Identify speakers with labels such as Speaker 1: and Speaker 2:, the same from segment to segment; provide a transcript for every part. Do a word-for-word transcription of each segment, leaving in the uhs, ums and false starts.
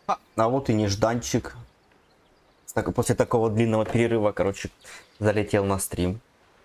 Speaker 1: А, а вот и нежданчик. Так, после такого длинного перерыва, короче, залетел на стрим.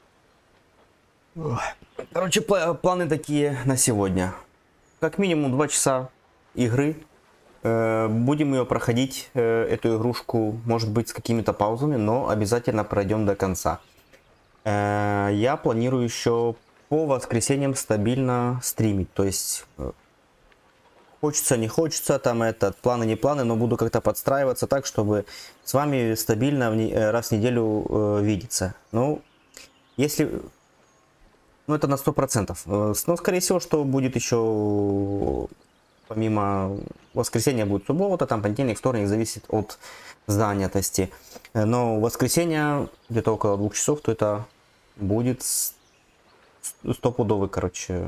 Speaker 1: Короче, пла планы такие на сегодня. Как минимум два часа игры. Э, будем ее проходить, э, эту игрушку, может быть, с какими-то паузами, но обязательно пройдем до конца. Э, я планирую еще по воскресеньям стабильно стримить. То есть, э, хочется, не хочется, там это, планы, не планы, но буду как-то подстраиваться так, чтобы с вами стабильно в не, раз в неделю э, видеться. Ну, если... Ну, это на сто процентов. Но, скорее всего, что будет еще, помимо воскресенья, будет суббота, там понедельник, вторник, зависит от занятости. Но воскресенье, где-то около двух часов, то это будет стопудовый, короче,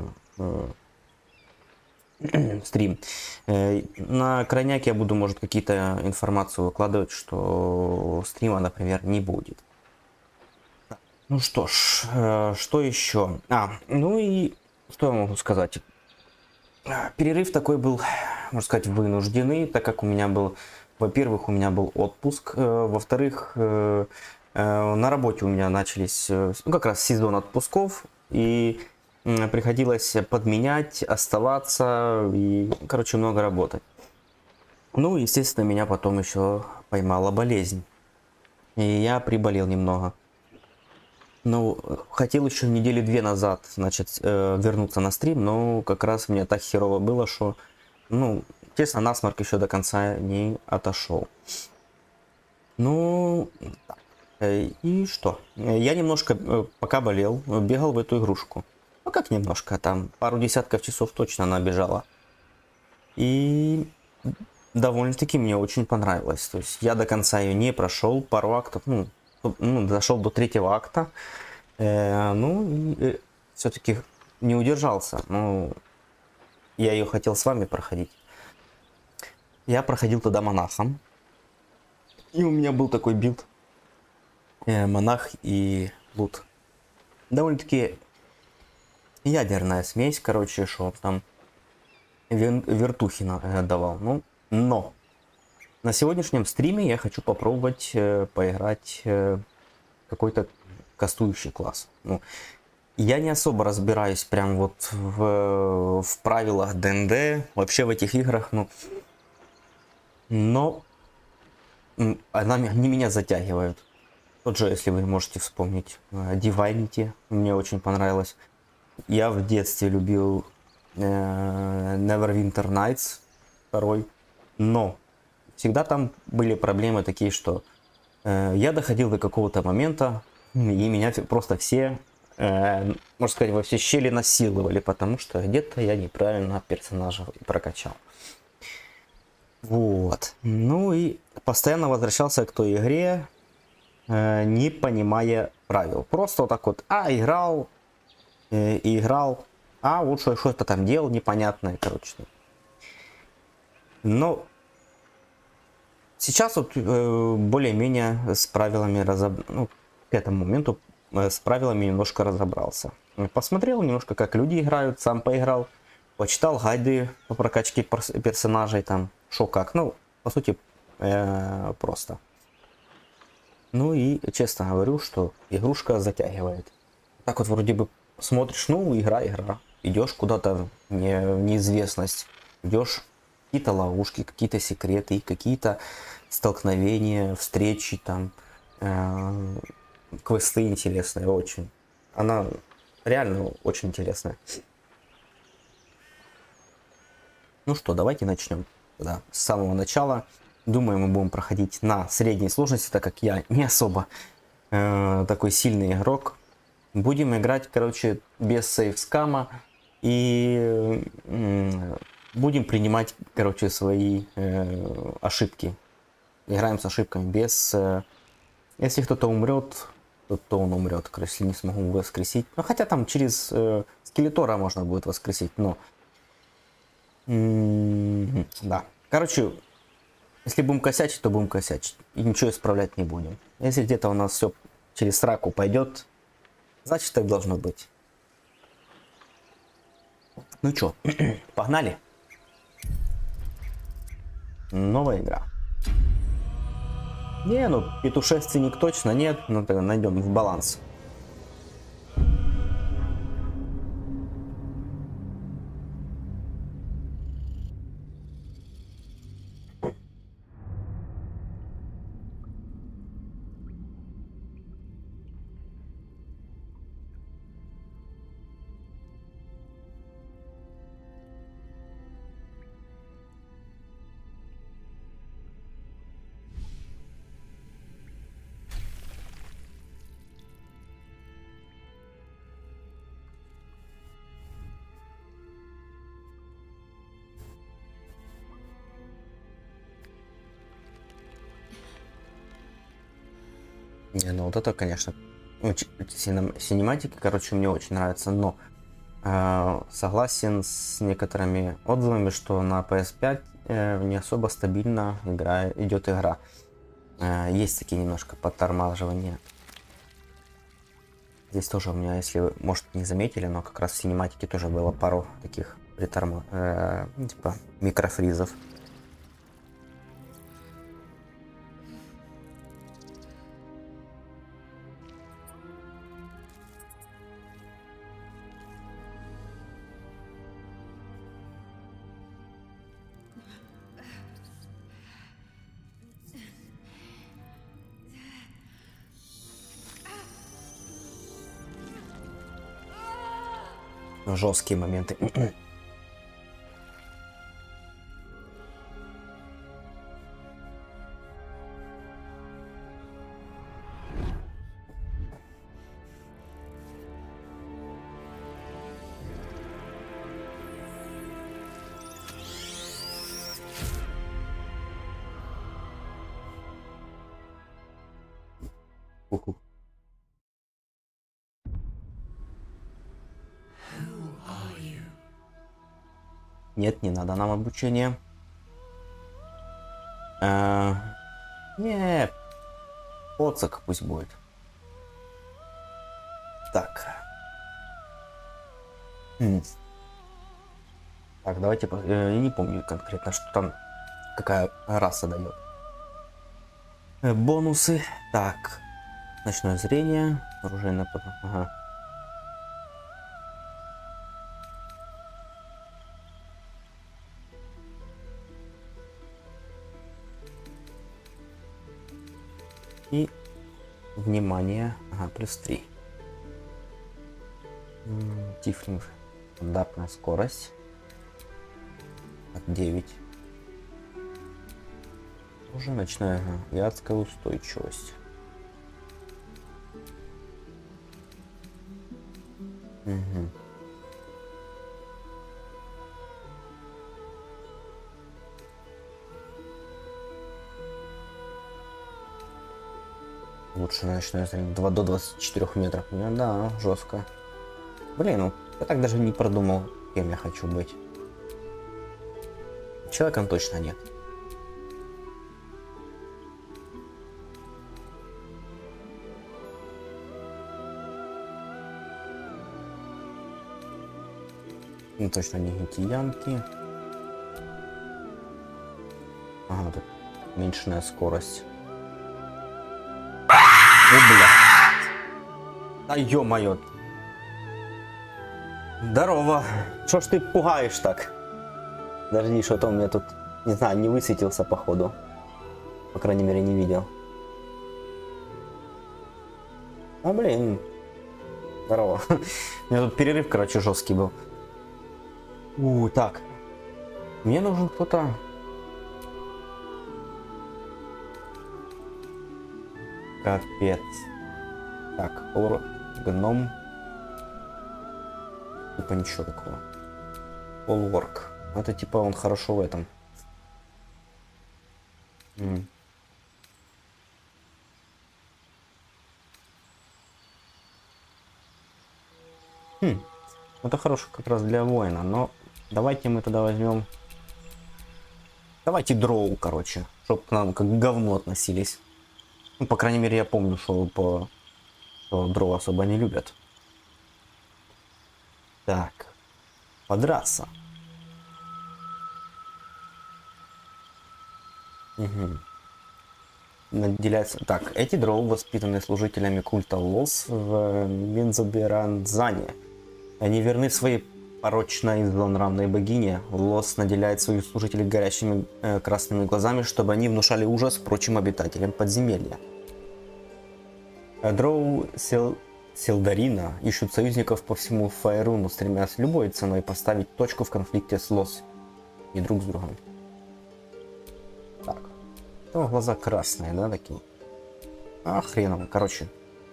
Speaker 1: стрим. На крайняк я буду, может, какие-то информацию выкладывать, что стрима, например, не будет. Ну что ж, э, что еще? А, ну и что я могу сказать? Перерыв такой был, можно сказать, вынужденный, так как у меня был, во-первых, у меня был отпуск, э, во-вторых, э, э, на работе у меня начались, э, ну, как раз сезон отпусков, и э, приходилось подменять, оставаться и, короче, много работать. Ну, естественно, меня потом еще поймала болезнь, и я приболел немного. Ну, хотел еще недели две назад, значит, э, вернуться на стрим, но как раз мне так херово было, что, ну, честно, насморк еще до конца не отошел. Ну, э, и что? Я немножко, э, пока болел, бегал в эту игрушку. Ну, как немножко, там, пару десятков часов точно она бежала. И довольно-таки мне очень понравилось. То есть я до конца ее не прошел, пару актов, ну, ну дошел до третьего акта. Э, ну, э, все-таки не удержался. Ну, я ее хотел с вами проходить. Я проходил тогда монахом. И у меня был такой билд. Э, монах и лут. Довольно-таки ядерная смесь, короче, что там вертухи давал. Ну, но на сегодняшнем стриме я хочу попробовать э, поиграть э, какой-то кастующий класс. Ну, я не особо разбираюсь прям вот в, в правилах ди энд ди, вообще в этих играх, ну, но она, они меня затягивают. Тот же, если вы можете вспомнить, Divinity мне очень понравилось. Я в детстве любил э, Neverwinter Nights второй, но всегда там были проблемы такие, что э, я доходил до какого-то момента, и меня просто все, э, можно сказать, во все щели насиловали, потому что где-то я неправильно персонажа прокачал. Вот. Ну и постоянно возвращался к той игре, э, не понимая правил. Просто вот так вот, а, играл, э, и играл, а вот что-то там делал непонятное, короче. Но сейчас вот э, более-менее с правилами разоб... ну, к этому моменту э, с правилами немножко разобрался. Посмотрел немножко, как люди играют, сам поиграл, почитал гайды по прокачке персонажей, там, шо как. Ну, по сути, э, просто. Ну и честно говорю, что игрушка затягивает. Так вот вроде бы смотришь, ну, игра, игра. Идешь куда-то в не, неизвестность, идешь какие-то ловушки, какие-то секреты, какие-то столкновения, встречи, там, э, квесты интересные очень. Она реально очень интересная. Ну что, давайте начнем тогда с самого начала. Думаю, мы будем проходить на средней сложности, так как я не особо э, такой сильный игрок. Будем играть, короче, без сейфскама и э, будем принимать, короче, свои э, ошибки. Играем с ошибками без... Э, если кто-то умрет, то, то он умрет, короче, если не смогу воскресить. Ну, хотя там через э, скелетора можно будет воскресить, но... М-м-м, да. Короче, если будем косячить, то будем косячить. И ничего исправлять не будем. Если где-то у нас все через сраку пойдет, значит, так должно быть. Ну чё, погнали? Новая игра. Не, ну петушественник точно нет, но тогда найдем в баланс. Не, ну вот это, конечно, синематики, короче, мне очень нравится, но э, согласен с некоторыми отзывами, что на пи эс пять э, не особо стабильно игра, идет игра. Э, есть такие немножко подтормаживания. Здесь тоже у меня, если вы, может, не заметили, но как раз в синематике тоже было пару таких приторма, э, типа микрофризов. Жесткие моменты. Уху. Нет, не надо нам обучение. А, не, поцик пусть будет. Так. Хм. Так, давайте, э, я не помню конкретно, что там, какая раса дает. Э, бонусы. Так. Ночное зрение. Оружейное потом. Ага. И внимание. Ага, плюс три. Тифлинг. Стандартная скорость. девять. Уже ночная, ага. И адская устойчивость. Угу. Лучше ночное зрение. два до двадцати четырёх метров. Ну, да, жестко. Блин, ну я так даже не продумал, кем я хочу быть. Человеком точно нет. Ну точно не гитиянки. Ага, тут уменьшенная скорость. О, бля. Да ё-моё. Здорово. Что ж ты пугаешь так? Подожди, что-то у меня тут, не знаю, не высветился походу. По крайней мере, не видел. А, блин. Здорово. У меня тут перерыв, короче, жесткий был. У, так. Мне нужен кто-то... Капец. Так, ор... гном. Типа ничего такого. Полворк. Это типа он хорошо в этом. М. Хм. Это хорошо как раз для воина, но давайте мы тогда возьмем... Давайте дроу, короче, чтобы к нам как к говну относились. Ну, по крайней мере, я помню, что по что дроу особо не любят. Так, подраться. Угу. Наделяется... Так, эти дроу воспитаны служителями культа Лос в Мензоберанзане. Они верны своей порочной злонравной богине. Лос наделяет своих служителей горящими э, красными глазами, чтобы они внушали ужас прочим обитателям подземелья. Дроу Сел... Селдарина ищут союзников по всему Фаеруну, стремясь любой ценой поставить точку в конфликте с Лос и друг с другом. Так. Там глаза красные, да, такие? А, хреново, короче.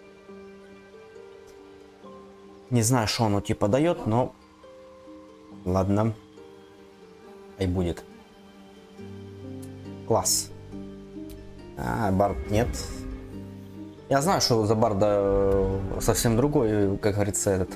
Speaker 1: Не знаю, что оно типа дает, но... Ладно. Ай будет. Класс. А, бард нет. Я знаю, что за барда совсем другой, как говорится, этот...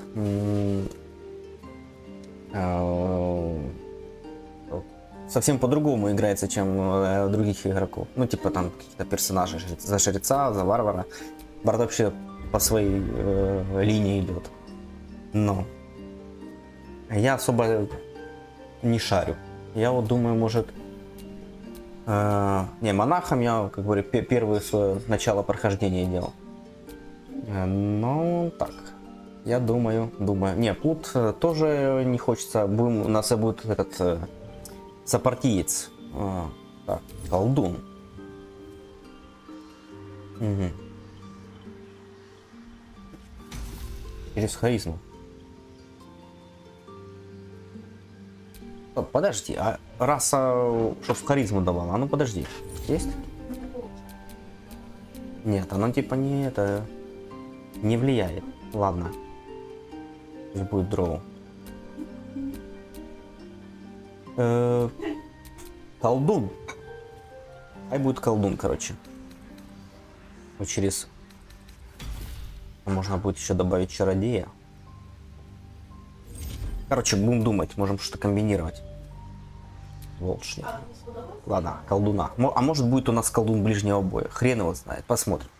Speaker 1: Совсем по-другому играется, чем у других игроков. Ну, типа там какие-то персонажи. За жреца, за варвара. Бард вообще по своей э, линии идет. Но я особо не шарю. Я вот думаю, может... Э, не, монахом я, как говорю, первое свое начало прохождения делал. Э, но так. Я думаю, думаю. Не, плут тоже не хочется. Будем, у нас и будет этот... Э, сопартиец. А, так, колдун. Угу. Через харизму. О, подожди, а раса, что в харизму давала? А ну подожди. Есть? Нет, она типа не это... Не влияет. Ладно. Здесь будет дроу. Э-э- колдун. Ай будет колдун, короче. Вот через... Можно будет еще добавить чародея. Короче, будем думать, можем что-то комбинировать. Волшебник. Ладно, колдуна. А может будет у нас колдун ближнего боя. Хрен его знает. Посмотрим.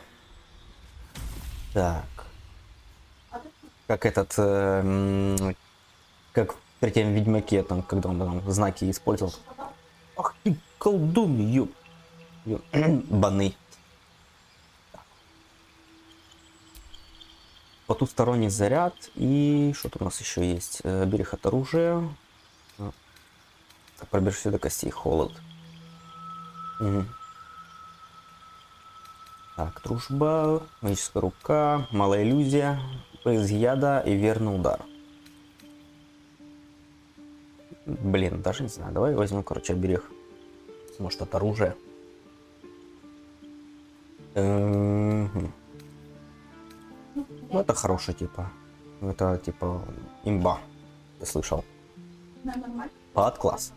Speaker 1: Так. Как этот... Э, как при тем Ведьмаке, там, когда он там знаки использовал. Ах ты, колдун, ёп. Ёп. Баны. Потусторонний заряд. И что-то у нас еще есть. Берег от оружия. Пробежь все до костей. Холод. Угу. Так, дружба. Магическая рука. Малая иллюзия. Из яда и верный удар. Блин, даже не знаю. Давай возьмем, короче, оберег. Может, от оружия. Угу. Ну, это хороший, типа. Это, типа, имба. Ты слышал? Под класс.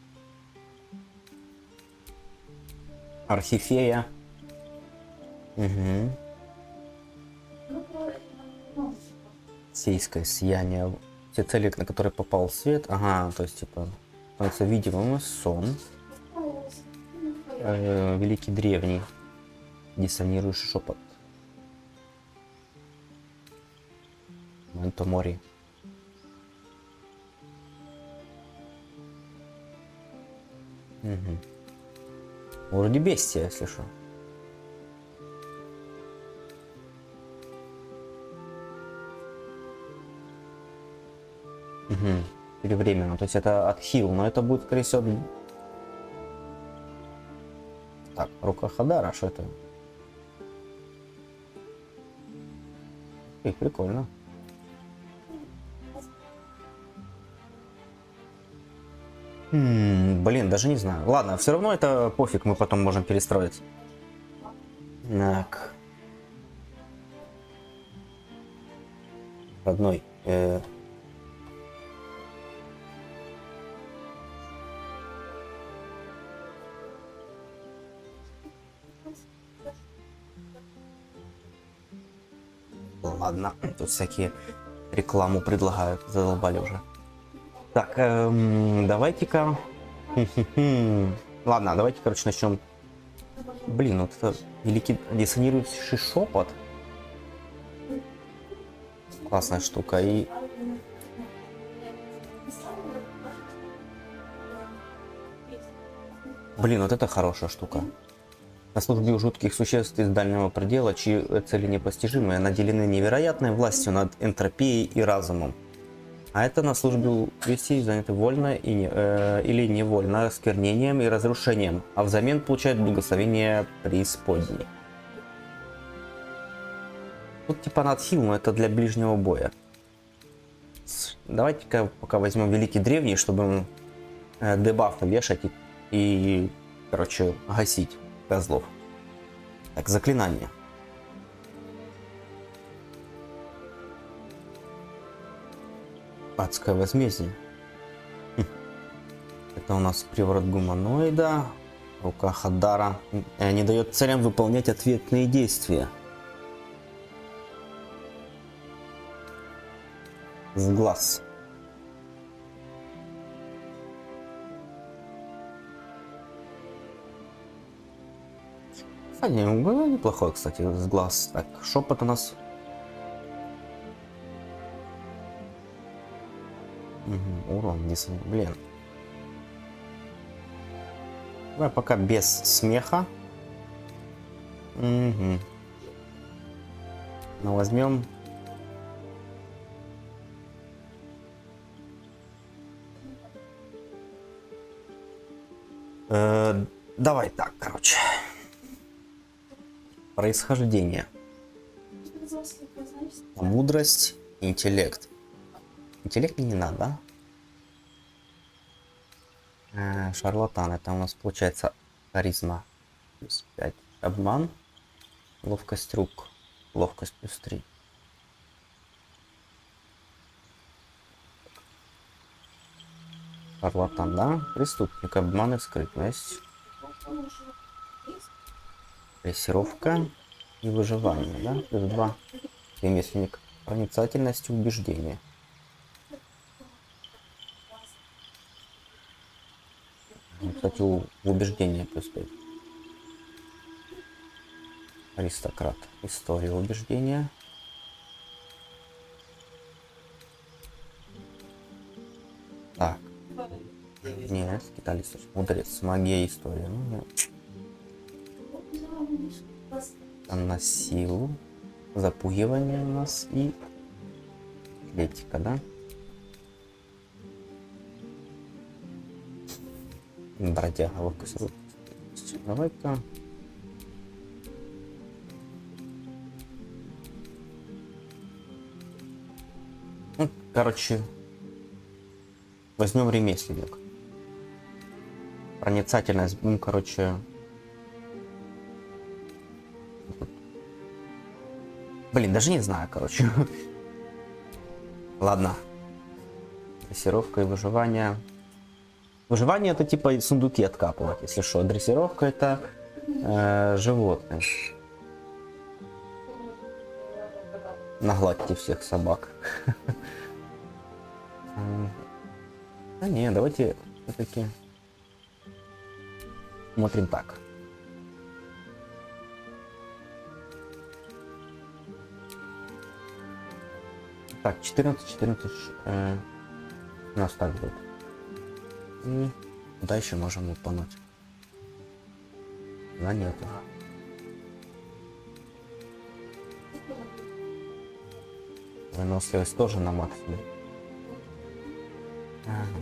Speaker 1: Архифея. Угу. Сейское сияние. Те цели, на которые попал свет. Ага, то есть, типа, становится видимым сон. Э, великий древний. Диссонирующий шепот. Мантомори. Угу. Вроде бестия, если что. Угу. Или временно. То есть это отхил, но это будет, скорее всего... Так, рука Хадара, что это? Эй, прикольно. М-м, блин, даже не знаю. Ладно, все равно это пофиг, мы потом можем перестроить. Так. Родной. Э Ладно, тут всякие рекламу предлагают, задолбали уже. Так, эм, давайте-ка... Ладно, давайте, короче, начнем. Блин, вот это великий диссонирующий шепот. Классная штука. И... Блин, вот это хорошая штука. На службе у жутких существ из дальнего предела, чьи цели непостижимые, наделены невероятной властью над энтропией и разумом. А это на службе у вестей заняты вольно и не, э, или невольно осквернением и разрушением, а взамен получают благословение преисподней. Тут типа надхил, но это для ближнего боя. Давайте-ка пока возьмем Великий Древний, чтобы э, дебаф вешать и, и, короче, гасить козлов. Так, заклинание. Адское возмездие. Хм. Это у нас приворот гуманоида. Рука Хадара не дает целям выполнять ответные действия. С глаз. А, не, неплохой, кстати, с глаз. Так, шепот у нас. Угу, урон, не см... блин. Давай пока без смеха. Угу. Ну, возьмем. Э, давай так, короче. Происхождение. Мудрость, интеллект. Интеллект мне не надо, да? Э, шарлатан. Это у нас получается харизма плюс пять. Обман. Ловкость рук. Ловкость плюс три. Шарлатан, да? Преступник. Обман и скрытность. Дрессировка и выживание, да? Плюс два. Ремесленник. Проницательность и убеждение. Кстати, у убеждения плюс пять. Аристократ. История убеждения. Так. Нет, скитались. Мудрец. Магия, история. Ну, нет. Там на силу. Запугивание у нас и атлетика, да? Бродяга, ловкость. Давай-ка. Ну, короче, возьмем ремесленник. Проницательность, ну, короче. Блин, даже не знаю, короче. Ладно. Дрессировка и выживание. Выживание это типа сундуки откапывать, если что. Дрессировка это э, животные. Нагладьте всех собак. Да не, давайте все-таки смотрим так. Так, четырнадцать, четырнадцать э, у нас так будет. И куда еще можем упомянуть? Да нету. Выносливость тоже на максимум. Ага.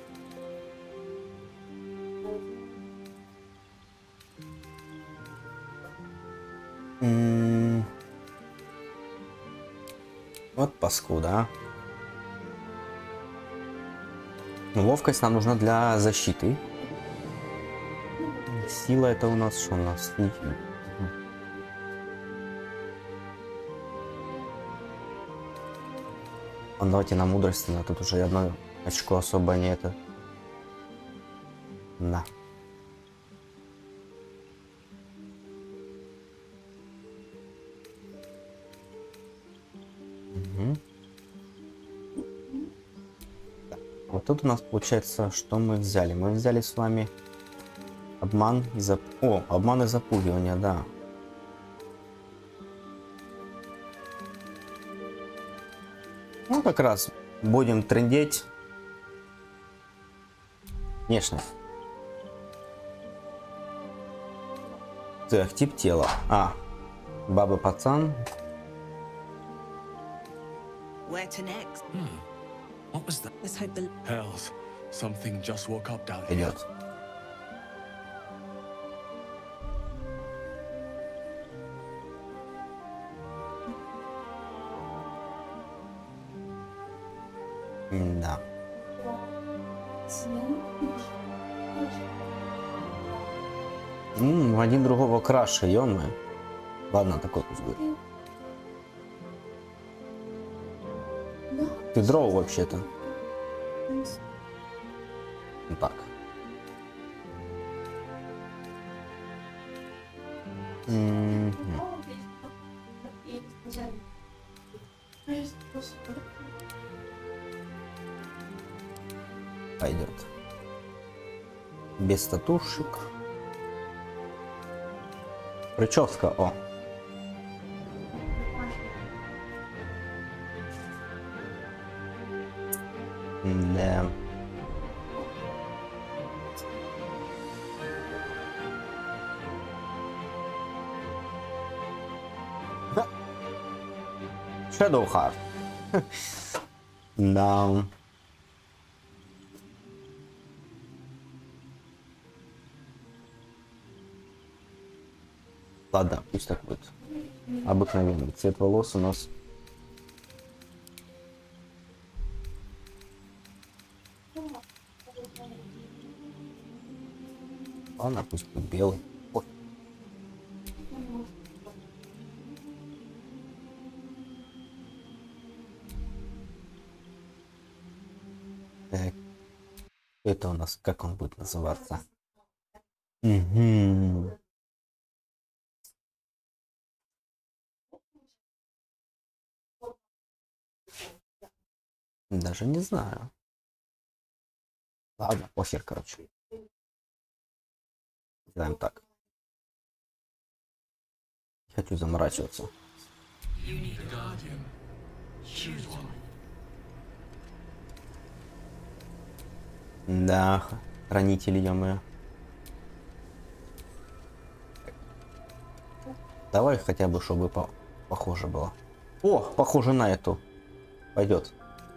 Speaker 1: М-м- вот паскуда, а. Ловкость нам нужна для защиты. Сила это у нас что у нас? А давайте на мудрость, но тут уже одно очко особо не это. Да. Угу. Вот тут у нас получается, что мы взяли? Мы взяли с вами обман и зап... О, обман и запугивание, да. Ну, как раз будем трындеть. Внешность. Так, тип тела. А, баба пацан.
Speaker 2: Where to next?
Speaker 3: Hmm. What was that?
Speaker 2: Let's hope the
Speaker 3: Hells. Something just woke up down here.
Speaker 1: Идет. Да. М, один другого краше, ё-моё. Ладно, такой пусть будет. Ты дроу вообще-то. Так. Мгм. Пойдет. Без татушек. Прическа, о. Да. Shadowheart. Да. Ладно, пусть так будет. Обыкновенный цвет волос у нас. Ладно, пусть будет белый. Ой. Так. Это у нас, как он будет называться? Угу. Даже не знаю. Ладно, похер, короче. Делаем так. Не хочу заморачиваться. Да, хранители, ё-моё. Давай хотя бы, чтобы по похоже было. О, похоже на эту. Пойдет.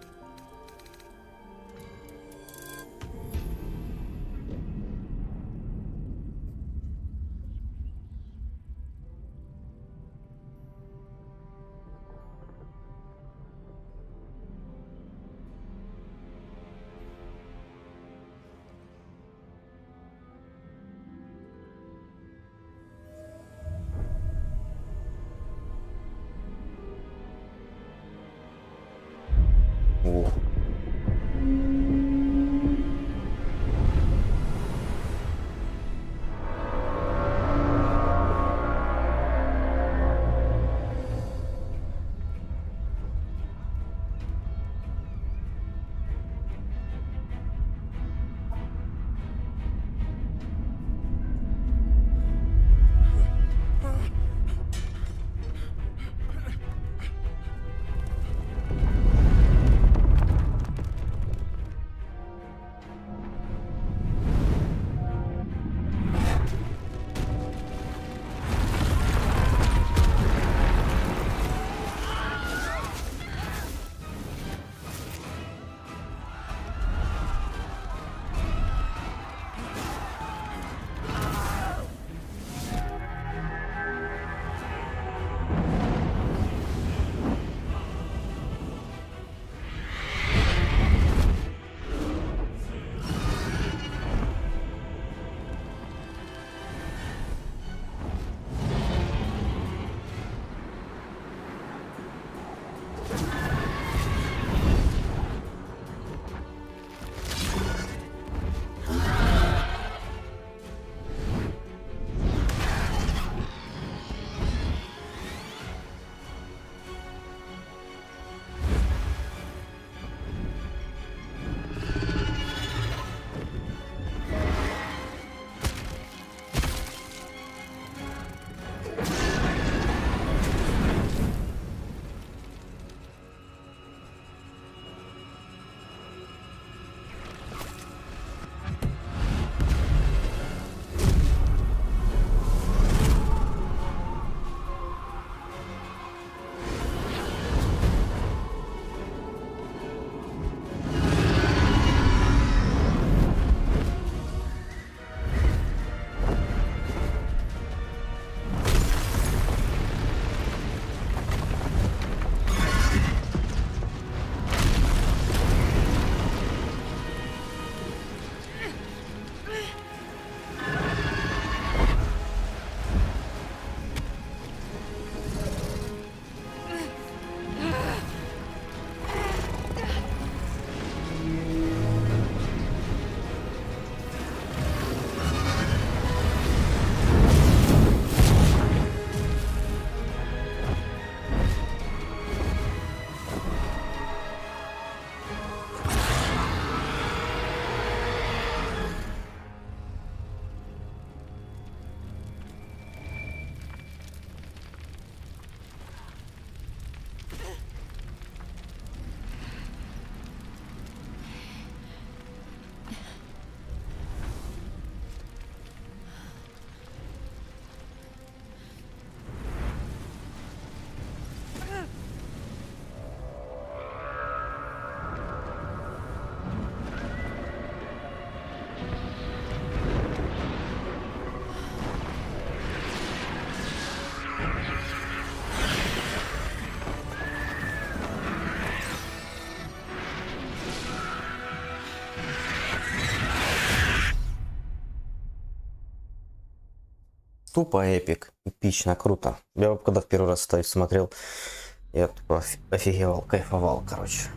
Speaker 1: О. тупо эпик. Эпично, круто. Я когда в первый раз ставь смотрел, я тупо оф- офигевал, кайфовал, короче.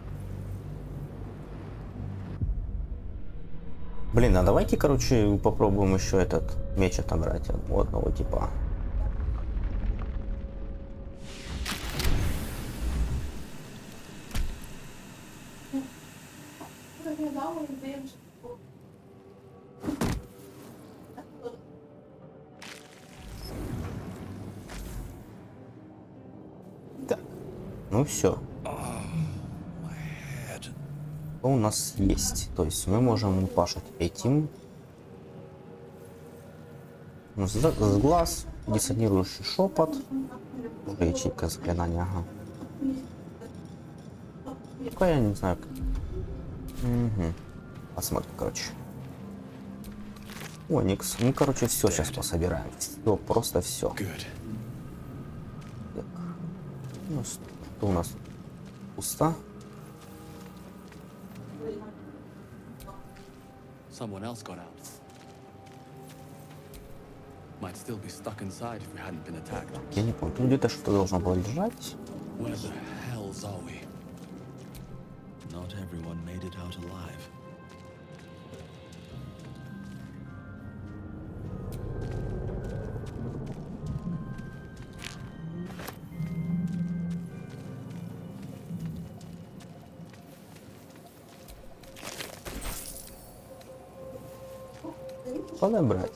Speaker 1: Блин, а давайте, короче, попробуем еще этот меч отобрать у одного типа. Так, ну все. Что у нас есть? То есть мы можем упашить этим. С, с глаз, диссонирующий шепот. Уже ячейка заклинания, ага. Только я не знаю. Угу. Посмотрим, короче. Оникс. Ну, короче, все сейчас пособираем. Все, просто все. Так. Ну, что у нас? Пусто.
Speaker 3: Someone else got out. Might still be stuck inside if we hadn't been attacked.
Speaker 1: Я не помню. Тут где-то что-то должно было лежать.
Speaker 3: Where the hells are we? Not everyone made it out alive.
Speaker 1: Подобрать.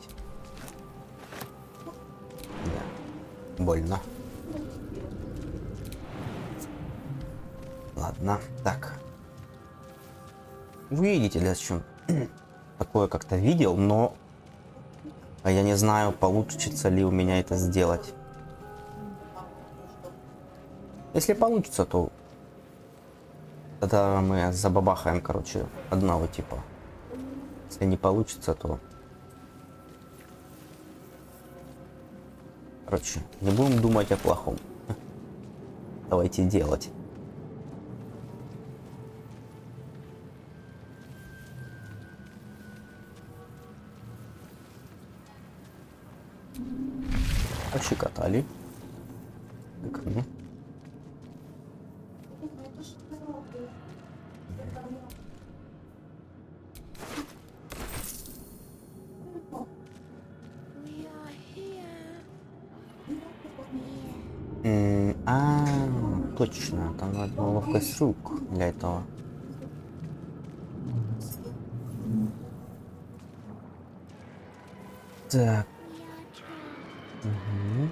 Speaker 1: Да. Больно. Ладно, так. Вы видите, для чем такое как-то видел, но а я не знаю, получится ли у меня это сделать. Если получится, то тогда мы забабахаем, короче, одного типа. Если не получится, то... Короче, не будем думать о плохом. Давайте делать. Пощекотали. Так, ну. М, А, точно, там надо ловкость рук для этого. Так. Угу.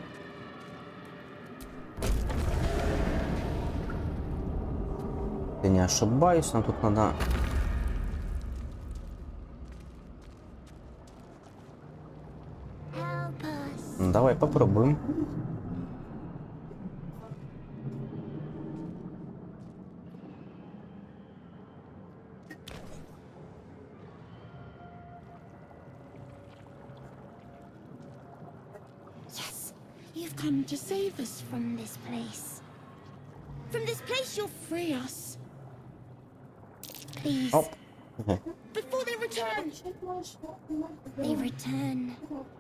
Speaker 1: Я не ошибаюсь, нам тут надо... Ну, давай попробуем.
Speaker 4: You've come to save us from this place. From this place you'll free us. Please.
Speaker 1: Оп.
Speaker 4: Before they return. They return.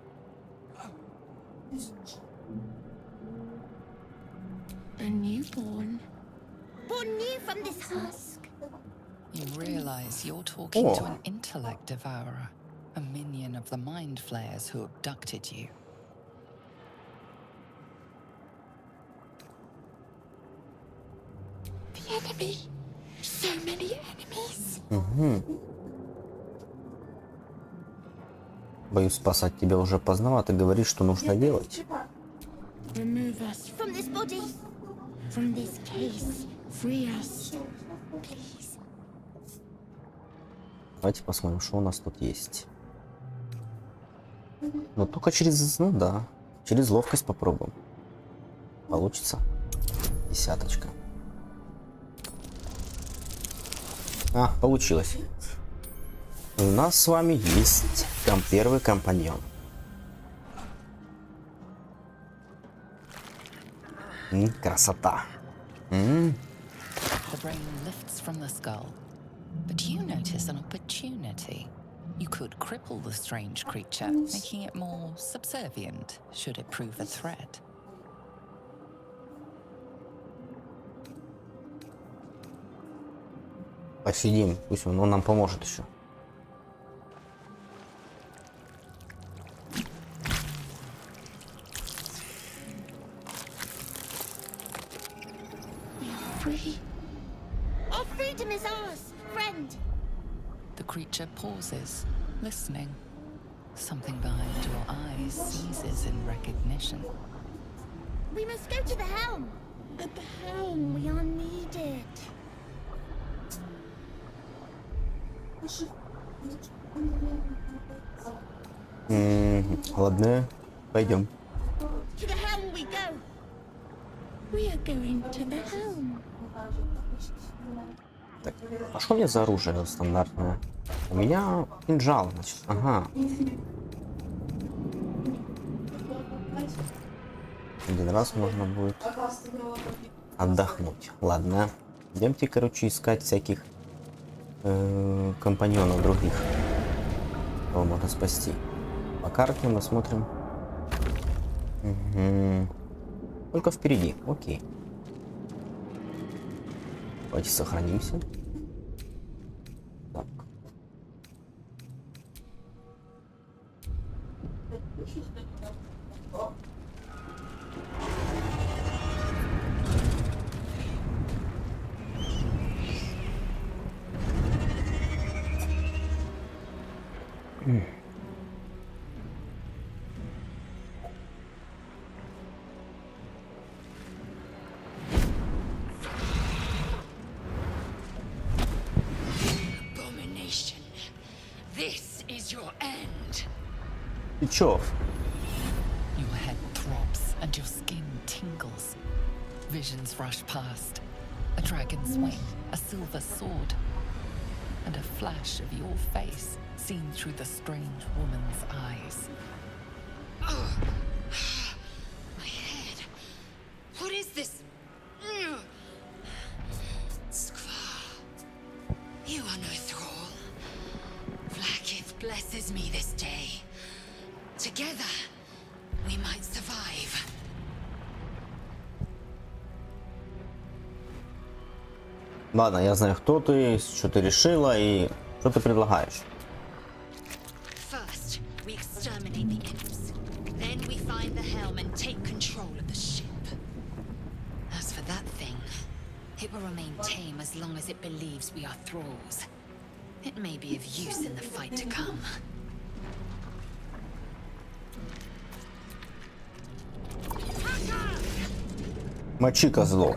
Speaker 4: A newborn. Born new from this husk.
Speaker 5: You realize you're talking
Speaker 1: Oh.
Speaker 5: to an intellect devourer, a minion of the mind flayers who abducted you.
Speaker 4: The enemy. So many enemies.
Speaker 1: Угу. Боюсь, спасать тебя уже поздновато. Ты говоришь, что нужно делать.
Speaker 4: Remove us from this body. From this case. Free us. Please.
Speaker 1: Давайте посмотрим, что у нас тут есть. Ну, только через... Ну, да. Через ловкость попробуем. Получится. Десяточка. А, получилось. У нас с вами есть там первый компаньон. М, красота. М.
Speaker 5: The brain lifts from the skull, but you notice an opportunity. You could cripple the strange creature, making it more subservient should it prove a threat.
Speaker 1: Посидим, пусть он, он нам поможет еще.
Speaker 4: Free. Our freedom is ours, friend.
Speaker 5: The creature pauses, listening. Something behind your eyes seizes in recognition.
Speaker 4: We must go to the helm. At the helm, we are needed.
Speaker 1: М-м, ладно, пойдем.
Speaker 4: To the helm we go. We are going to the helm.
Speaker 1: Так, а что у меня за оружие стандартное? У меня кинжал, значит. Ага. Один раз можно будет отдохнуть. Ладно. Идемте, короче, искать всяких э, компаньонов других, кого можно спасти. По карте мы смотрим. Угу. Только впереди. Окей. Давайте сохранимся. Так.
Speaker 4: Abomination. This is your end.
Speaker 1: Ты чё?
Speaker 5: Your head throbs and your skin tingles. Visions rush past. A dragon's wing, a silver sword, and a flash of your face seen through the strange woman's eyes.
Speaker 4: My head. What is this? Skvar. You are no thrall. Vlaakith blesses me this day. Together, we might survive.
Speaker 1: Ладно, я знаю, кто ты, что ты решила и что ты предлагаешь.
Speaker 4: First, we exterminate the imps. Then we find the helm and take control of the ship. As for that thing, it will remain tame as long as it believes we are thralls. It may be of use in the fight to come.
Speaker 1: Мочи, козло.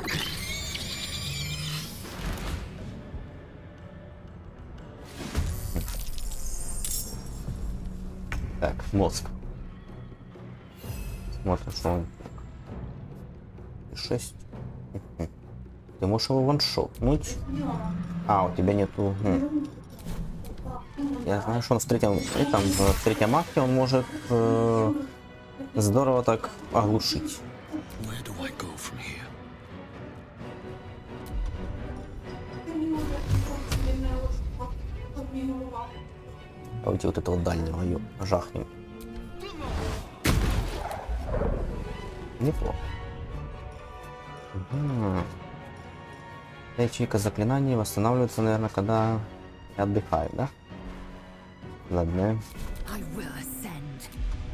Speaker 1: Так, мозг. Смотрим, что он. шесть. Ты можешь его ваншотнуть. А, у тебя нету. Хм. Я знаю, что он в третьем, и там, в третьем акте он может э, здорово так оглушить.
Speaker 3: Where do I go from here?
Speaker 1: Давайте вот этого дальнего ее жахнем. Неплохо. Угу. Ячейка заклинаний восстанавливается, наверное, когда я отдыхаю, да? Ладно.
Speaker 4: I will ascend.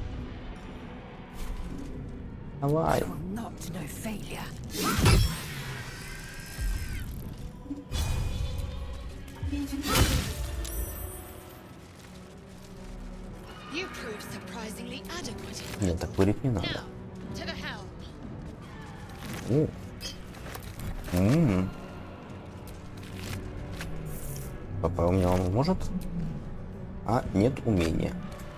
Speaker 1: Давай.
Speaker 4: Will not know failure. You prove surprisingly adequate.
Speaker 1: Нет, так курить не надо.
Speaker 4: Now, to the helm.
Speaker 1: О. М-м. Папа, у меня он может? А нет умения.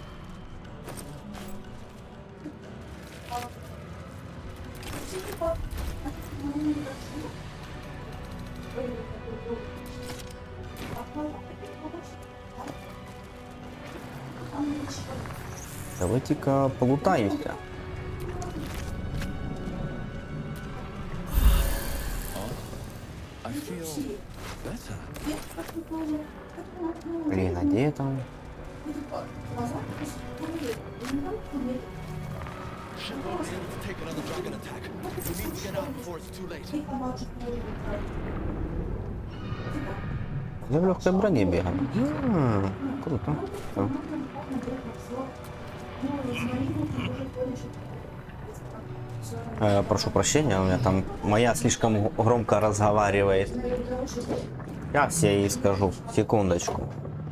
Speaker 1: Давайте-ка полутаемся.
Speaker 3: I feel better.
Speaker 1: Блин, а где я там?
Speaker 3: Ship won't be able to take another dragon attack. We need to get out before it's too late.
Speaker 1: Я в легкой броне бегаю. М, Круто. Да. Э, прошу прощения, у меня там моя слишком громко разговаривает. Сейчас я ей скажу. Секундочку.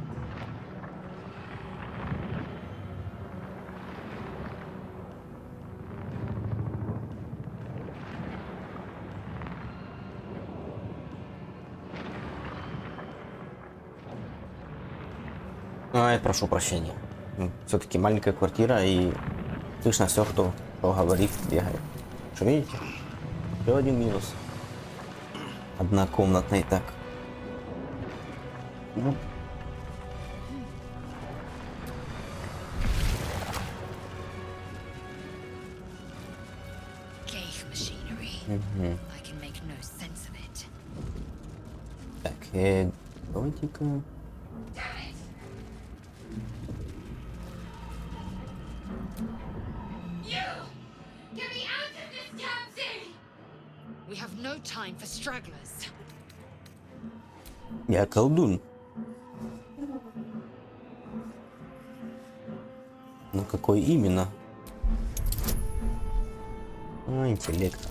Speaker 1: Ай, прошу прощения. Все-таки маленькая квартира и слышно все, кто, кто говорит, бегает. Что видите? Еще один минус. Однокомнатный так. Ну.
Speaker 4: Gauge machinery.
Speaker 1: Мгм.
Speaker 4: I can make no sense of it.
Speaker 1: Так, э, давайте-ка.
Speaker 4: Get me out of this damn thing! We have no time for stragglers.
Speaker 1: Я колдун. Ну какой именно? А, интеллект.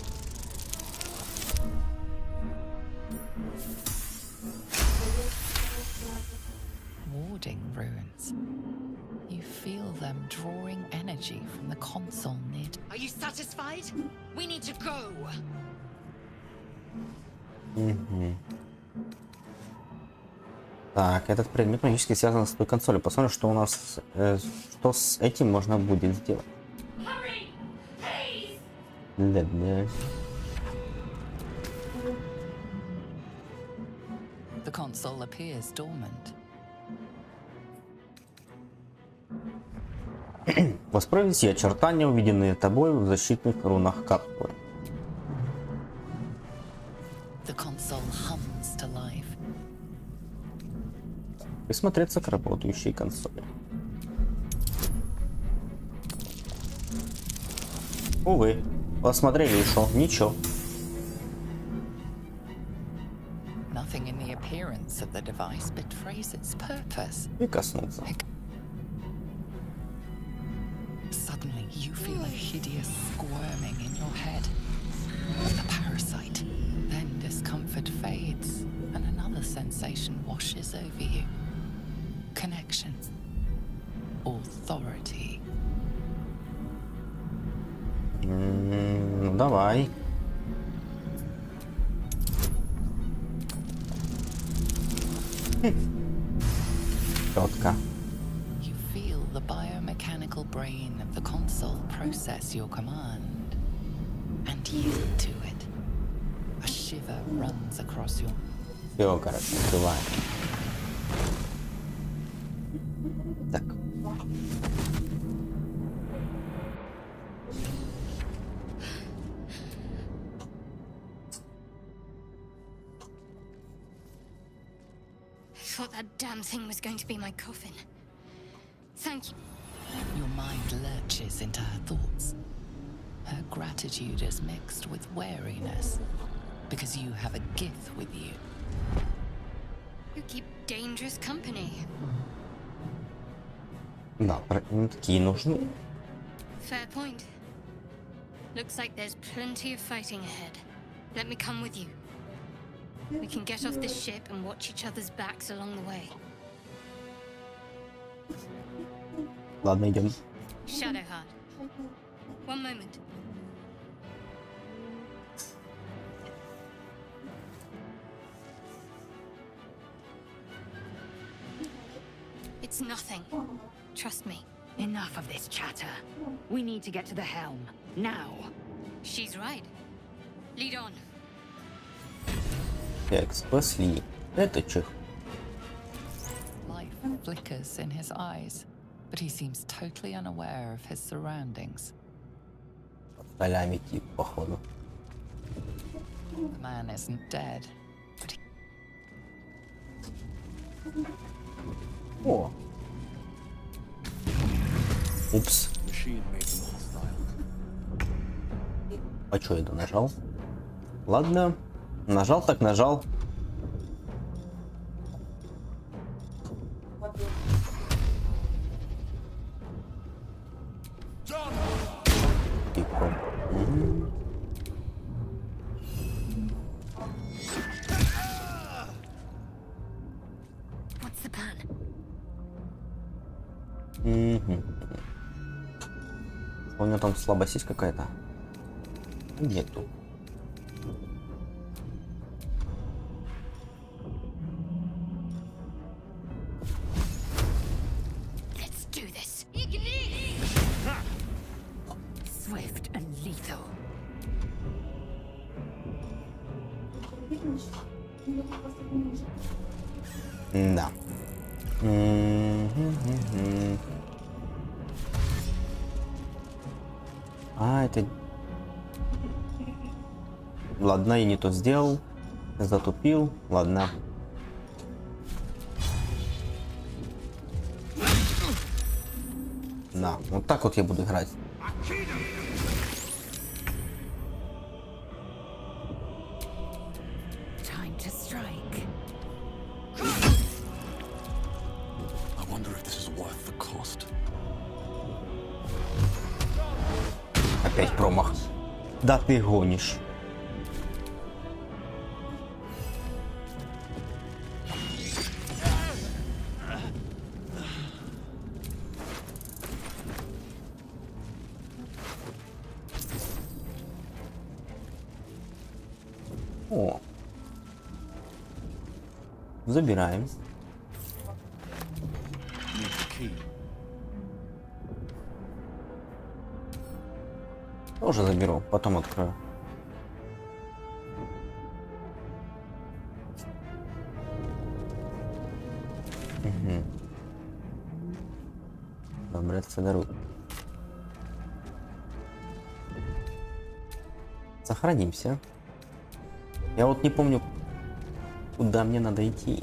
Speaker 5: Warding runes. You feel them drawing energy from the console near.
Speaker 4: Are you satisfied? We need to go.
Speaker 1: Мгм. Так, этот предмет магически связан с той консолью. Посмотрим, что у нас, э, что с этим можно будет сделать.
Speaker 4: Hurry, please!
Speaker 1: Да-да.
Speaker 5: The console appears dormant.
Speaker 1: Воспроизвести очертания, увиденные тобой в защитных рунах капсулы.
Speaker 5: The console hums to life.
Speaker 1: Присмотреться к работающей консоли. Увы, посмотрели и шо? Ничего.
Speaker 5: Nothing in the appearance of the device betrays its purpose.
Speaker 1: И коснуться.
Speaker 5: Suddenly, you feel a hideous squirming in your head. The parasite. Then discomfort fades, and another sensation washes over you. Connection. Authority.
Speaker 1: М, Ну давай. Четко.
Speaker 5: You feel the biomechanical brain of the console process your command and yield to it. A shiver runs across your.
Speaker 1: Все, короче, открываем. Так.
Speaker 4: I thought that damn thing was going to be my coffin. Thank you.
Speaker 5: Your mind lurches into her thoughts. Her gratitude is mixed with wariness, because you have a gift with you.
Speaker 4: You keep dangerous company.
Speaker 1: Да, про- им такие нужны.
Speaker 4: Fair point. Looks like there's plenty of fighting ahead. Let me come with you. We can get off this ship and watch each other's backs along the way.
Speaker 1: Ладно, идем.
Speaker 4: Shadowheart. One moment. It's nothing. Trust me.
Speaker 2: Enough of this chatter. We need to get to the helm. Now.
Speaker 4: She's right. Lead on.
Speaker 1: Так, спасли. Это чих.
Speaker 5: Life flickers in his eyes, but he seems totally unaware of his surroundings.
Speaker 1: Полями тип, походу.
Speaker 5: The man isn't dead, but he
Speaker 1: О, Упс.
Speaker 3: Machine made them hostile.
Speaker 1: А чё это нажал? Ладно. Нажал так нажал. Тихо. Мгм.
Speaker 4: What's the plan?
Speaker 1: Мгм. У него там слабость есть какая-то? Нету.
Speaker 4: Let's do this.
Speaker 2: Swift and lethal.
Speaker 1: Да. Мгм. А, это... Ладно, я не то сделал. Затупил. Ладно. Да, вот так вот я буду играть.
Speaker 2: Time to strike.
Speaker 3: I wonder if this is worth the cost.
Speaker 1: Опять промах. Да ты гонишь. О. Забираем.
Speaker 3: Need the key.
Speaker 1: Тоже заберу, потом открою. Угу. Добре, це даруй. Сохранимся. Я вот не помню, куда мне надо идти.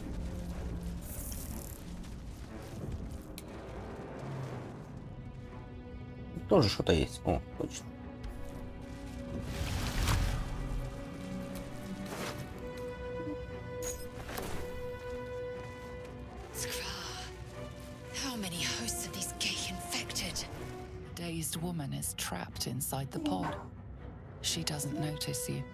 Speaker 1: Тоже что-то есть. О, точно.
Speaker 4: Skrar. How many hosts of these gay infected?
Speaker 5: A dazed woman is trapped inside the pod. She doesn't notice you.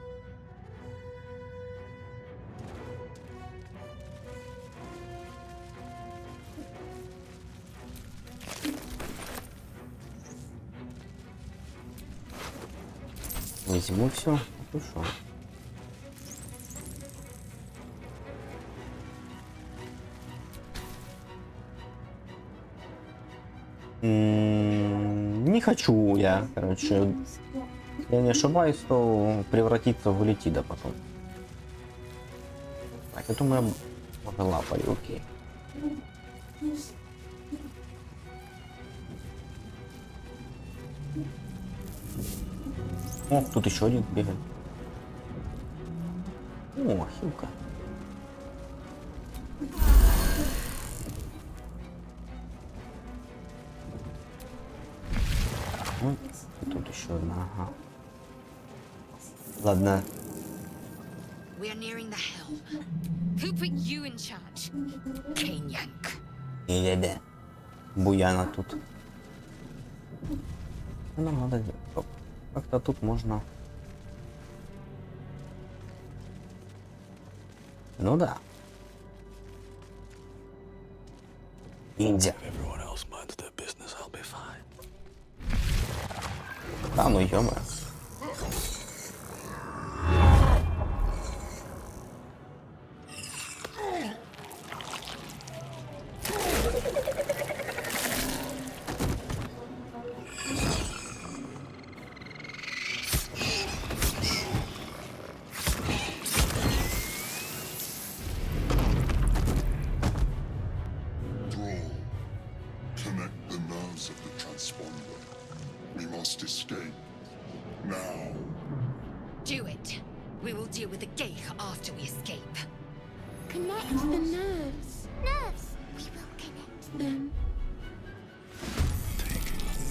Speaker 1: Возьму все. Хорошо. М, Не хочу я, короче, если я не ошибаюсь, то превратиться в летида потом. Так, это мы лапали, окей. О, тут еще один бегает. О, хилка. Ну, и тут еще одна, ага. Ладно.
Speaker 4: We are nearing the helm. Who put you in charge? Kane Yank.
Speaker 1: Или Буяна тут. Ну, нам надо... Оп, как-то тут можно... Ну да. Ниндзя.
Speaker 3: If everyone else minds their business, I'll be fine.
Speaker 1: Да, ну ё-моё.
Speaker 6: Thrall, connect the nerves of the transponder. We must escape. Now.
Speaker 4: Do it. We will deal with the Geich after we escape.
Speaker 7: Connect the nerves. Nerves. We will connect them.
Speaker 3: Take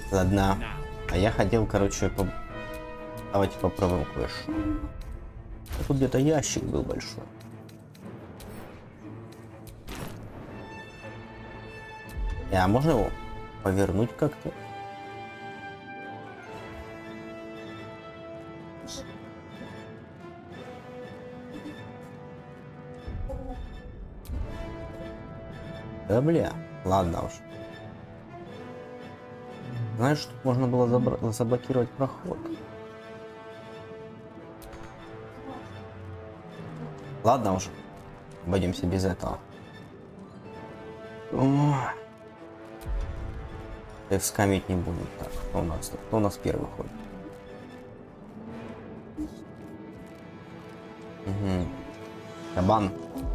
Speaker 1: Ладно. А я хотел, короче, по... давайте попробуем кое-что. Тут где-то ящик был большой. А можно его повернуть как-то? Да бля, ладно уж. Знаешь, тут можно было забр... заблокировать проход. Ладно уж, обойдемся без этого. Их скамить не будем. Так, кто у нас? Кто у нас первый ходит? Угу. Кабан.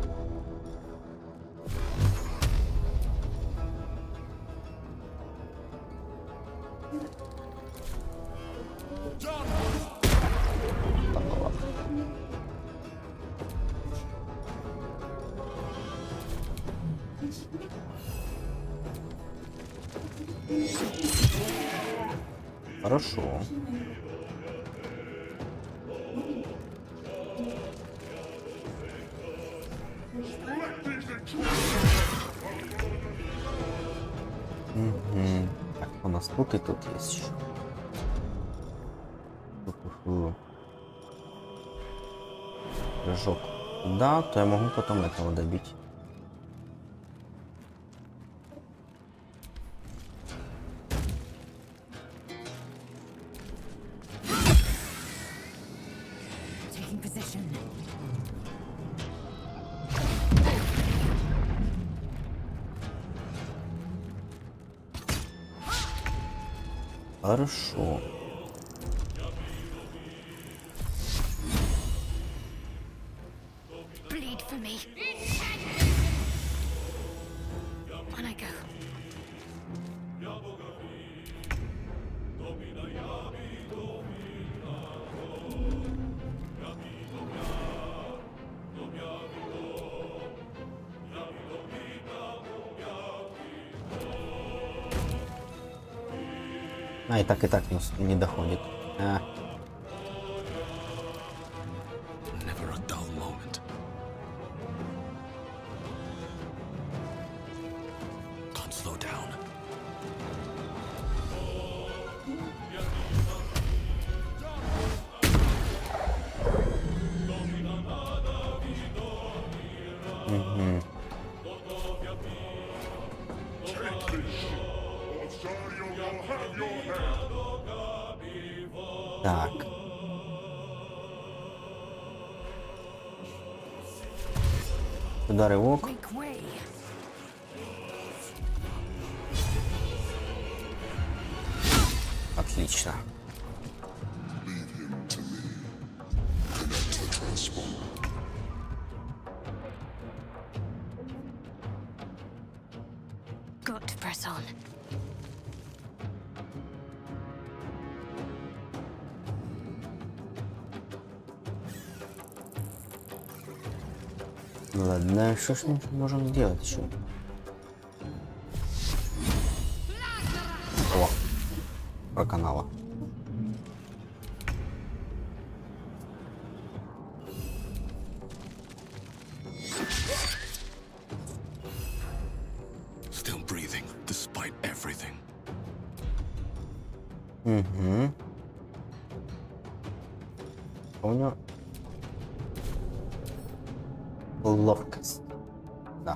Speaker 1: Хорошо. Угу. Так, у нас тут и тут есть еще. У-ху-ху. Прыжок. Да, то я могу потом этого добить. Хорошо.
Speaker 2: Bleed for me. On I go.
Speaker 1: А, и так, и так нас не доходит. А.
Speaker 3: Never a dull moment. Can't slow down.
Speaker 1: Угу. Так. Сюда рывок.
Speaker 2: Make way.
Speaker 1: Отлично.
Speaker 6: Leave him to me. Connect the transponder.
Speaker 2: Got to press on.
Speaker 1: Ладно, что ж мы можем сделать еще? О, проканала.
Speaker 3: Still breathing, despite everything.
Speaker 1: Угу. У него ловкость. Да.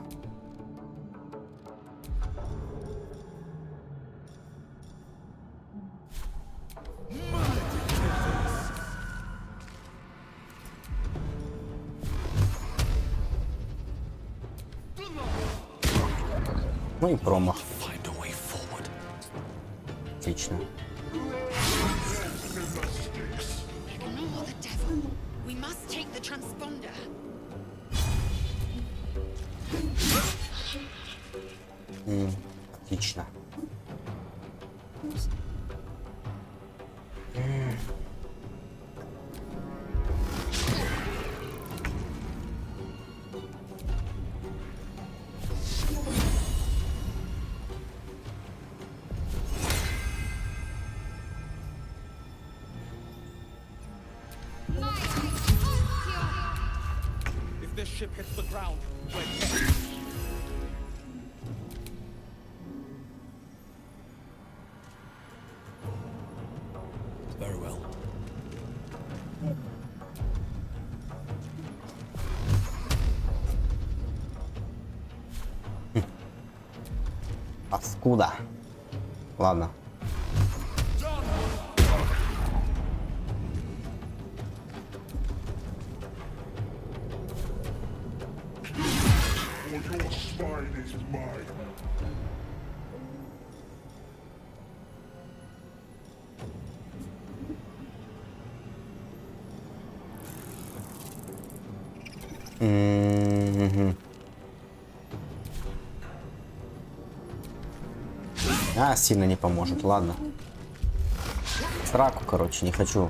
Speaker 1: Ну и промах.
Speaker 3: Find a way forward.
Speaker 1: Отлично.
Speaker 4: Ignore the devil. We must take the transponder.
Speaker 1: М, отлично. М.
Speaker 8: this ship hits the ground, we're dead.
Speaker 3: Very well.
Speaker 1: Паскуда. Ладно.
Speaker 6: Or your spine is mine.
Speaker 1: М-м-м. А, сильно не поможет, ладно. Сраку, короче, не хочу.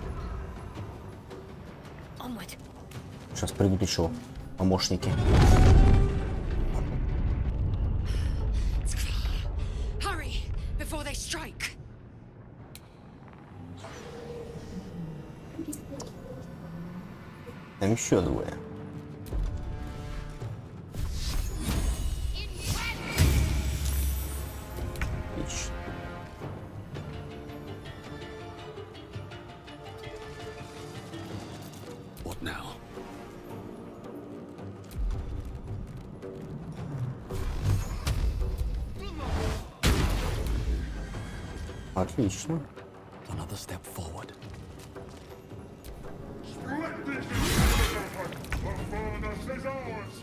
Speaker 1: Сейчас придут еще помощники.
Speaker 4: Hurry before they strike.
Speaker 1: Там еще двое. Отлично.
Speaker 3: What now?
Speaker 1: Отлично.
Speaker 3: Another step forward.
Speaker 6: Let this the furnace is ours.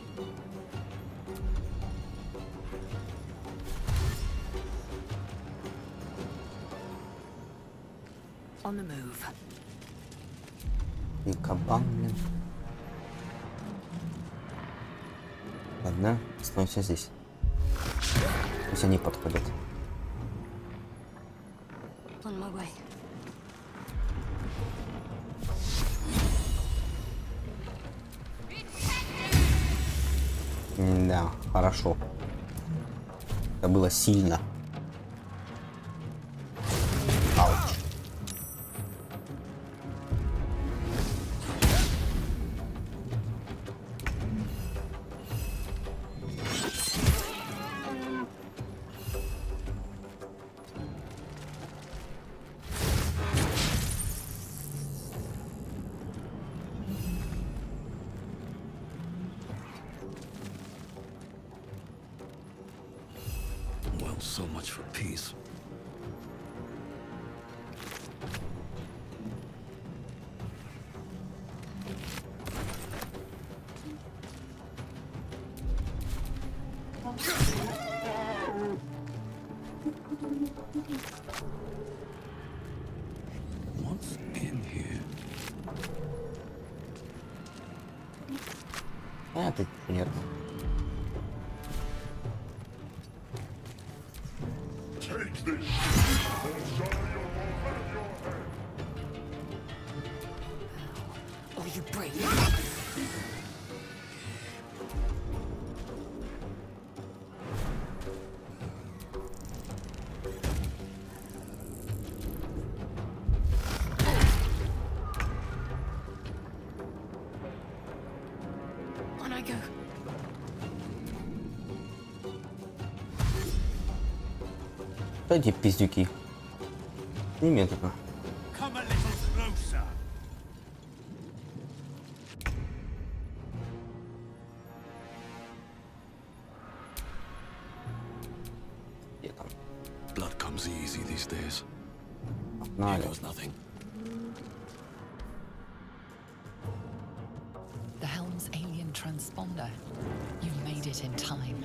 Speaker 2: On the move.
Speaker 1: И кабан, блин. Ладно, остановимся здесь. Пусть они подходят.
Speaker 7: On my way.
Speaker 1: Да, хорошо. Это было сильно. Ауч.
Speaker 3: Well, so much for peace. What's in here?
Speaker 1: А, тут нет.
Speaker 6: Take this ship, or Zarya will have your head.
Speaker 4: Or you break. On I go.
Speaker 1: Эти пиздюки. Немедленно.
Speaker 8: Come a little closer.
Speaker 1: Где там?
Speaker 3: Blood comes easy these days. Here
Speaker 1: Погнали.
Speaker 3: goes nothing.
Speaker 5: The Helm's alien transponder. You made it in time.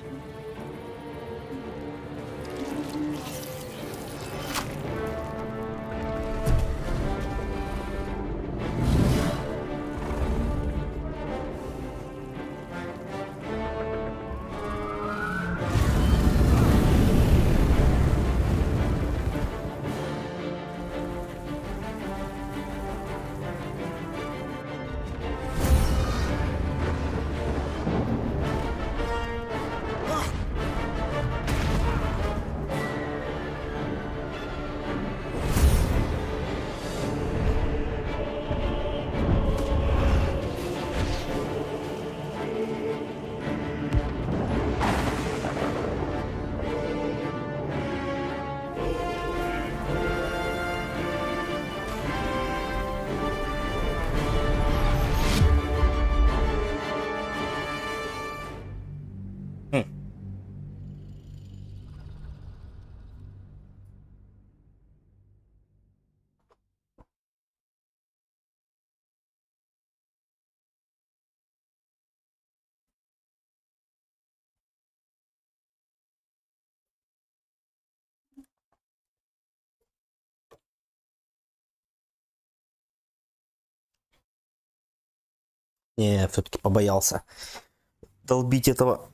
Speaker 1: Не, все-таки побоялся долбить этого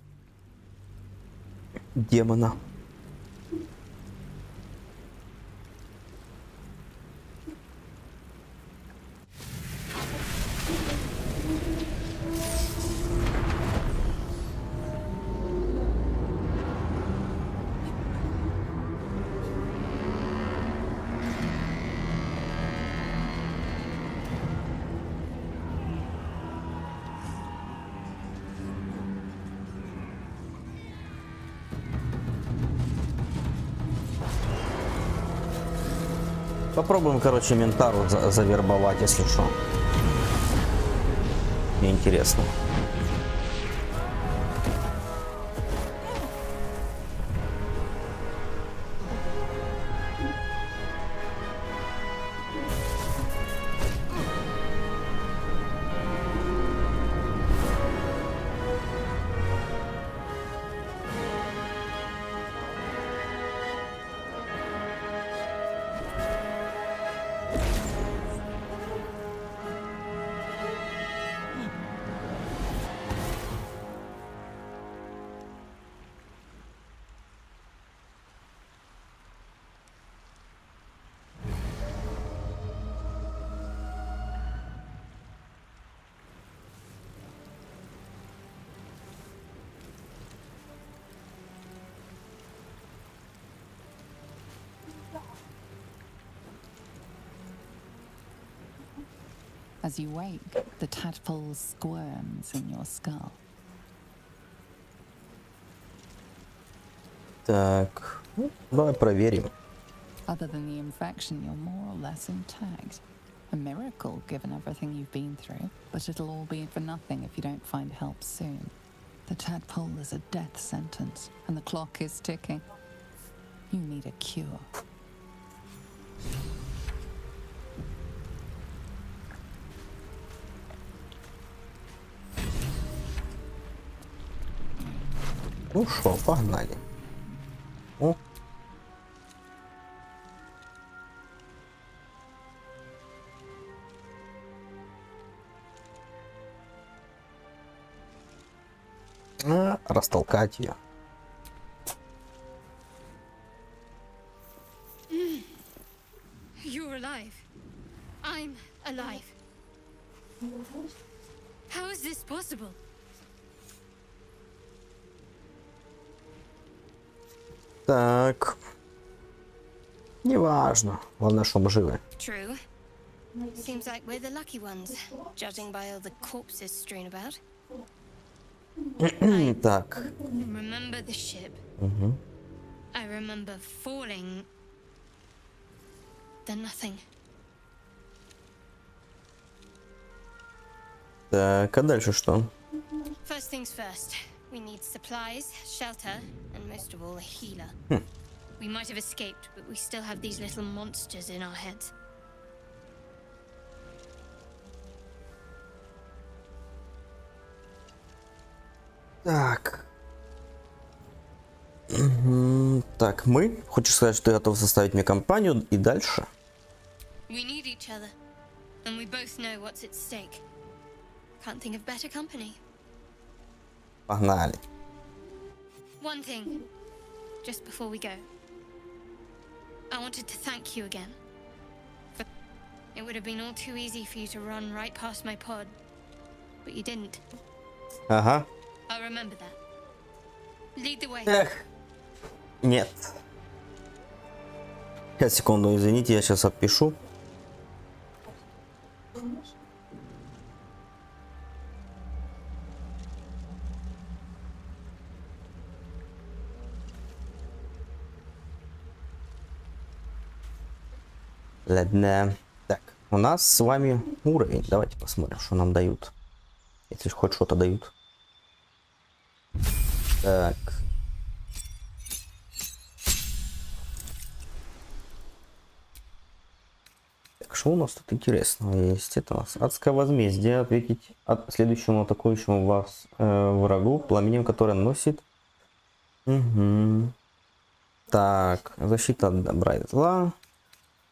Speaker 1: демона. Попробуем, короче, Ментару за завербовать, если что. Мне интересно.
Speaker 5: As you wake, the tadpole squirms in your skull.
Speaker 1: Так, ну, давай проверим.
Speaker 5: Other than the infection, you're more or less intact. A miracle, given everything you've been through, but it'll all be for nothing if you don't find help soon. The tadpole is a death sentence, and the clock is ticking. You need a cure.
Speaker 1: Ну шо, погнали. О. А, растолкать ее.
Speaker 7: You're alive. I'm alive. How is this possible?
Speaker 1: Так. Неважно. Главное, что мы живы.
Speaker 7: True. Seems like we're the lucky ones, judging by all the corpses strewn about.
Speaker 1: Так.
Speaker 7: Remember the ship.
Speaker 1: Угу.
Speaker 7: I remember falling. Then nothing.
Speaker 1: Так, а дальше что?
Speaker 7: First things first. We need supplies, shelter, and most of all, a healer.
Speaker 1: Hmm.
Speaker 7: We might have escaped, but we still have these little monsters in our heads.
Speaker 1: Так. Угу. Так, мы? Хочешь сказать, что ты готов составить мне компанию и дальше?
Speaker 7: We need each other, and we both know what's at stake. Can't think of better company.
Speaker 1: Погнали.
Speaker 7: One thing, just before we go. I wanted to thank you again. For it would have been all too easy for you to run right past my pod, but you didn't.
Speaker 1: Ага.
Speaker 7: I'll remember that. Lead the way.
Speaker 1: Эх. Нет. Сейчас, секунду, извините, я сейчас отпишу. Ладно. Так, у нас с вами уровень. Давайте посмотрим, что нам дают. Если хоть что-то дают. Так. Так, что у нас тут интересного есть? Это у нас адское возмездие. Ответить от следующему атакующему вас э, врагу пламенем, который носит. Угу. Так, защита от добра и зла.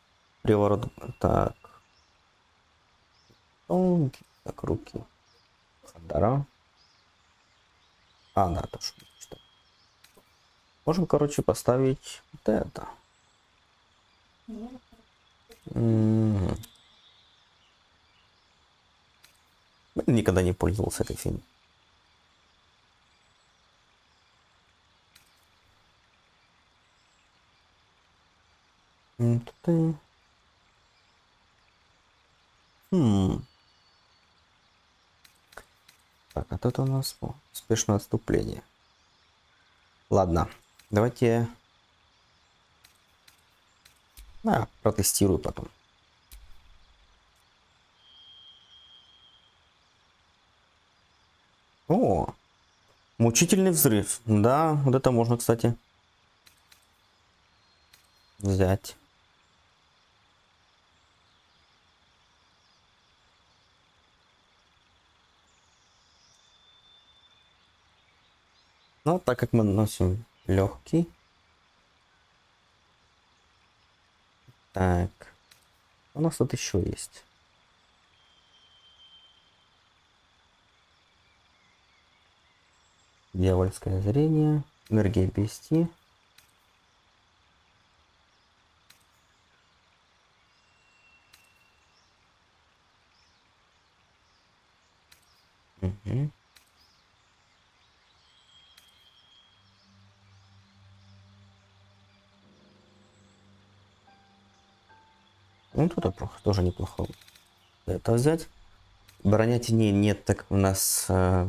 Speaker 1: Приворот. Так. О, так, руки. Здорово. А, да, тоже. Можем, короче, поставить вот это. М-м-м. Никогда не пользовался этой фигней. Хм. Так, а тут у нас о, успешное отступление. Ладно, давайте а, протестирую потом. О, мучительный взрыв. Да, вот это можно, кстати, взять. Но так как мы наносим легкий. Так, у нас тут еще есть. Дьявольское зрение, энергия пести. Угу. Ну, тут тоже неплохо. Это взять. Броня теней нет, так у нас э,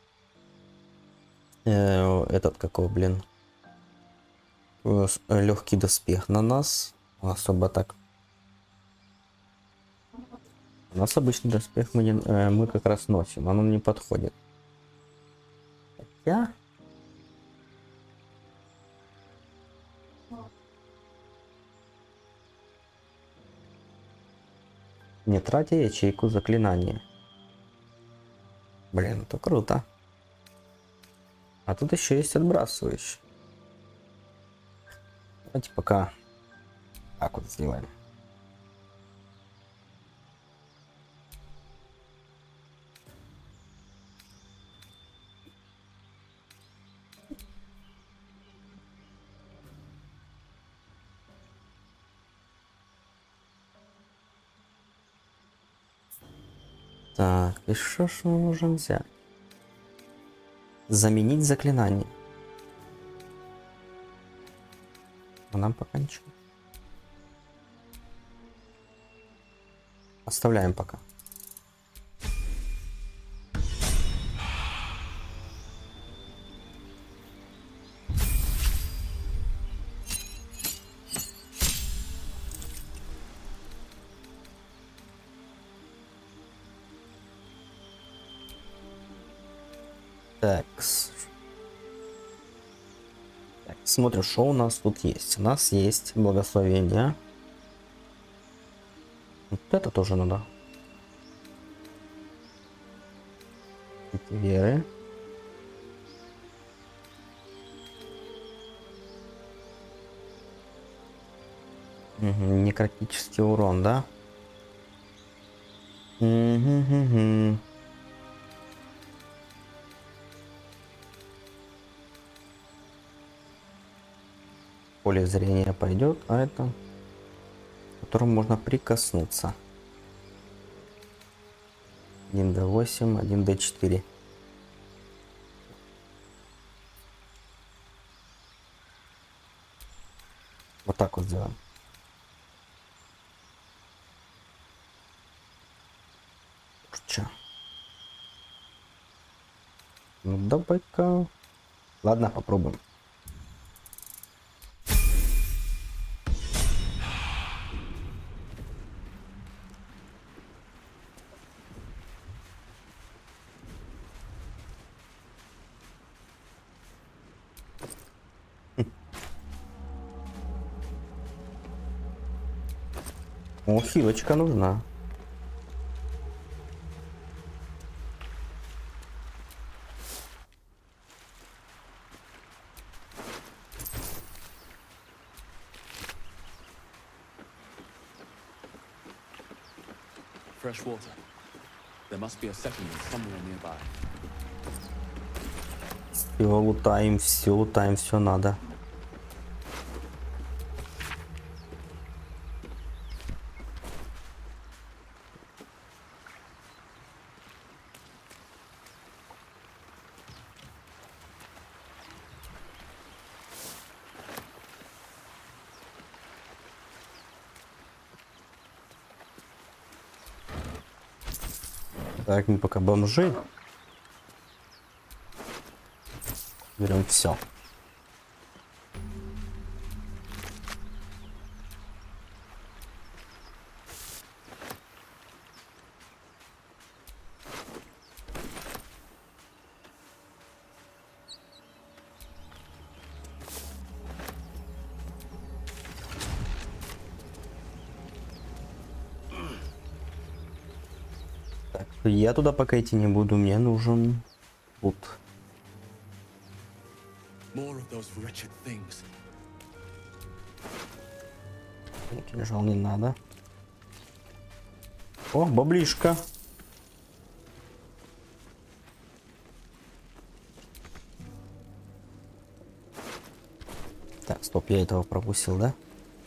Speaker 1: э, этот какой, блин, э, легкий доспех на нас. Особо так. У нас обычный доспех мы, не, э, мы как раз носим, он не подходит. Хотя... Не тратя ячейку заклинания. Блин, это круто. А тут еще есть отбрасывающий. Давайте пока так вот сделаем. Так, и что ж мы можем взять? Заменить заклинание. А нам пока ничего. Оставляем пока. Так. Так, смотрим, что у нас тут есть. У нас есть благословение. Вот это тоже надо. Веры. Угу, некротический урон, да? Угу-угу. Поле зрения пойдет, а это, к которому можно прикоснуться. один дэ восемь, один дэ четыре. Вот так вот сделаем. Чё? Ну давай-ка. Ладно, попробуем. О, хилочка нужна.
Speaker 3: Fresh water. There must be a settlement somewhere nearby.
Speaker 1: Все лутаем, все лутаем, все надо. Так, мы пока бомжи. Берем все. Так, я туда пока идти не буду, мне нужен тут.
Speaker 3: More of those wretched things.
Speaker 1: Кинжал не надо. О, баблишка. Так, стоп, я этого пропустил, да?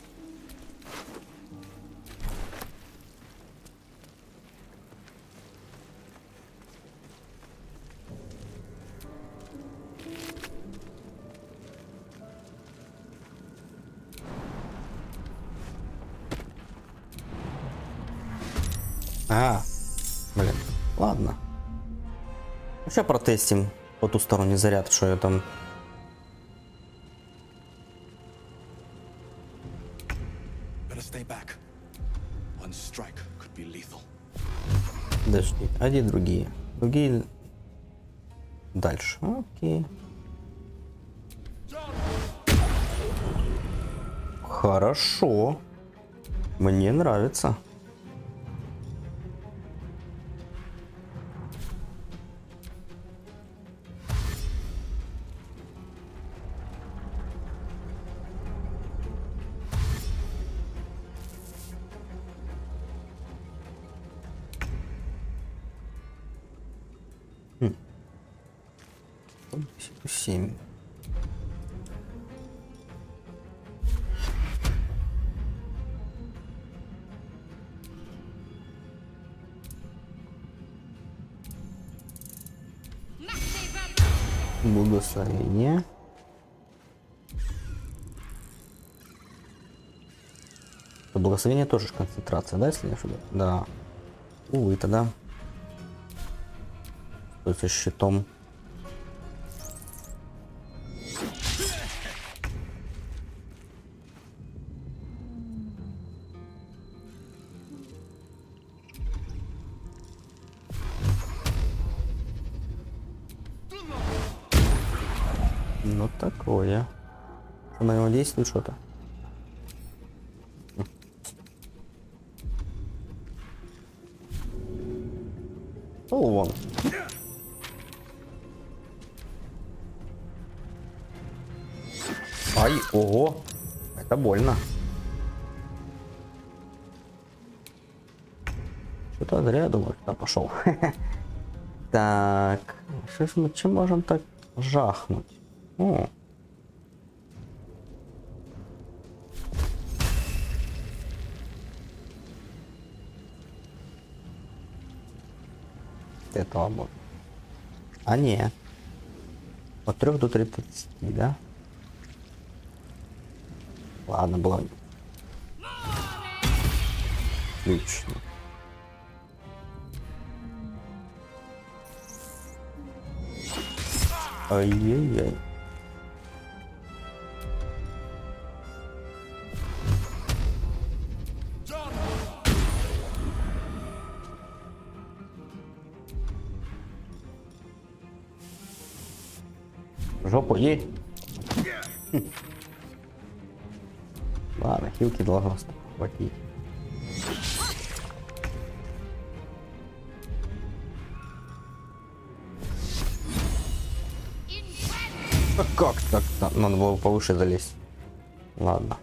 Speaker 1: А, блин, ладно. Сейчас протестим потусторонний заряд, что я там.
Speaker 3: Better stay back. One strike could be lethal.
Speaker 1: Подожди, а где другие? Другие дальше. Окей. Хорошо. Мне нравится. Семь. Благословение. Благословение тоже ж концентрация, да, если не ошибаюсь? Да. Увы, тогда. Что со щитом? Ну такое. Что на него действует что-то? О, вон. Ай, ого. Это больно. Что-то зря я думаю, что пошел. Так, что ж мы чем можем так жахнуть? О. Этого можно. А не. От трёх до тридцати, да? Ладно, было. Отлично. Ай-яй-яй. Жопу ей. Хм. Ладно, хилки должно хватить. А как так? Надо было повыше залезть. Ладно.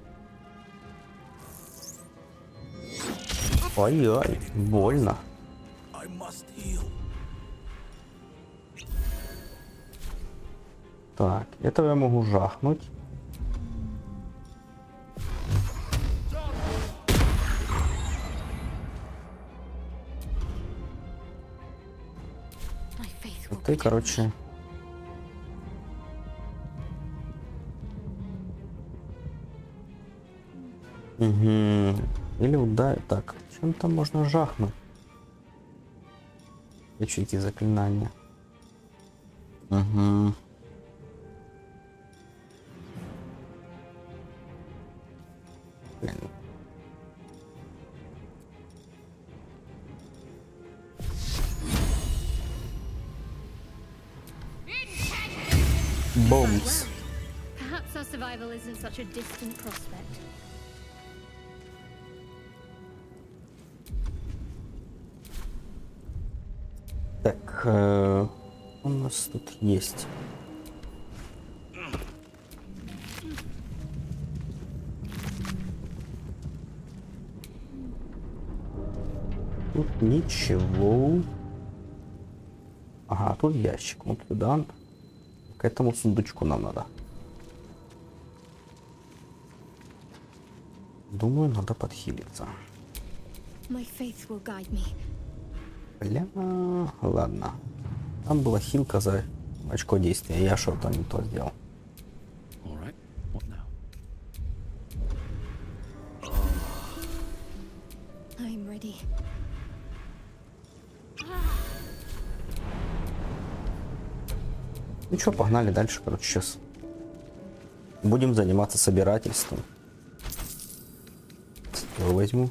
Speaker 1: Ой-ой, больно.
Speaker 3: I must heal.
Speaker 1: Так, этого я могу жахнуть.
Speaker 7: My faith will
Speaker 1: Ты,
Speaker 7: protect
Speaker 1: короче... Угу. Или удар. Так, чем там можно жахнуть? Ячейки заклинания. Угу. Блин. Бомбс.
Speaker 7: Perhaps our survival isn't such a distant prospect.
Speaker 1: Так, э, у нас тут есть. Тут ничего. Ага, тут ящик. Вот туда. К этому сундучку нам надо. Думаю, надо подхилиться.
Speaker 7: My faith will guide me.
Speaker 1: Бля, ладно. Там была хилка за очко действия. Я что-то не то сделал.
Speaker 3: All right. What now?
Speaker 7: I'm ready.
Speaker 1: Ну что, погнали дальше, короче, сейчас. Будем заниматься собирательством. Я возьму.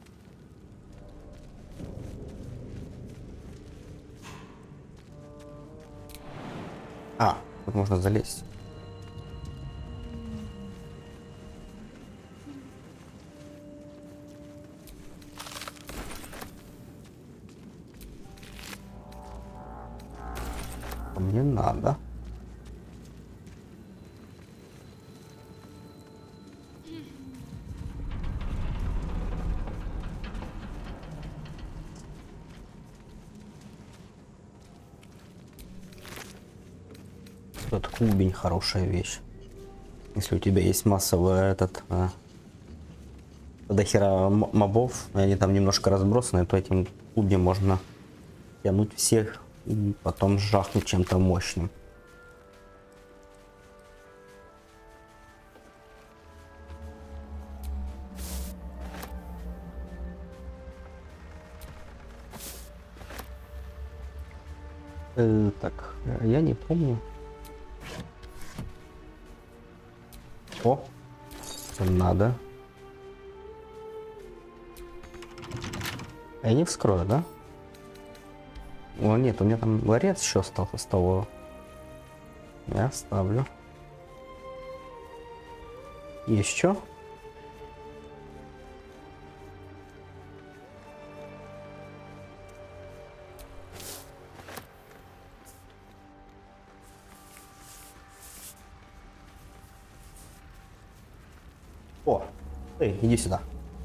Speaker 1: А, тут можно залезть. Мне надо. Этот клубень хорошая вещь. Если у тебя есть массовый этот а, до хера мобов, и они там немножко разбросаны, то этим клубнем можно тянуть всех и потом жахнуть чем-то мощным. Э, так, я не помню. О, надо. Я не вскрою, да? О, нет, у меня там ларец еще остался с того. Я оставлю. Еще. О, эй, иди сюда.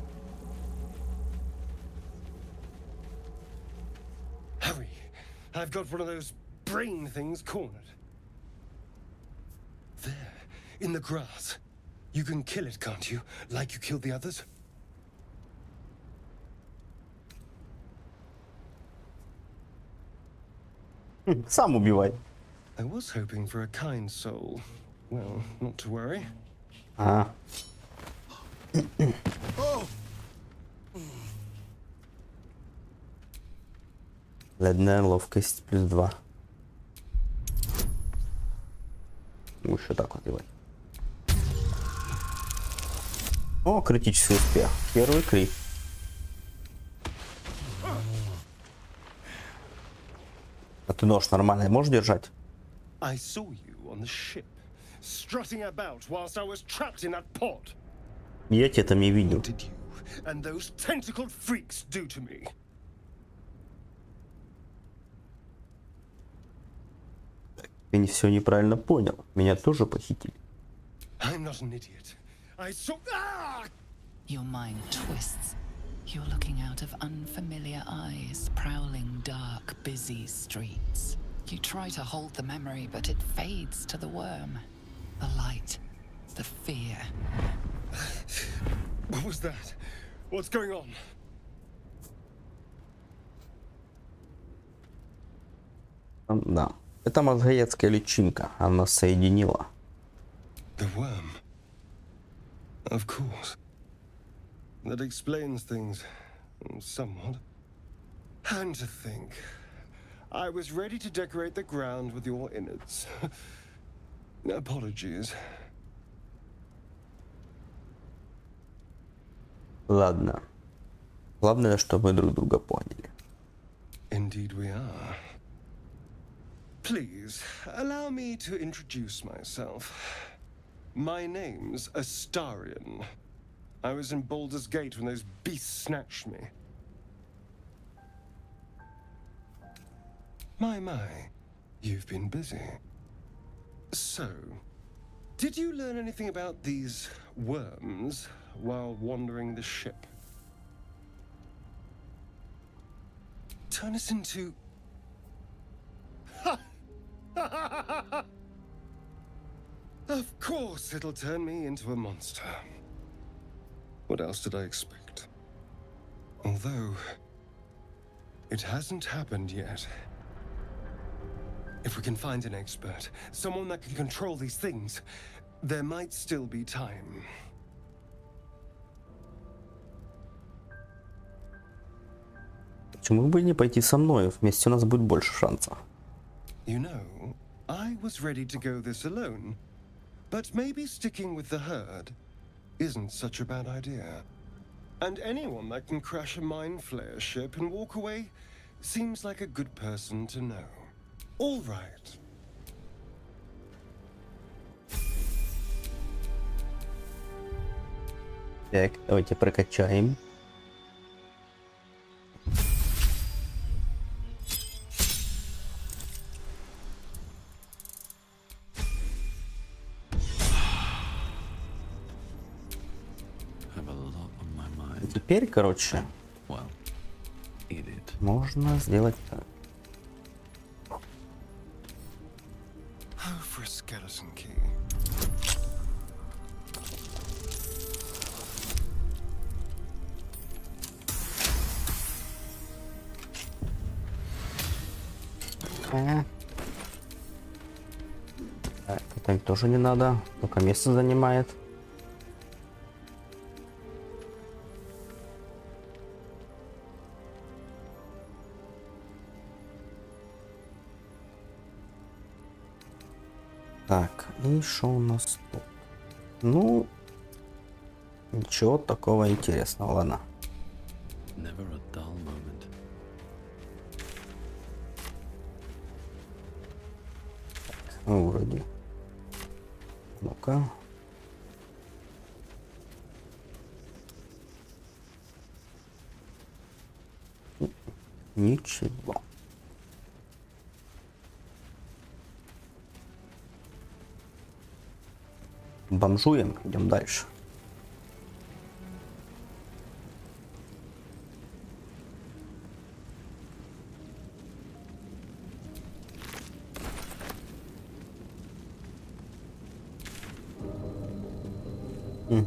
Speaker 9: Hurry! I've got one of those brain things cornered. There, in the grass. You can kill it, can't you? Like you killed the others?
Speaker 1: Сам убивай.
Speaker 9: I was hoping for a kind soul. Well, not to worry.
Speaker 1: А. Ледная ловкость плюс два. Еще так вот делать. О, критический успех. Первый крит. А ты нож нормально можешь держать?
Speaker 9: I saw you on the ship, strutting about whilst I was trapped in that pod.
Speaker 1: Я тебя там не видел.
Speaker 9: What did you and those tentacled freaks do to me?
Speaker 1: Ты не все неправильно понял. Меня тоже похитили.
Speaker 9: I'm not an idiot. I saw. Ah!
Speaker 5: Your mind twists. You're looking out of unfamiliar eyes, prowling busy streets. You try to hold the memory, but it fades to the worm. The light, the fear.
Speaker 9: What was that? What's going on?
Speaker 1: Да. Это мозгоедская личинка. Она соединила.
Speaker 9: The worm. Of course. That explains things somewhat. And to think, I was ready to decorate the ground with your innards. Apologies.
Speaker 1: Ладно. Главное, чтобы мы друг друга поняли.
Speaker 9: Indeed we are. Please, allow me to introduce myself. My name's Astarion. I was in Baldur's Gate when those beasts snatched me. My, my, you've been busy. So, did you learn anything about these worms while wandering the ship? Turn us into... Of course it'll turn me into a monster. What else did I expect? Although, it hasn't happened yet. If we can find an expert, someone that can control these things, there might still be time.
Speaker 1: Почему бы не пойти со мной? Вместе у нас будет больше шансов.
Speaker 9: You know, I was ready to go this alone, but maybe sticking with the herd isn't such a bad idea. And anyone that can crash a mind flayer ship and walk away seems like a good person to know. All right.
Speaker 1: Так, давайте прокачаем. Теперь, короче, можно сделать так.
Speaker 9: For a skeleton key.
Speaker 1: А. Так, это тоже не надо, только место занимает. Так, и что у нас тут? Ну, ничего такого интересного, ладно.
Speaker 3: Never a dull moment.
Speaker 1: Ну, вроде. Ну-ка. Ничего. Бомжуем, идем дальше. Угу.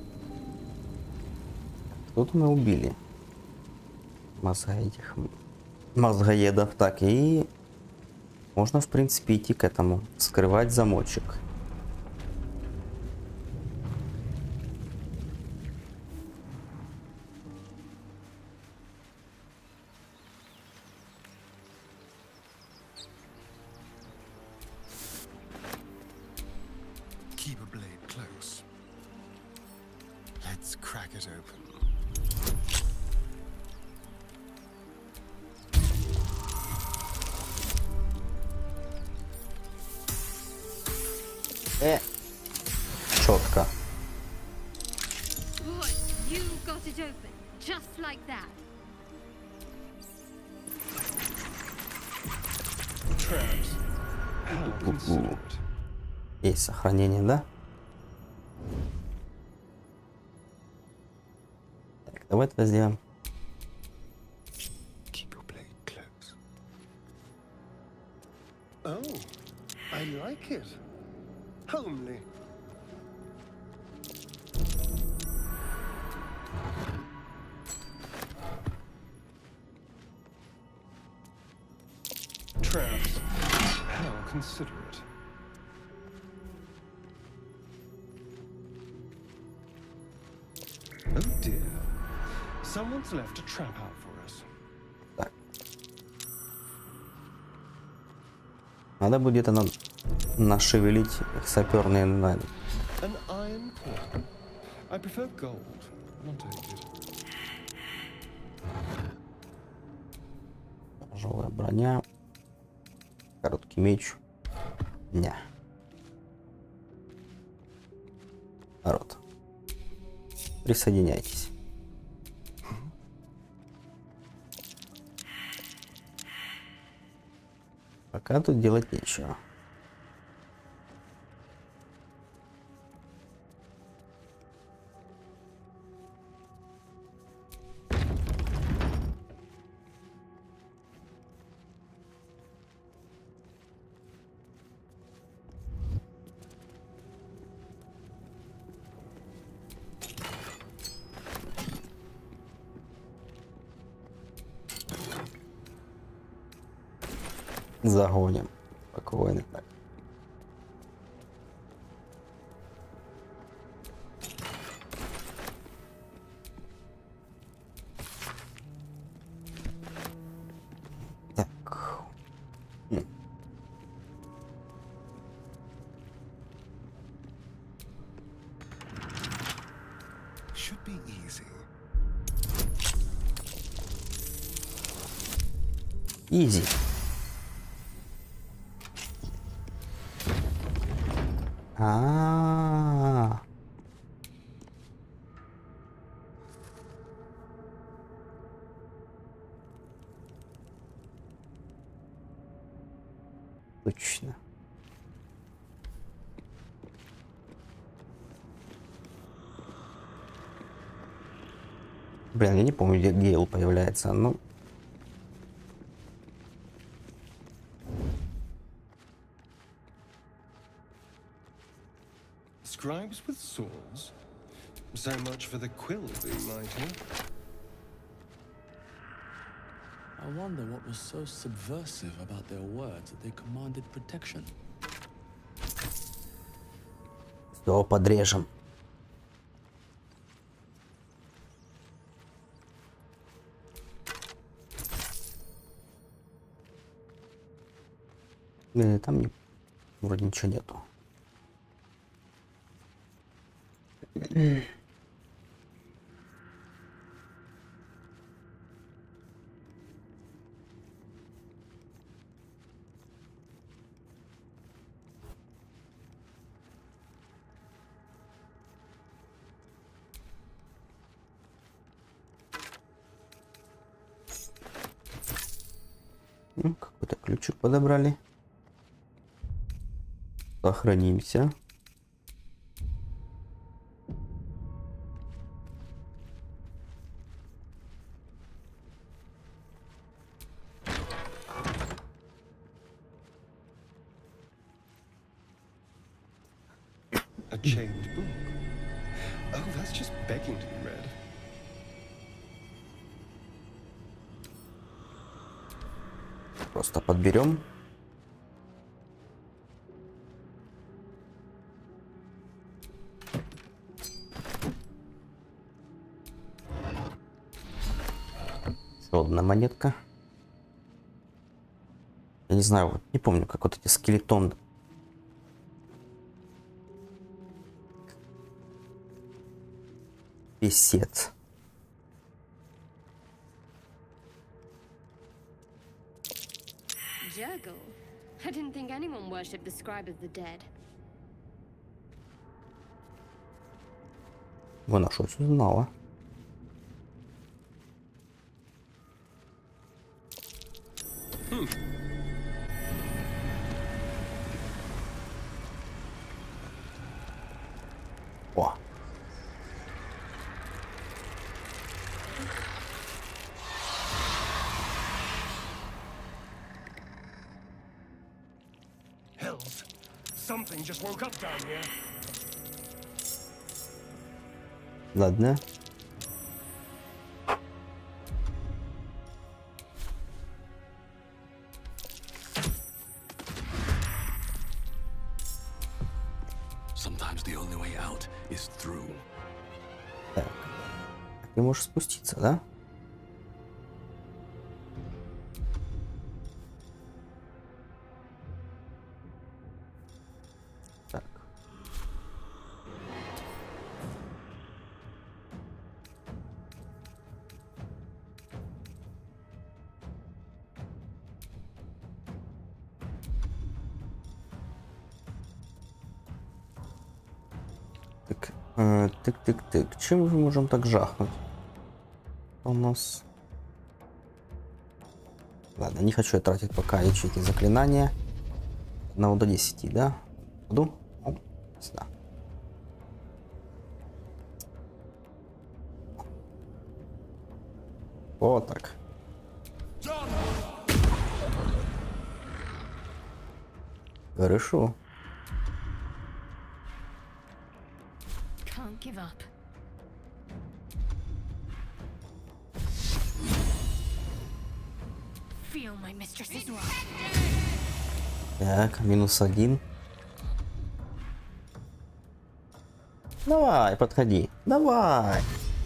Speaker 1: Тут мы убили мозга этих мозгоедов. Так, и можно, в принципе, идти к этому, скрывать замочек.
Speaker 9: Keep a blade close. Let's crack it open.
Speaker 1: Э, четко.
Speaker 7: What? You got it open, just like that.
Speaker 9: Traps. How considerate.
Speaker 1: Есть сохранение, да? Так, давай это сделаем.
Speaker 9: Keep your blade close. Oh, I like it. Homely. Traps. How considerate. Oh dear. Someone's left a trap out for us.
Speaker 1: Так. Надо будет где-то нам нашевелить саперные навыки.
Speaker 9: An iron core. I prefer gold, not aged.
Speaker 1: Тяжелая броня. Короткий меч. Ня. Народ. Присоединяйтесь. Пока тут делать нечего. Загоним. Спокойно так. Так. Хм.
Speaker 9: Should be easy.
Speaker 1: Изи. А-а-а. Точно. Блин, я не помню, где Гейл появляется. Ну.
Speaker 9: Scribes with swords? So much for the quill being mighty.
Speaker 3: I wonder what was so subversive about their words that they commanded protection.
Speaker 1: Все подрежем. Блин, там не... вроде ничего нету. Ну, какой-то ключик подобрали. Сохранимся.
Speaker 9: A chained book. Oh, that's just begging to be read.
Speaker 1: Просто подберем. Еще одна монетка. Я не знаю, вот не помню, как вот эти скелетон. Песец.
Speaker 10: Jurgle? I didn't think anyone worshipped the scribe of the dead.
Speaker 1: Вон, что узнала.
Speaker 9: Hmm.
Speaker 1: О.
Speaker 9: Hells. Something just woke up down here.
Speaker 1: Ладно.
Speaker 3: Sometimes the only way out is through.
Speaker 1: Так. Ты можешь спуститься, да? Так. Так, э, тык-тык-тык. Чем мы можем так жахнуть? У нас... Ладно, не хочу я тратить пока ячейки заклинания. одного до десяти, да? Буду? О, сюда. Вот так. Хорошо.
Speaker 7: Can't give up. Feel my mistress's wrath.
Speaker 1: Так, минус один. Давай, подходи. Давай.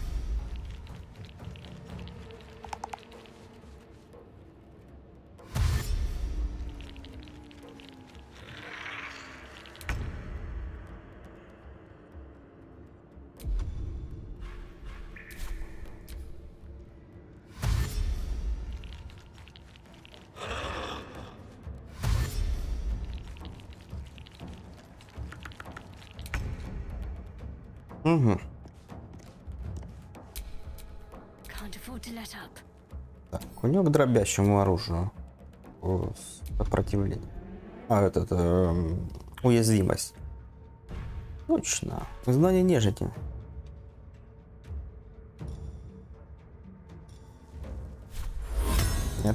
Speaker 1: Угу.
Speaker 7: Can't afford to let up.
Speaker 1: Так, у него к дробящему оружию О, сопротивление. А, этот э, уязвимость. Точно. Знание нежити. Нет.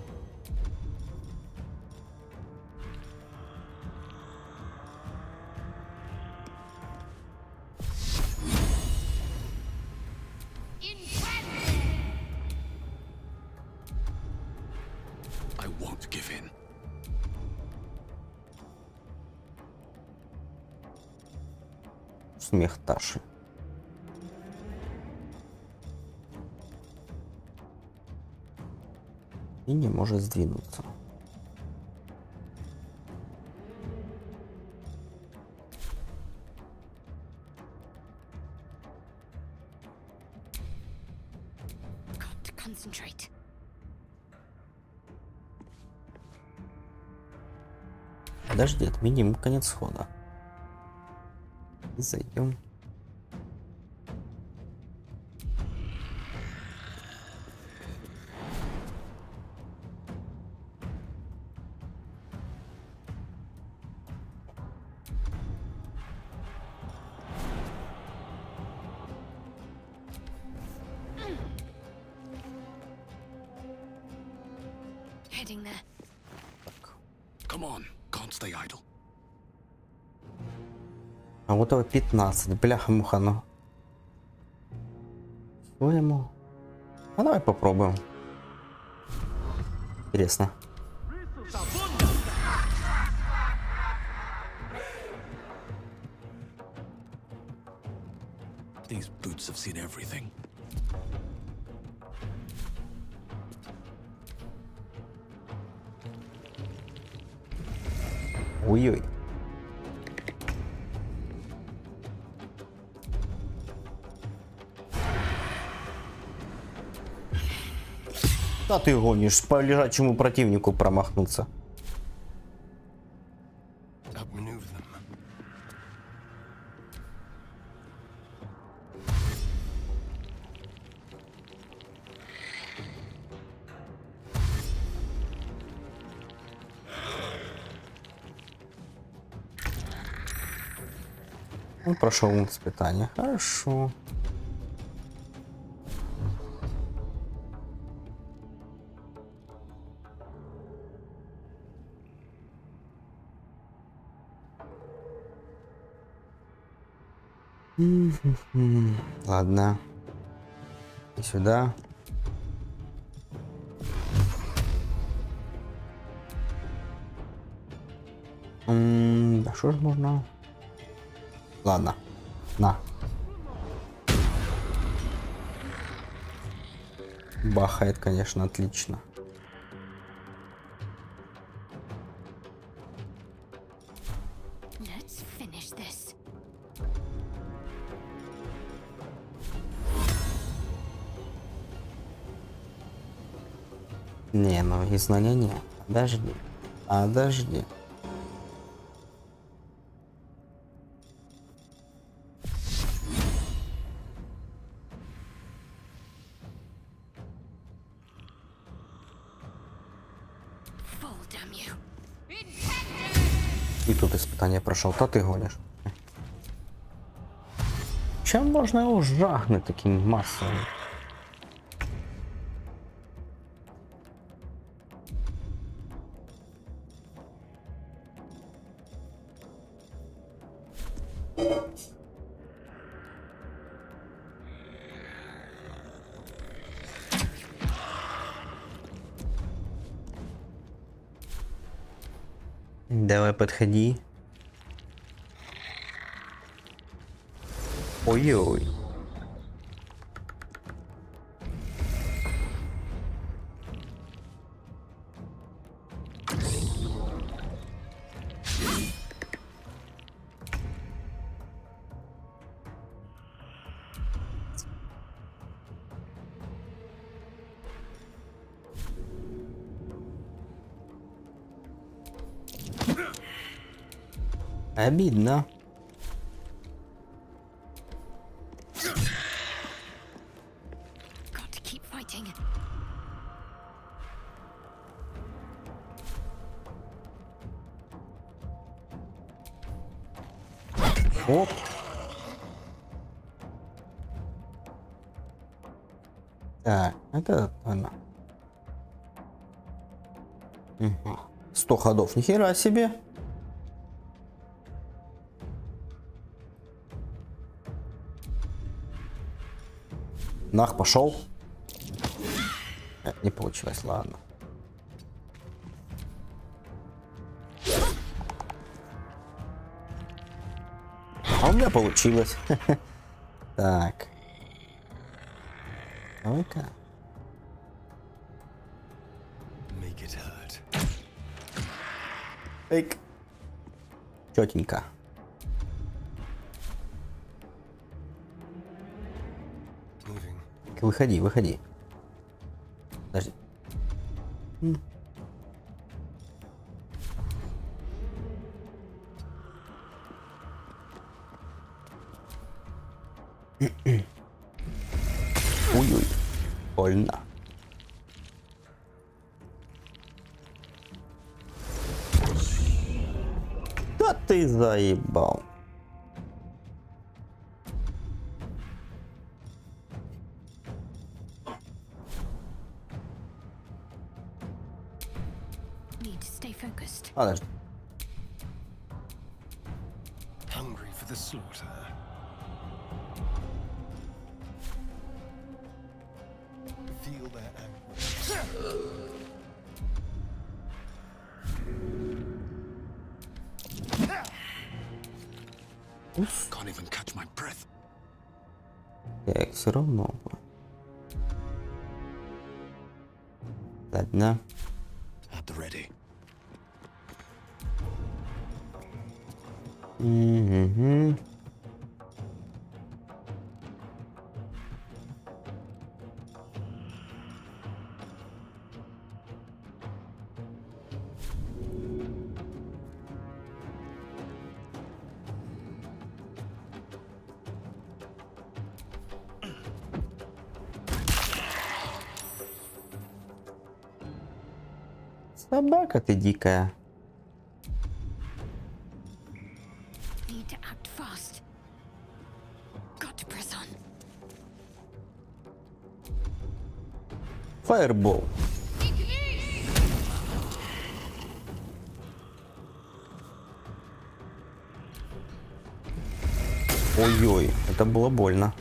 Speaker 3: I won't give in.
Speaker 1: Смех Таши. И не может сдвинуться.
Speaker 7: Got to concentrate.
Speaker 1: Подожди, отменим конец хода. И зайдем.
Speaker 7: Heading there.
Speaker 3: Come on, can't stay idle.
Speaker 1: А вот его пятнадцать. Бляха-муха, ну. Что ему? А давай попробуем. Интересно.
Speaker 3: These boots have seen everything.
Speaker 1: Ой-ой. Да ты гонишь, по лежачему противнику промахнуться.
Speaker 9: Outmaneuver them.
Speaker 1: Он прошел испытание. Хорошо. Ладно. И сюда. М, да что ж можно? Ладно. На. Бахает, конечно, отлично.
Speaker 7: Let's finish this.
Speaker 1: Не, ну и знания не. Подожди. Подожди.
Speaker 7: Fall, damn you.
Speaker 1: И тут испытание прошел, то ты гонишь. Чем можно его жахнуть таким массовым? Давай подходи. Ой-ой. Обидно.
Speaker 7: Got to keep fighting.
Speaker 1: Оп. Так, это она. Угу. Сто ходов, нихера себе. Нах, пошел. Не получилось, ладно. А у меня получилось. Так. Ну-ка. Эйк. Четенько. Выходи, выходи. Подожди. Ой-ой, больно. Да ты заебал.
Speaker 7: Need to stay focused.
Speaker 1: Подожди.
Speaker 9: Hungry for the slaughter. Feel their anguish.
Speaker 3: Can't even catch my breath.
Speaker 1: Так, все равно. Ладно.
Speaker 3: At the ready.
Speaker 1: Угу. Собака ты дикая.
Speaker 7: Need to act fast. Got to press on.
Speaker 1: Фаербол. Ой-ой, это было больно.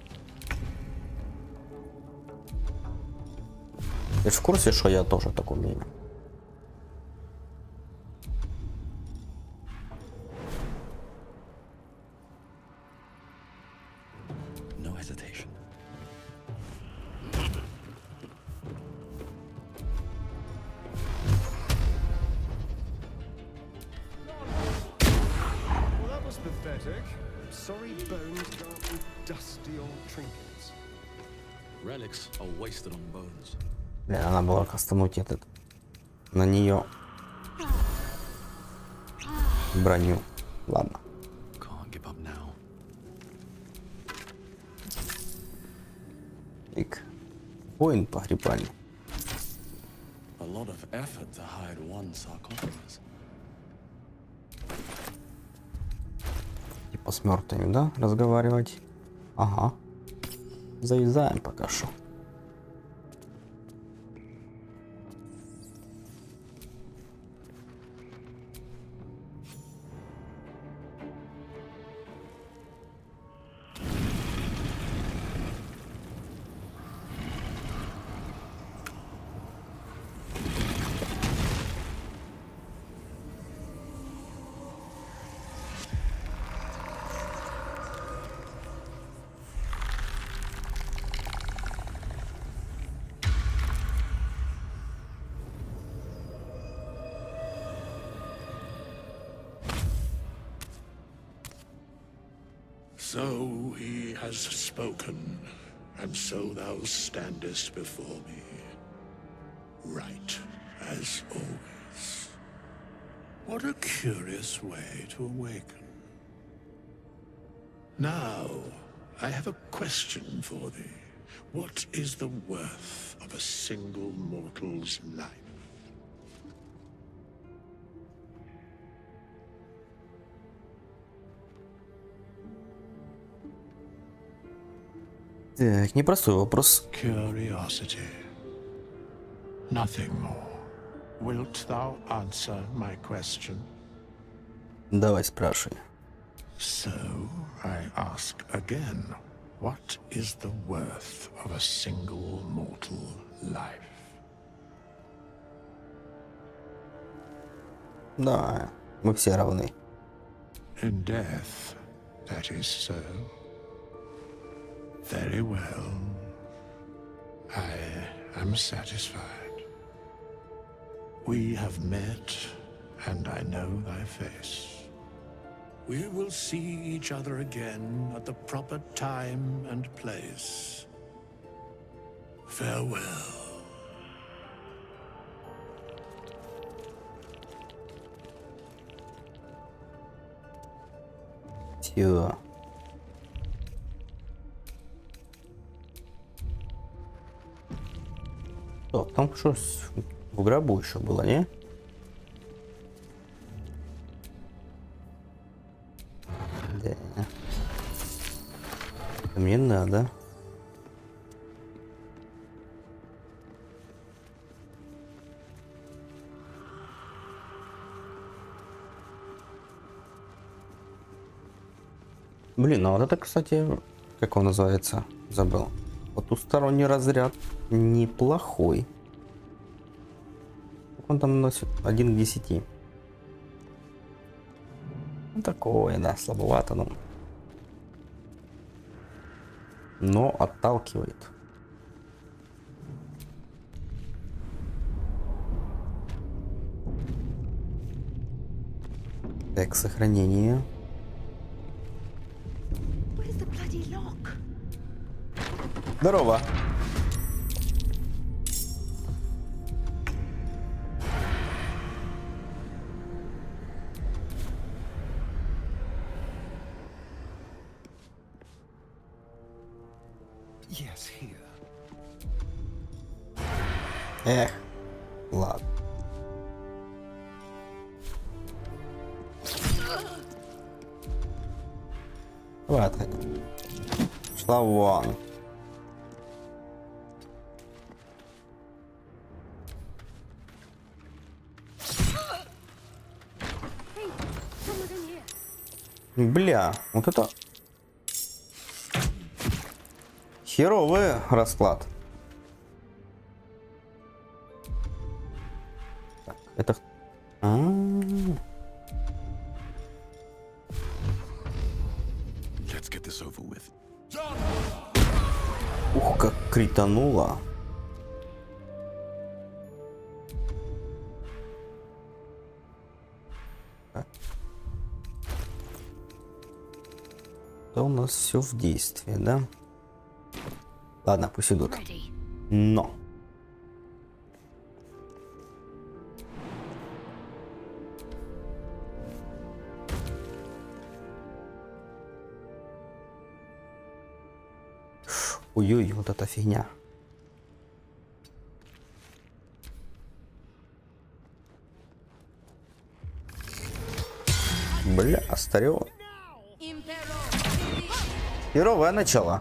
Speaker 1: Ты ж в курсе, что я тоже так умею?
Speaker 3: No hesitation.
Speaker 9: Well, that was pathetic. Sorry bones can't dusty old trinkets.
Speaker 3: Relics are wasted on bones.
Speaker 1: Блин, она была кастануть этот на нее броню. Ладно.
Speaker 3: Can't give up now.
Speaker 1: Ик. Воин погребальный.
Speaker 3: A lot of effort to hide one sarcophagus.
Speaker 1: Типа с мертвыми, да? Разговаривать. Ага. Завязаем пока что.
Speaker 6: So he has spoken, and so thou standest before me, right as always. What a curious way to awaken. Now, I have a question for thee. What is the worth of a single mortal's life?
Speaker 1: Так, непростой вопрос.
Speaker 6: Curiosity. Nothing more. Wilt thou answer my question?
Speaker 1: Давай спрашивай.
Speaker 6: So, I ask again. What is the worth of a single mortal life?
Speaker 1: Да, мы все равны.
Speaker 6: In death, that is so. Very well. I am satisfied. We have met, and I know thy face. We will see each other again at the proper time and place. Farewell.
Speaker 1: Все. О, там что в гробу еще было, не? Да. Мне надо. Блин, ну вот это, кстати, как он называется? Забыл. Потусторонний разряд неплохой. Он там носит один к десяти. Ну, такое, да, слабовато, но... но отталкивает. Так, сохранение. Здорово.
Speaker 9: Yes, here.
Speaker 1: Эх, ладно. Ладно. Шла вон. Бля, вот это Херовый расклад. Так, это... А-а-а.
Speaker 3: Let's get this over with.
Speaker 1: Ух, как критануло. Это у нас все в действии, да? Ладно, пусть идут. Но. Ой-ой, вот эта фигня. Бля, остарёво. Херовое начало.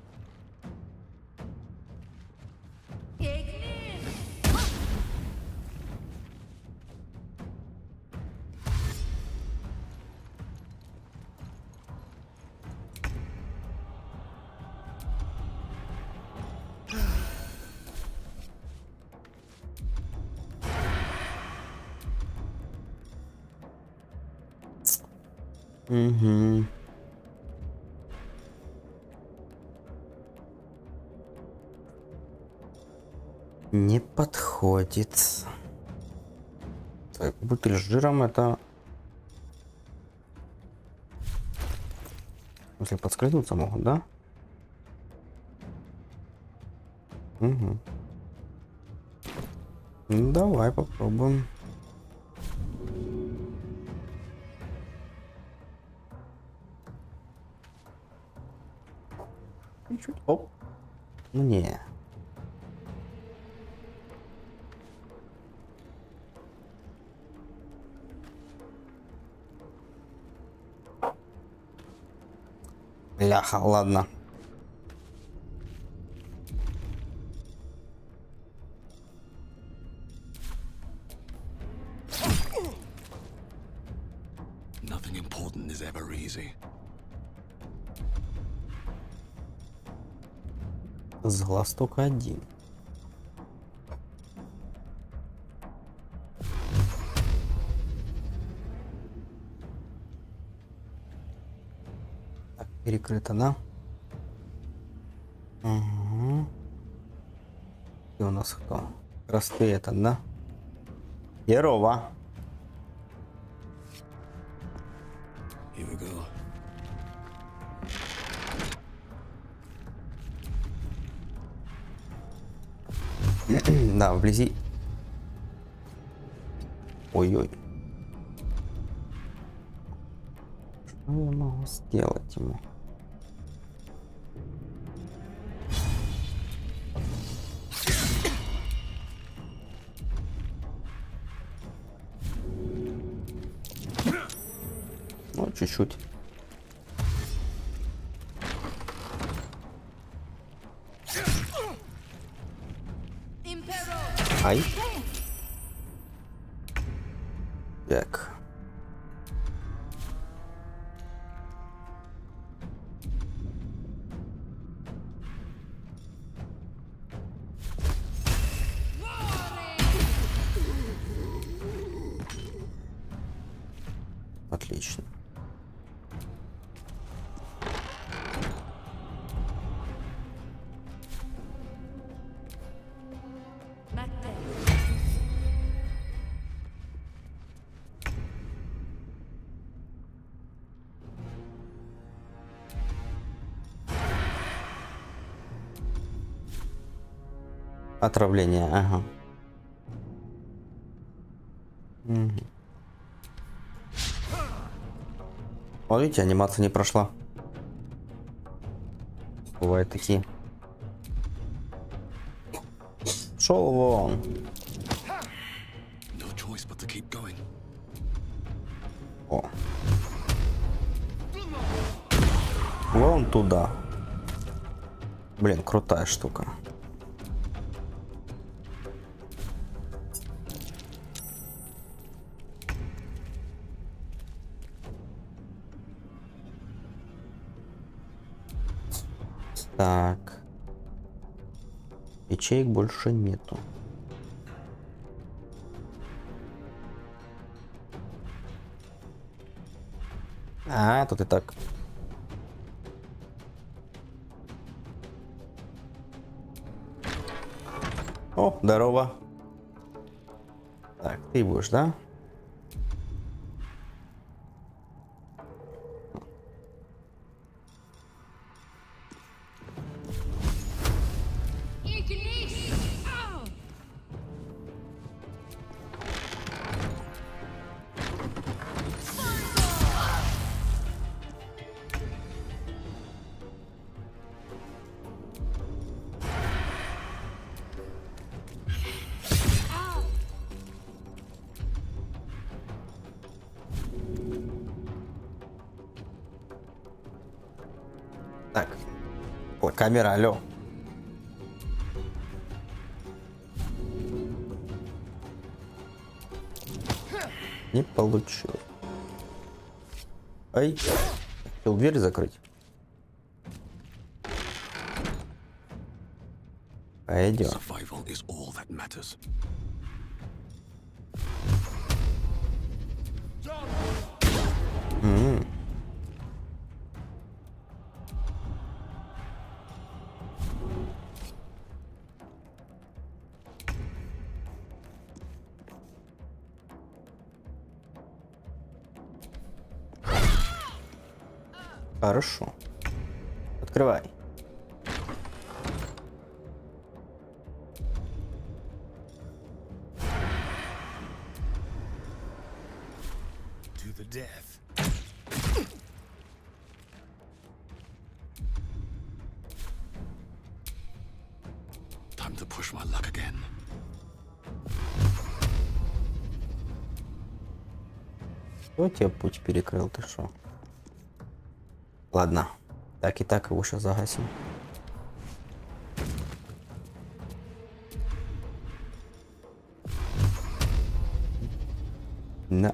Speaker 1: Угу. Не подходит. Так, бутыль с жиром это... Если подскользнуться могут, да? Угу. Ну, давай попробуем. Чуть-чуть. Оп. Ну не. Ляха, ладно.
Speaker 3: Nothing important is ever easy.
Speaker 1: С глаз только один. Так, перекрыто, да? Угу. И у нас кто? Простый этот, да? Херово.
Speaker 3: Here we go.
Speaker 1: Да, вблизи. Ой-ой. Что я могу сделать ему? Ну, чуть-чуть. Ай. Так. Отлично. Отравление, ага. Угу. Вот видите, анимация не прошла. Бывают такие. Шел вон.
Speaker 3: No choice but to keep going.
Speaker 1: О. Вон туда. Блин, крутая штука. Так. ячеек больше нету. А, тут и так. О, здорово. Так, ты будешь, да? Так, о, камера, алло. Не получилось. Ай, хотел дверь закрыть. Пойдем. М-м. Хорошо. Открывай.
Speaker 8: To the death.
Speaker 3: Time to push my luck again.
Speaker 1: Кто тебе путь перекрыл, ты шо? Ладно, так и так его сейчас загасим. Да.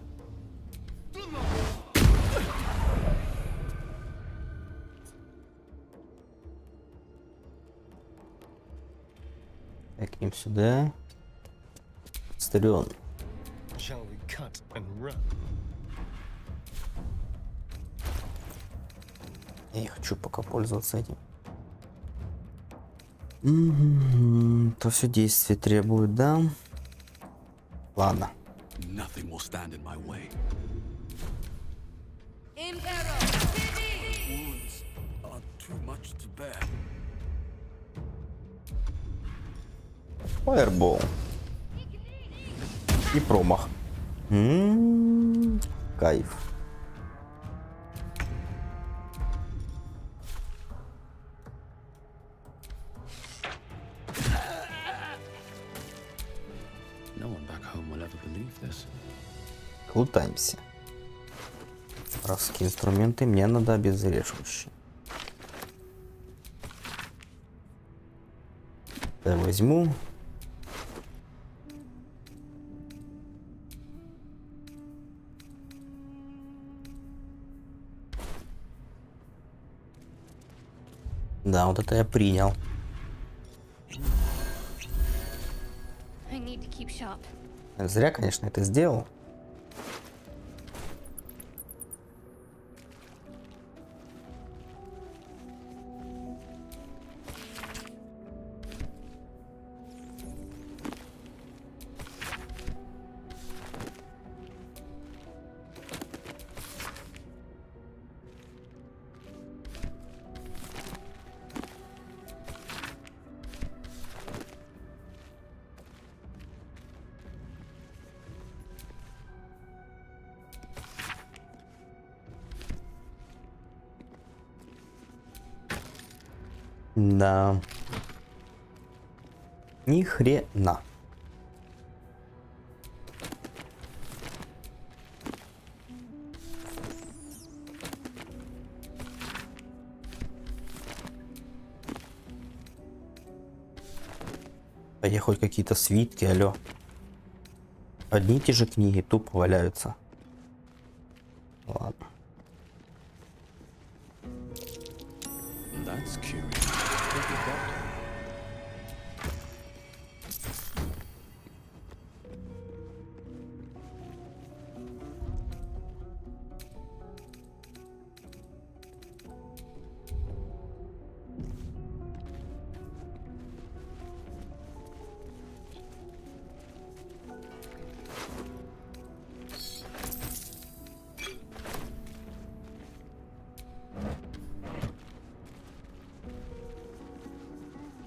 Speaker 1: Так, им сюда. Стрём.
Speaker 9: Shall we cut and run?
Speaker 1: Я не хочу пока пользоваться этим. М-м-м, то все действие требует, да? Ладно.
Speaker 3: Nothing will stand in my way. Wounds are too much to bear.
Speaker 1: Фаербол. И промах. М-м-м, кайф. Лутаемся. Воровские инструменты мне надо обезвреживающие. Я возьму. Да, вот это я принял.
Speaker 7: I need to keep sharp.
Speaker 1: Зря, конечно, это сделал. Да. Ни хрена. А я хоть какие-то свитки, алё. Одни и те же книги тупо валяются. Ладно.
Speaker 3: That's curious.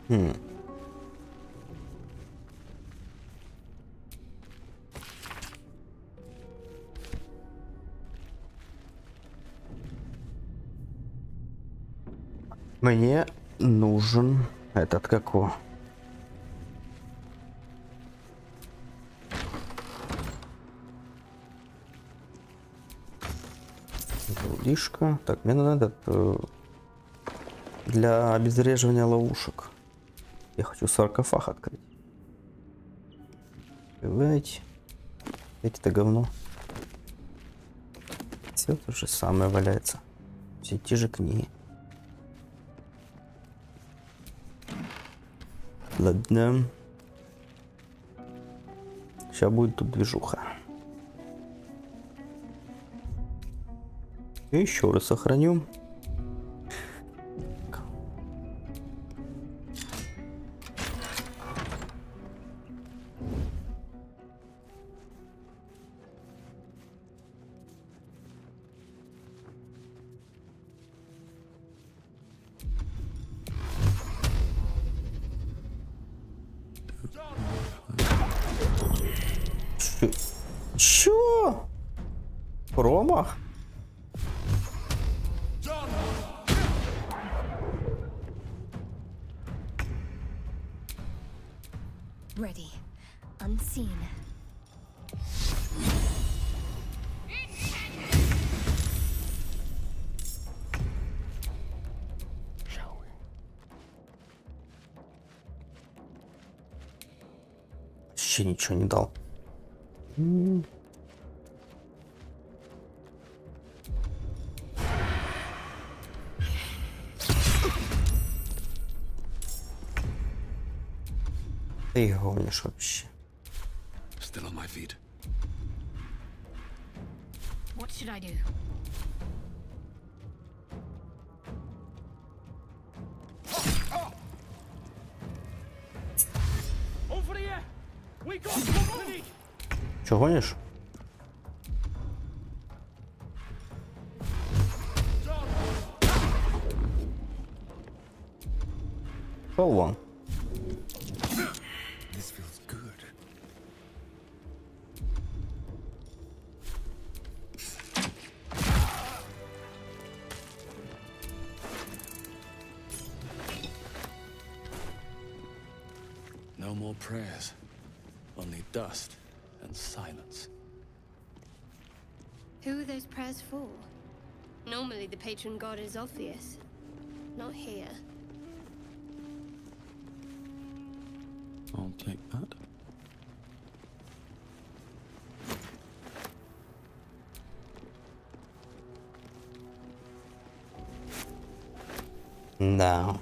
Speaker 1: Хм. Мне нужен этот како. Лишка. Так, мне надо этот, э, для обезвреживания ловушек. Я хочу саркофаг открыть. Давайте. Эти-то говно. Все то же самое валяется. Все те же книги. Ладно. Сейчас будет тут движуха. И еще раз сохраню. Чё? Промах?
Speaker 10: Ready. Unseen.
Speaker 9: Shall we?
Speaker 1: Вообще ничего не дал. М. Ты гонишь вообще.
Speaker 3: Still on my feet.
Speaker 2: What should I do?
Speaker 1: Че гонишь? Шел вон.
Speaker 3: This feels good. No more prayers. Only dust and silence.
Speaker 10: Who are those prayers for? Normally the patron god is obvious. Not here.
Speaker 3: I'll take that.
Speaker 1: Да.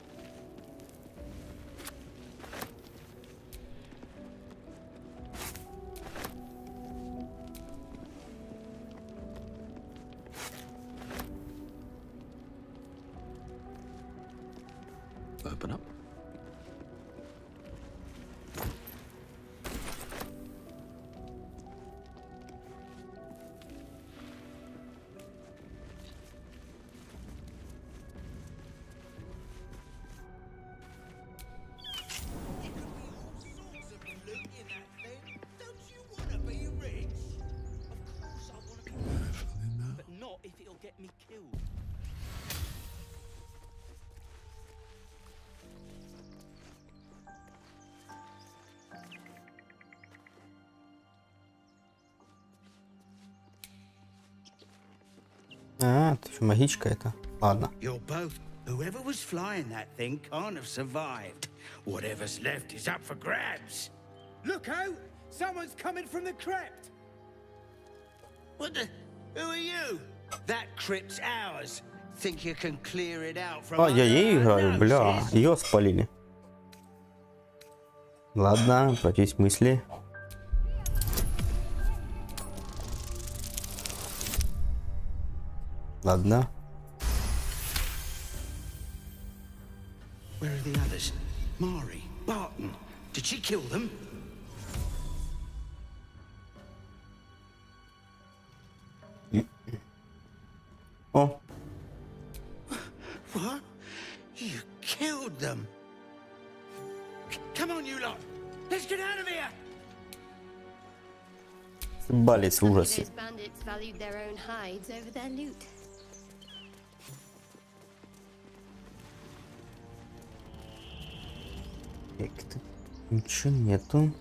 Speaker 3: Open up.
Speaker 1: А, это что, магичка это? Ладно.
Speaker 11: You're both. Whoever was flying that thing can't have survived. Whatever's left is up for grabs.
Speaker 12: Look out! Someone's coming from the crypt!
Speaker 11: What the? Who are you? That crypt's ours. Think you can clear it out from
Speaker 1: А, я ей
Speaker 11: under our
Speaker 1: играю, бля,
Speaker 11: noses?
Speaker 1: ее спалили. Ладно, прочесть мысли. Ладно.
Speaker 11: Where are the others? Mari, Barton. Did she kill them?
Speaker 1: О,
Speaker 11: What? You killed them?
Speaker 1: Балец в
Speaker 10: Lucky
Speaker 1: ужасе.
Speaker 10: those bandits valued their own hides over their loot.
Speaker 1: Так-то ничего нету.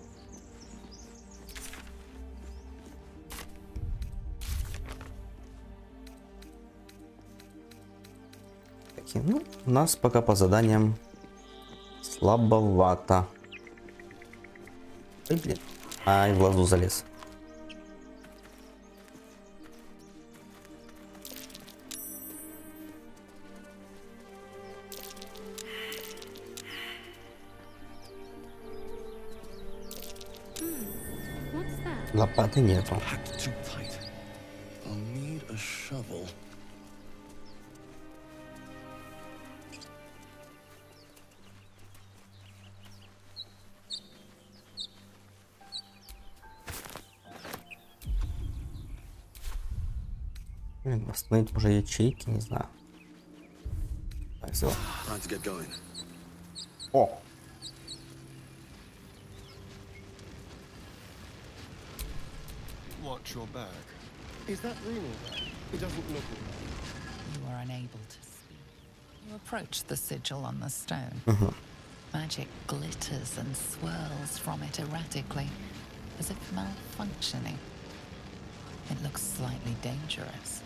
Speaker 1: Такие, ну, у нас пока по слабовато. Ой, блин. Ай, в лазу залез. Лопаты нету. Блин, восстановить уже ячейки, не знаю. Так, все. О!
Speaker 9: Watch your back. Is that real there? It doesn't look all right.
Speaker 5: You are unable to speak. You approach the sigil on the stone.
Speaker 1: Uh-huh.
Speaker 5: Magic glitters and swirls from it erratically, as if malfunctioning. It looks slightly dangerous.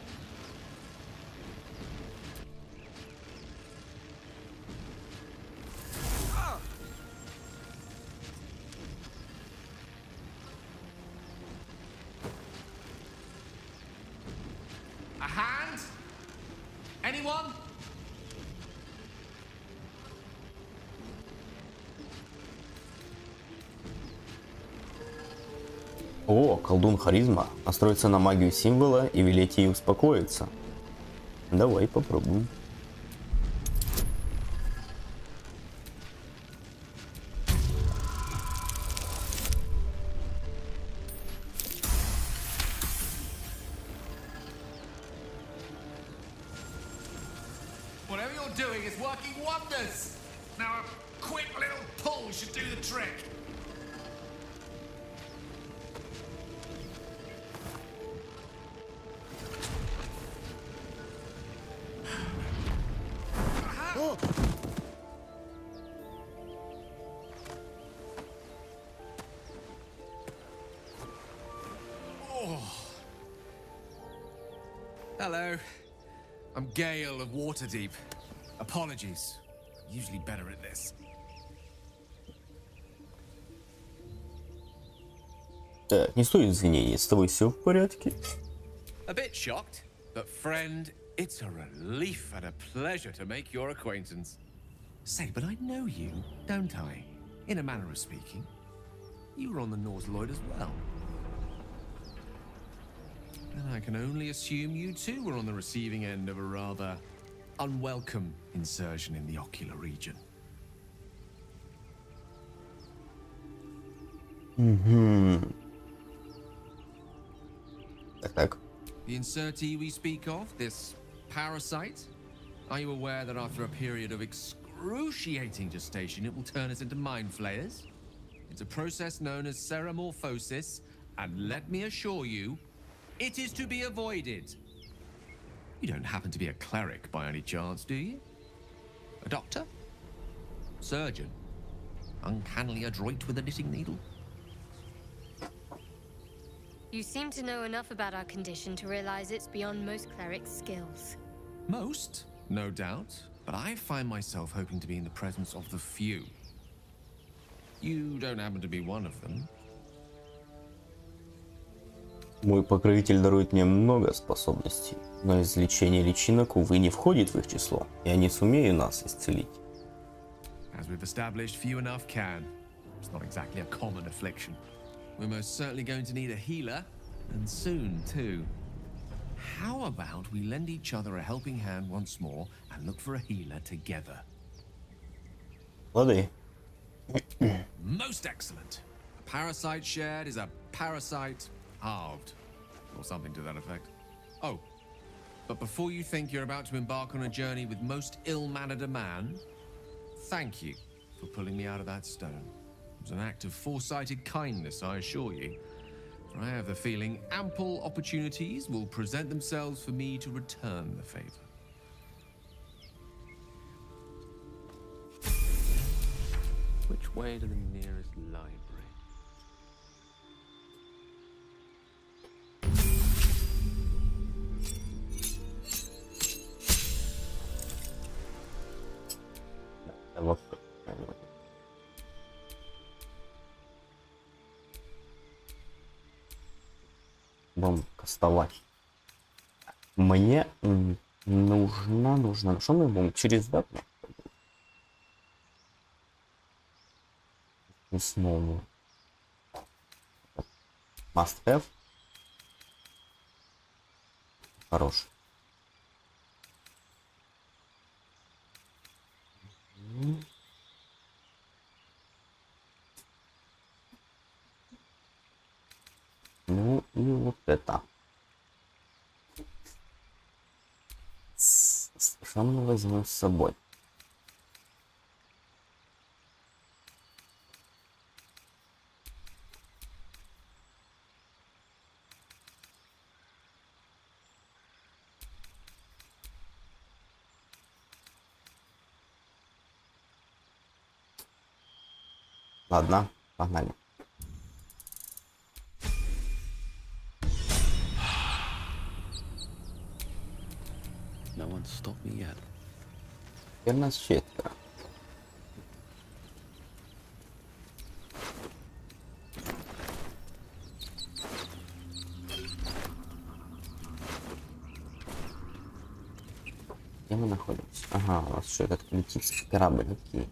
Speaker 13: A hand? Anyone?
Speaker 1: О, колдун харизма. Настроиться на магию символа и велеть ей успокоиться. Давай попробуем.
Speaker 13: Whatever you're doing is working wonders. Now a quick little pull should do the trick. Hello. I'm Gale of Waterdeep. Apologies. I'm usually better at this.
Speaker 1: Так, не стоит извинений, с тобой все в порядке?
Speaker 13: A bit shocked, but friend, it's a relief and a pleasure to make your acquaintance. Say, but I know you, don't I? In a manner of speaking. You were on the Norse Lloyd as well. And I can only assume you too were on the receiving end of a rather unwelcome insertion in the ocular region.
Speaker 1: Mm-hmm. Так, так.
Speaker 13: The insertee we speak of, this parasite, are you aware that after a period of excruciating gestation, it will turn us into mind flayers? It's a process known as ceramorphosis, and let me assure you, it is to be avoided. You don't happen to be a cleric by any chance, do you? A doctor? Surgeon? Uncannily adroit with a knitting needle?
Speaker 10: You seem to know enough about our condition to realize it's beyond most clerics' skills.
Speaker 13: Most, no doubt, but I find myself hoping to be in the presence of the few. You don't happen to be one of them.
Speaker 1: Мой покровитель дарует мне много способностей, но излечение личинок, увы, не входит в их число. Я не сумею нас исцелить.
Speaker 13: As we've established, few enough can. It's not exactly a common affliction. We're most certainly going to need a healer, and soon too. How about we lend each other a helping hand once more and look for a healer together?
Speaker 1: Лады.
Speaker 13: Most excellent. A parasite shared is a parasite halved, or something to that effect. Oh, but before you think you're about to embark on a journey with most ill-mannered a man, thank you for pulling me out of that stone. It was an act of foresighted kindness, I assure you. I have the feeling ample opportunities will present themselves for me to return the favor.
Speaker 14: Which way to the nearest library?
Speaker 1: Будем кастовать. Мне м, нужна, нужна. Что мы будем? Через дат? И снова. Must have. Хорош. Ну и вот это. Что мы возьмем с собой? Ладно, погнали.
Speaker 14: No one stopped me yet.
Speaker 1: Теперь нас четверо. Где мы находимся? Ага, у нас что, этот политический корабль, окей.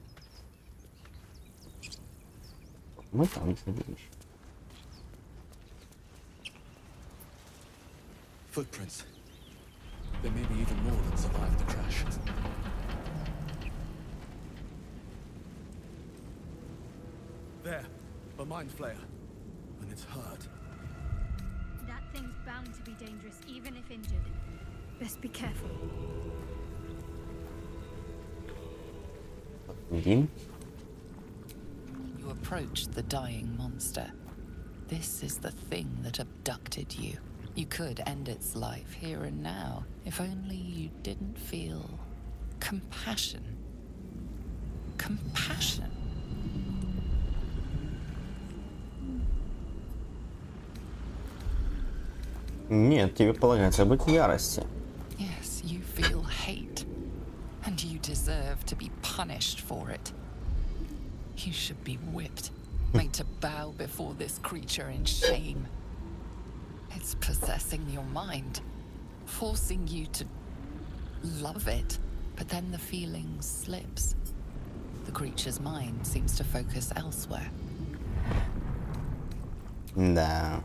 Speaker 1: Мы там находились.
Speaker 3: Footprints. There may be even more that survived the crash. There, a mind flayer. And it's hurt.
Speaker 7: That thing's bound to be dangerous, even if injured. Best be careful.
Speaker 1: Один.
Speaker 5: You approach the dying monster. This is the thing that abducted you. You could end its life here and now, if only you didn't feel compassion. Compassion.
Speaker 1: Нет, тебе полагается быть в ярости.
Speaker 5: Yes, you feel hate, and you deserve to be punished for it. You should be whipped, made to bow before this creature in shame. It's possessing your mind, forcing you to love it, but then the feeling slips. The creature's mind seems to focus elsewhere.
Speaker 1: Да.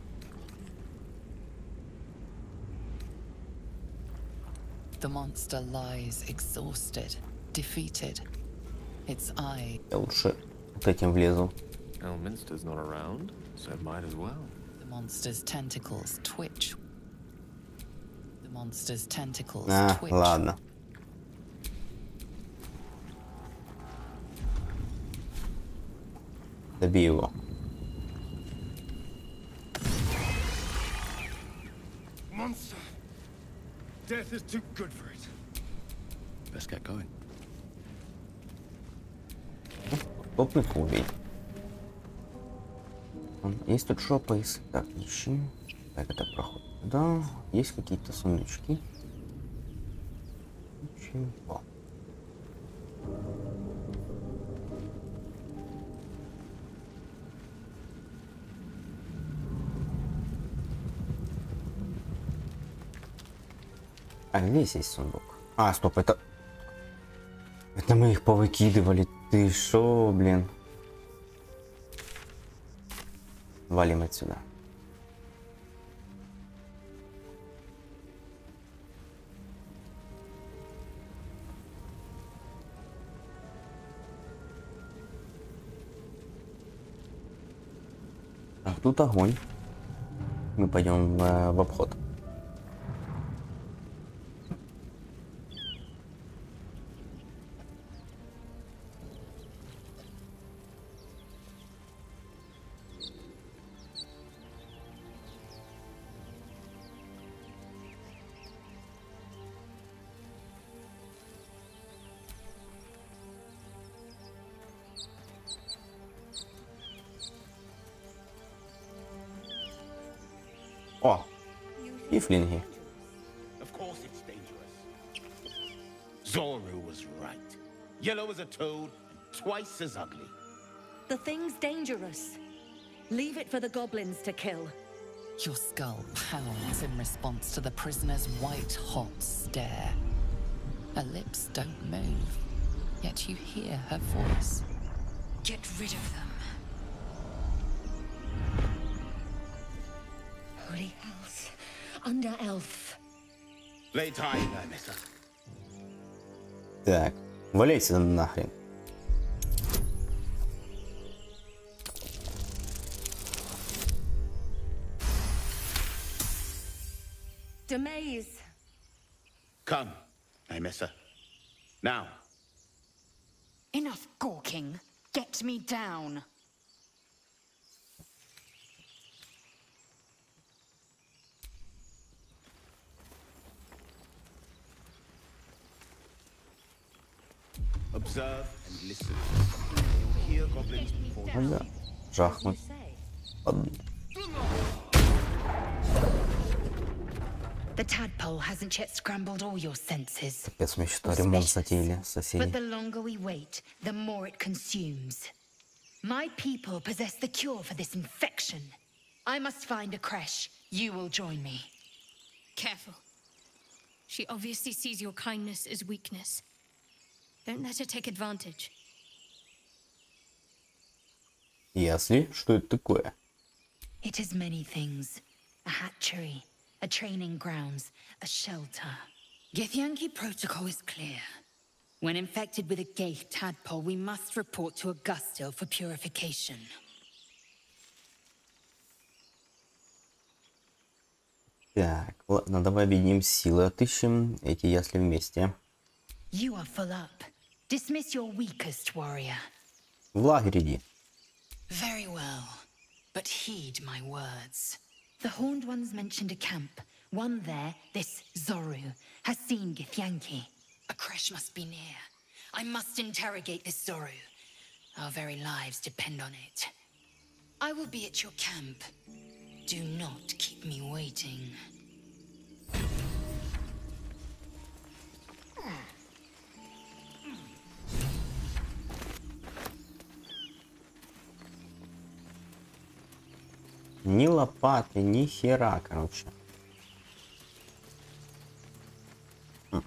Speaker 5: The monster lies exhausted, defeated. Its eye.
Speaker 1: Я лучше вот этим влезу.
Speaker 14: Elminster's not around, so might as well.
Speaker 5: The monster's tentacles twitch. The monster's tentacles
Speaker 1: А,
Speaker 5: twitch.
Speaker 1: ладно. Добей его.
Speaker 9: Monster! Death is too good for it.
Speaker 14: Best get going.
Speaker 1: Топный фулей. Есть тут что поиск? Так, ищем. Так, это проход. Да, есть какие-то сундучки. Ничего. А здесь есть сундук. А, стоп, это... Это мы их повыкидывали. Ты шо, блин? Валим отсюда. А тут огонь. Мы пойдем в, в обход. О, тифлинги.
Speaker 15: Of course it's dangerous. Zoru was right. Yellow as a toad and twice as ugly.
Speaker 2: The thing's dangerous. Leave it for the goblins to kill.
Speaker 5: Your skull pounds in response to the prisoner's white-hot stare. Her lips don't move, yet you hear her voice.
Speaker 4: Get rid of them.
Speaker 2: Holy hells. Under elf.
Speaker 15: Lay time, Nymissa.
Speaker 1: Так, валяйте нахрен.
Speaker 2: Demaze.
Speaker 15: Come, Nymissa. Now.
Speaker 4: Enough gawking. Get me down.
Speaker 15: Observe and listen. You'll hear goblins before you
Speaker 1: Ага, жахнуть. Ладно.
Speaker 4: The tadpole hasn't yet scrambled all your senses.
Speaker 1: Капец, мы что, ремонт затеяли
Speaker 4: But
Speaker 1: соседей.
Speaker 4: the longer we wait, the more it consumes. My people possess the cure for this infection. I must find a creche. You will join me.
Speaker 7: Careful. She obviously sees your kindness as weakness. Don't let her take advantage.
Speaker 1: Ясли, что это такое?
Speaker 4: It is many things. A hatchery, a training grounds, a shelter. Githyanki protocol is clear. When infected with a Gaith tadpole, we must report to Augustil for purification.
Speaker 1: Так, ладно, давай объединим силы, отыщем эти ясли вместе.
Speaker 4: You are full up. Dismiss your weakest warrior.
Speaker 1: В лагерь иди.
Speaker 4: Very well, but heed my words. The Horned Ones mentioned a camp. One there, this Zoru, has seen Githyanki. A creche must be near. I must interrogate this Zoru. Our very lives depend on it. I will be at your camp. Do not keep me waiting.
Speaker 1: Ни лопаты, ни хера, короче. Хм.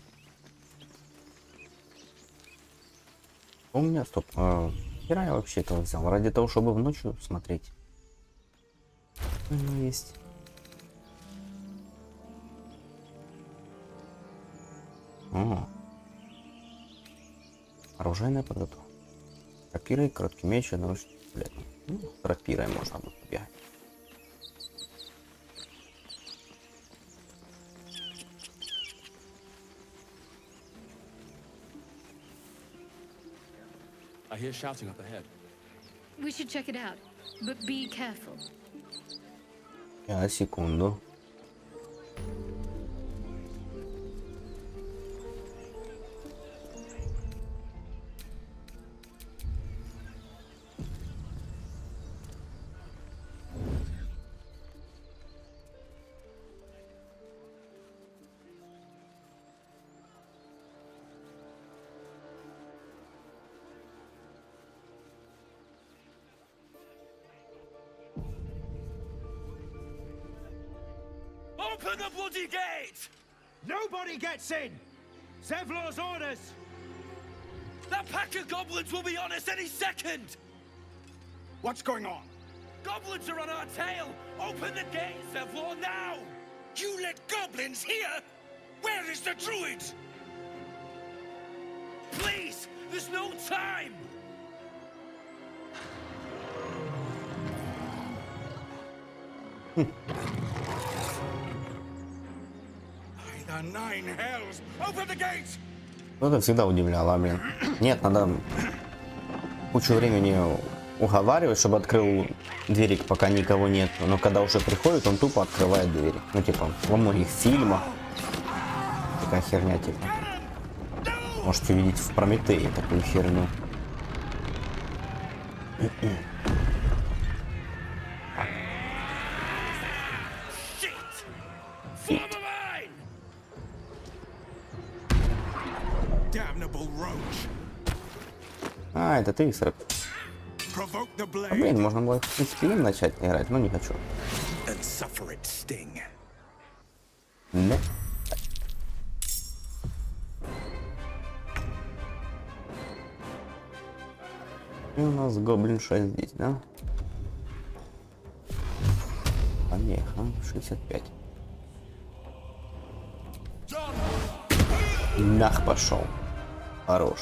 Speaker 1: У меня, стоп, э, хера я вообще этого взял? Ради того, чтобы в ночью смотреть. У него есть. О. Оружейная подготовка. Рапирой, короткий меч, одноручный, блядь. Ну, рапирой можно будет побегать.
Speaker 14: I hear shouting up ahead.
Speaker 7: We should check it out, but be careful.
Speaker 1: Я секунду.
Speaker 12: Open the bloody gate! Nobody gets in! Zevlor's orders! That pack of goblins will be on us any second! What's going on? Goblins are on our tail! Open the gate, Zevlor, now! You let goblins here? Where is the druid? Please! There's no time! By the nine hells! Open the gate!
Speaker 1: Ну, это всегда удивляло, блин. Нет, надо кучу времени уговаривать, чтобы открыл двери, пока никого нет. Но когда уже приходит, он тупо открывает двери. Ну, типа, во многих фильмах. Такая херня, типа. Можете видеть в Прометее такую херню.
Speaker 12: Shit!
Speaker 1: Офигеть. А, это ты, сэр. А, блин, можно было, в принципе, им начать играть, но не хочу. Да. И у нас гоблинша здесь, да? Поехали, шестьдесят пять. Нах, пошел. Хорош.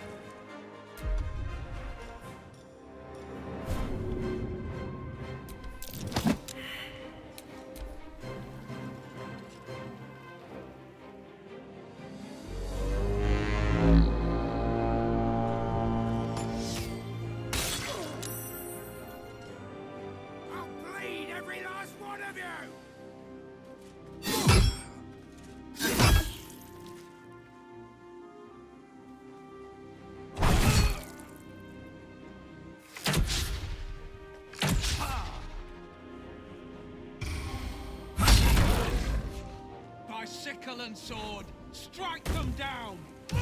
Speaker 12: Sickle and sword, strike them down.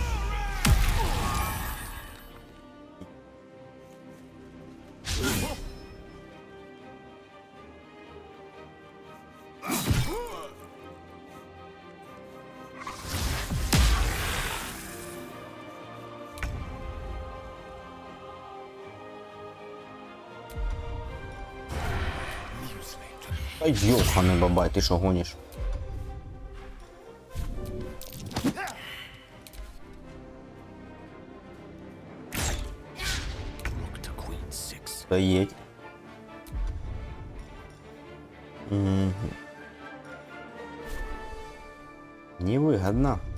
Speaker 1: Ай, ёханый бабай, ты шо гонишь? Стоять. Угу. Невыгодно.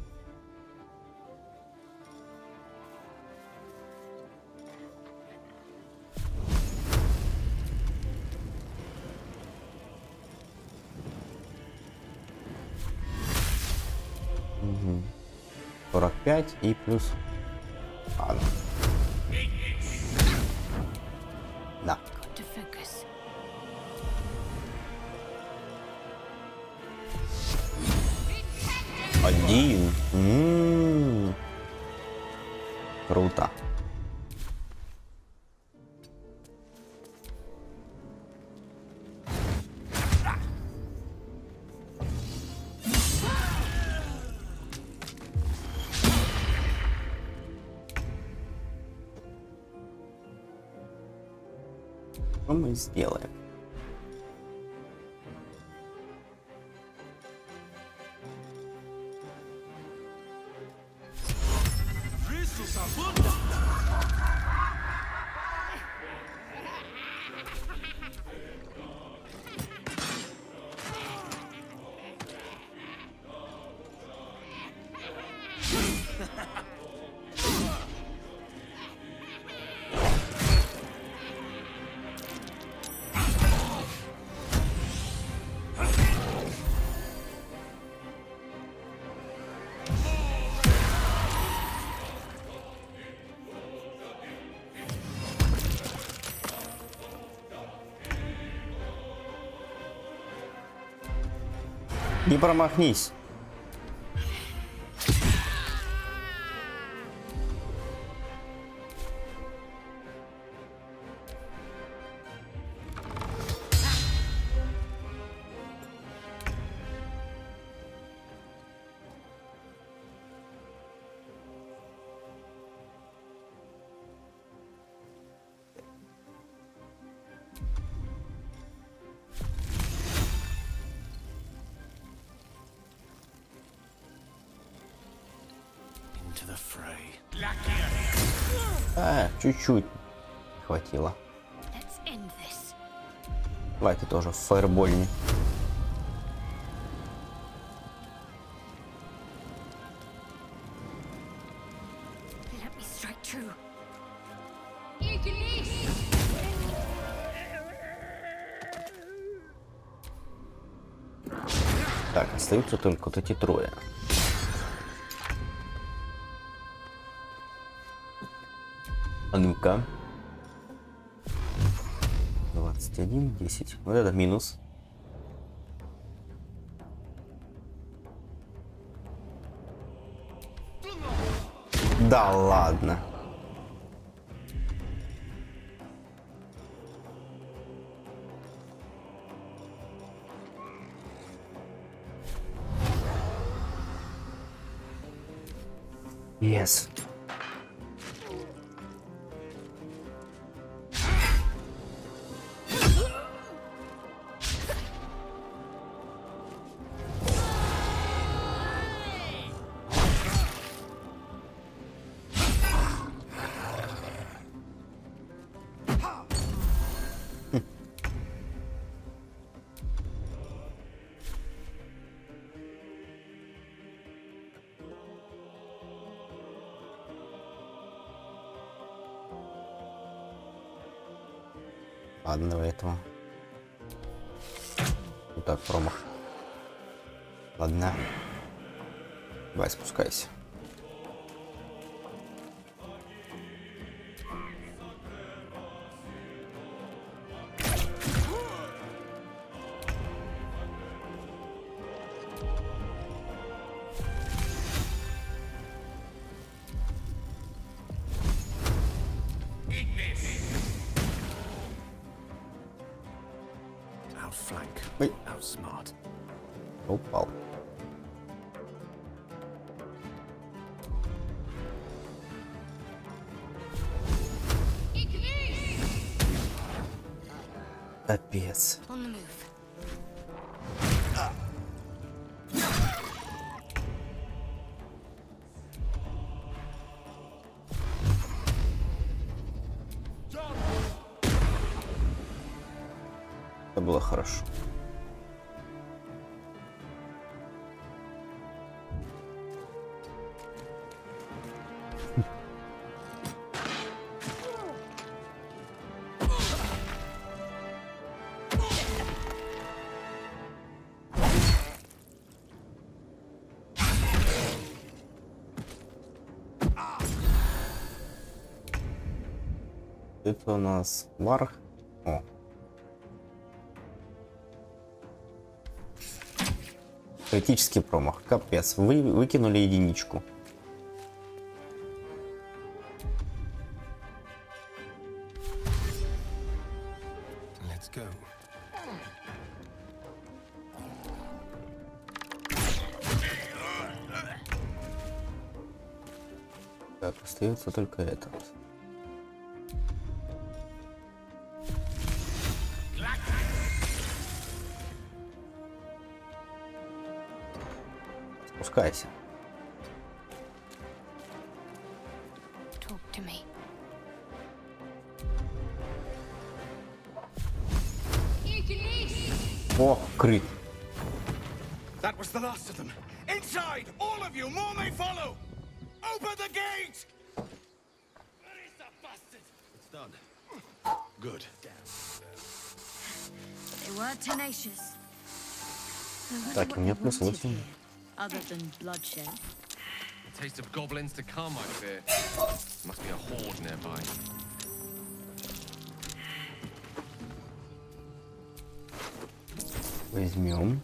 Speaker 1: Угу. сорок пять и плюс. А, да. Один. М-м-м. Круто. Что мы сделаем? Не промахнись. А, чуть-чуть хватило. Давай ты тоже фаербольни. Так, остаются только вот эти трое. А ну-ка. двадцать один, десять. Вот это минус. Да ладно. Yes. Ладно, давай этого. Вот так, промах. Ладно. Давай, спускайся. Ой. Упал. Капец. Это было хорошо. Это у нас варх. О. Критический промах. Капец. Вы выкинули единичку.
Speaker 9: Let's go.
Speaker 1: Так, остается только этот. Спускайся.
Speaker 4: Talk to me.
Speaker 1: О, крит.
Speaker 12: That was the last of them. Inside, all of you. More may follow. Open the gate. Where is that bastard?
Speaker 3: It's done. Good.
Speaker 2: They were tenacious.
Speaker 1: Так, и мне плюс восемь.
Speaker 2: Other than bloodshed.
Speaker 13: A taste of goblins to come, I fear. Must be a horde nearby.
Speaker 1: Возьмем.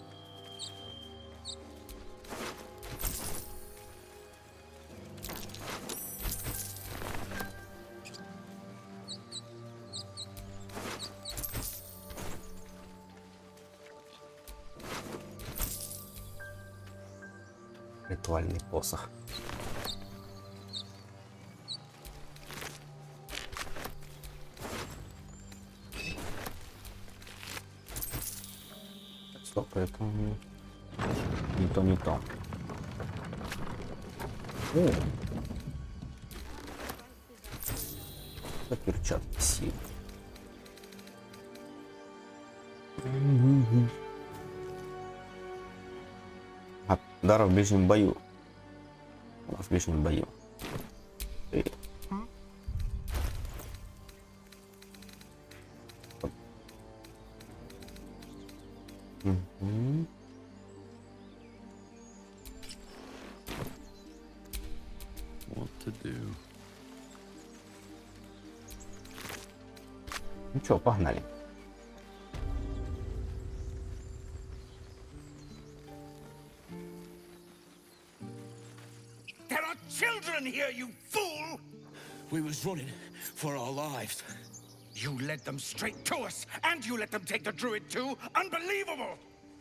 Speaker 1: Ритуальный посох. Стоп, это не, не то, не то. О! Это перчатки силы. А, удар в ближнем бою. В ближнем бою. И... Угу.
Speaker 3: What to do?
Speaker 1: Ну чё, погнали.
Speaker 12: There are got children here, you fool!
Speaker 8: We was running for our lives.
Speaker 12: You led them straight to us, and you let them take the druid too? Unbelievable!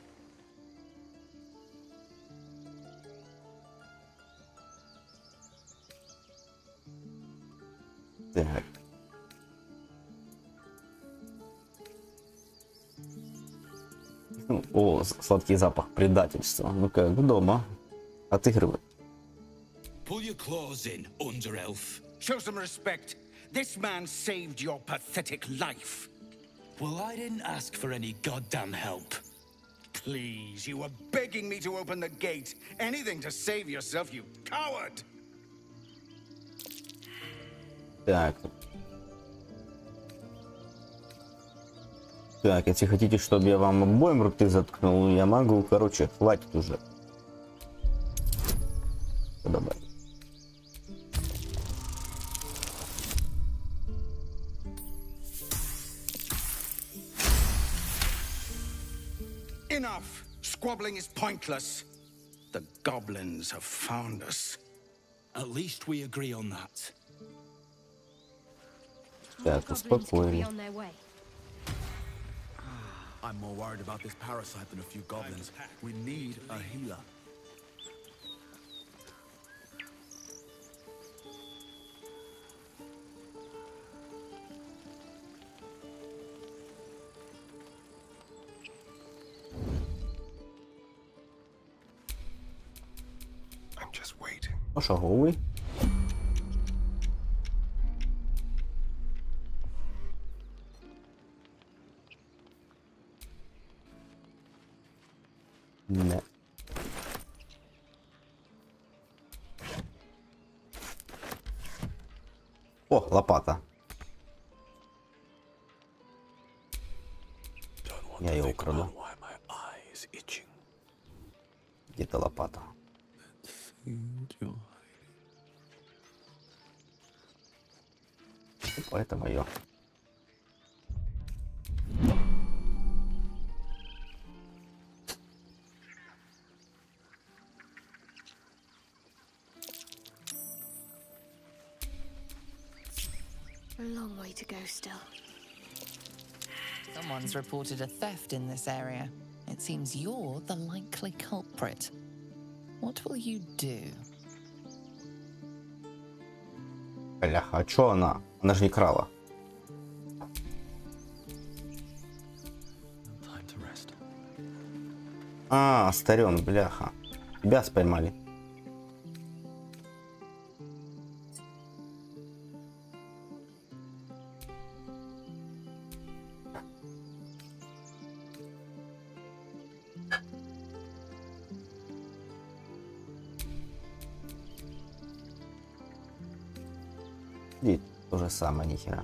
Speaker 1: Так. О, сладкий запах предательства. Ну как дома. Отыгрывай.
Speaker 8: Pull your claws in, Underelf.
Speaker 12: Show some respect. This man saved your pathetic life.
Speaker 8: Well, I didn't ask for any goddamn help.
Speaker 12: Please, you were begging me to open the gate. Anything to save yourself, you coward!
Speaker 1: Так. Так, если хотите, чтобы я вам обоим рты заткнул, я могу. Короче, хватит уже. Добавить.
Speaker 12: Enough! Squabbling is pointless. The goblins have found us.
Speaker 8: At least we agree on that.
Speaker 1: Так, успокоились.
Speaker 3: I'm more worried about this parasite than a few goblins. We need a healer.
Speaker 9: I'm just waiting.
Speaker 1: Пошаговый. Не. О, лопата. Я ее украду. Где-то лопата. Опа, это мое.
Speaker 10: A long way to go still.
Speaker 5: Someone's reported a theft in this area. It seems you're the likely culprit. What will you do?
Speaker 1: Бляха, а чё она? Она же не крала. А, Астарион, бляха. Тебя споймали. И то же самое, нихера.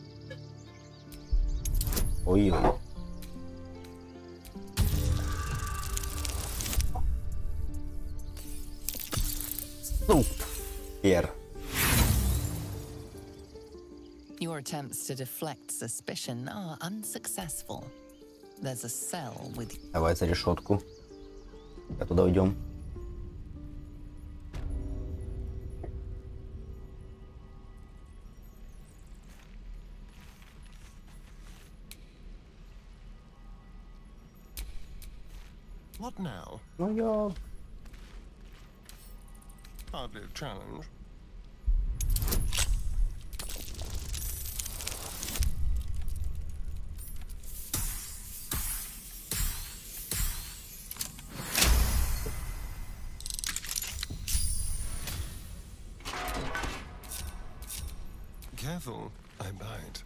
Speaker 1: Ой-ой. Супер.
Speaker 5: Your attempts to deflect suspicion are unsuccessful. There's a cell with...
Speaker 1: Давай за решетку. Я туда уйдем.
Speaker 9: What now?
Speaker 1: Ну я...
Speaker 9: Hardly a challenge. Careful, I bite.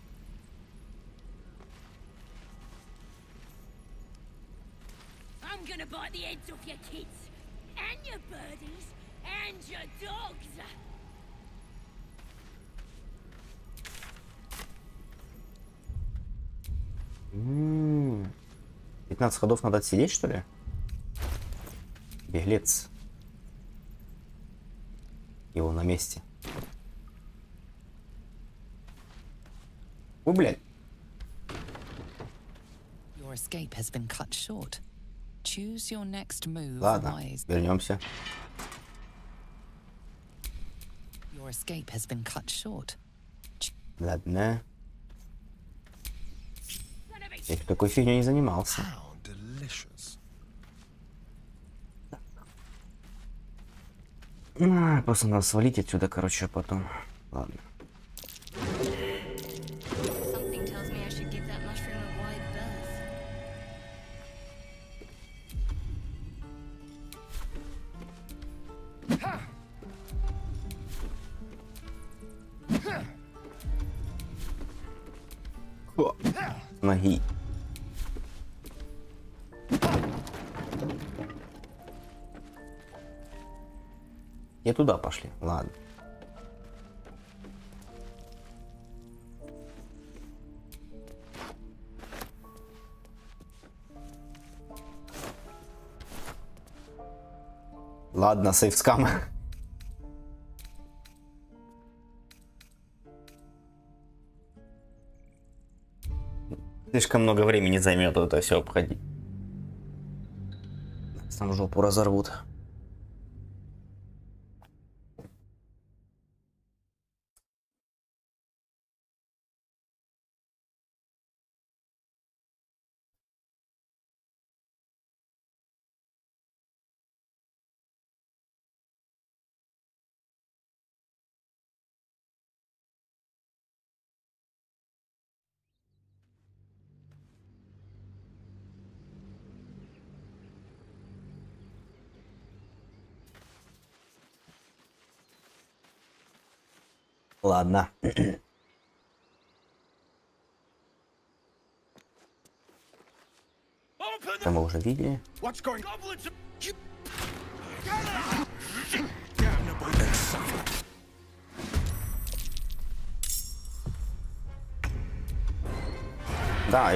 Speaker 16: I'm gonna bite the heads off your kids, and your birdies, and your dogs.
Speaker 1: М-м-м. пятнадцать ходов надо отсидеть, что ли? Беглец. Его на месте. Ой, блядь.
Speaker 5: Your escape has been cut short. Choose your next move
Speaker 1: Ладно,
Speaker 5: wisely.
Speaker 1: вернемся.
Speaker 5: escape has been cut short.
Speaker 1: Ладно. Я такой фигней не занимался. А, просто надо свалить отсюда, короче, а потом. Ладно.
Speaker 7: Something tells me I should give that mushroom a wide berth.
Speaker 1: О, ноги. И туда пошли. Ладно. Ладно, сейфскам. Слишком много времени займет это все обходить. Там жопу разорвут. Ладно. Это мы уже видели. Да,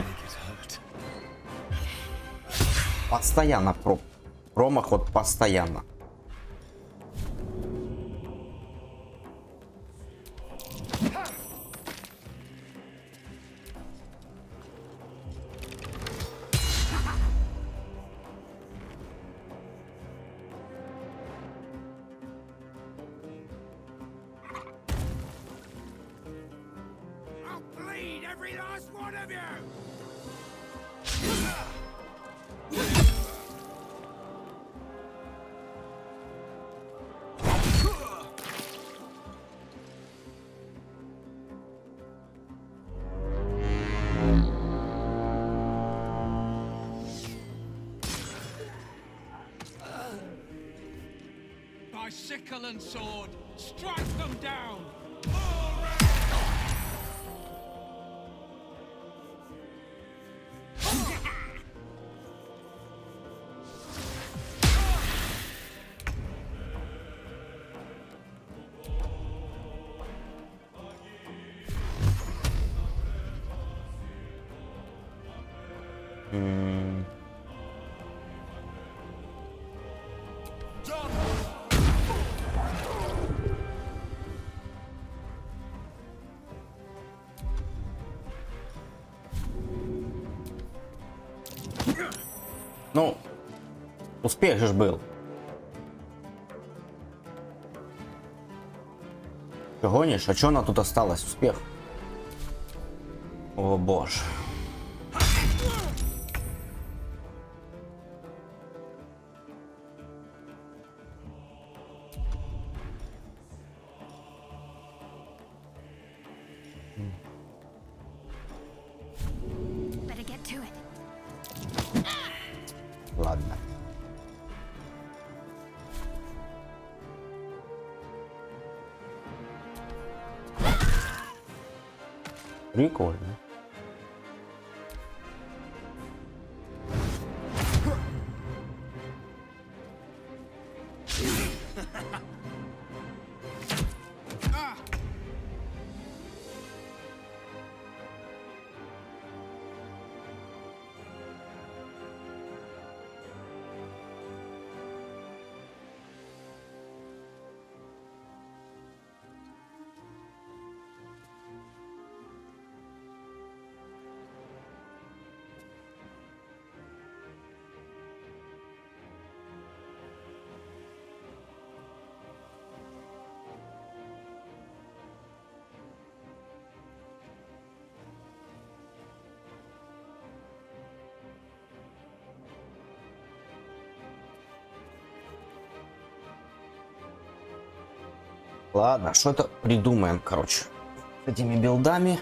Speaker 1: постоянно про промах, вот постоянно.
Speaker 12: By sickle and sword, strike them down!
Speaker 1: М. Ну, успех же ж был. Ты гонишь? А чё она тут осталась? Успех. О боже.
Speaker 7: Better get to it.
Speaker 1: Ладно. Прикольно. Ладно, что-то придумаем, короче. С этими билдами.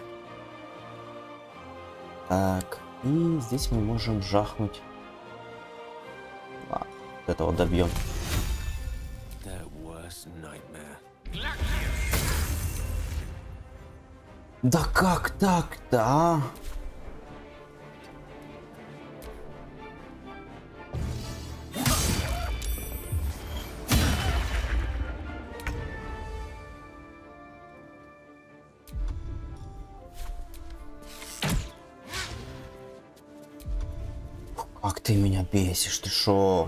Speaker 1: Так, и здесь мы можем жахнуть. Ладно, вот этого добьем. Да как так-то, а? Как ты меня бесишь, ты шо?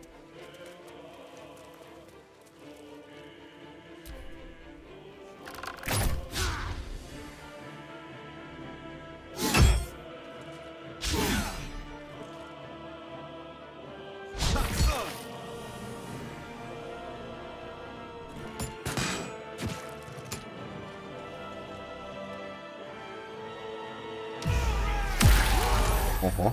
Speaker 1: Ого.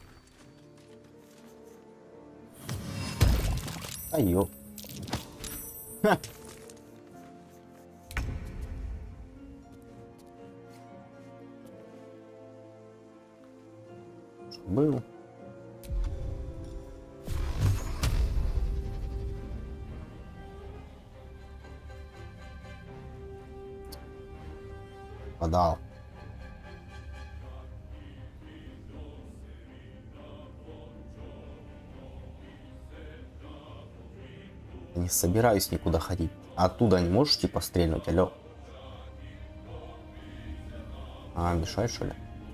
Speaker 1: Айо. Ха. Что было? Подал. Не собираюсь никуда ходить. Оттуда не можешь типа стрельнуть, алё? А, мешаешь, что ли?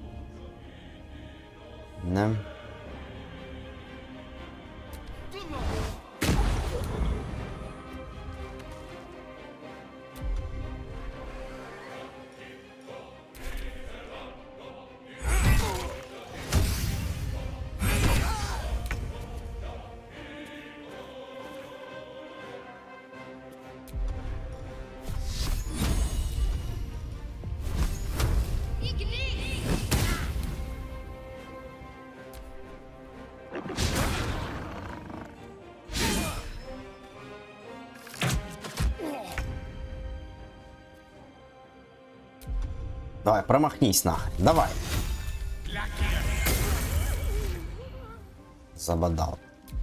Speaker 1: Да. Давай, промахнись нахрен. Давай. Забодал.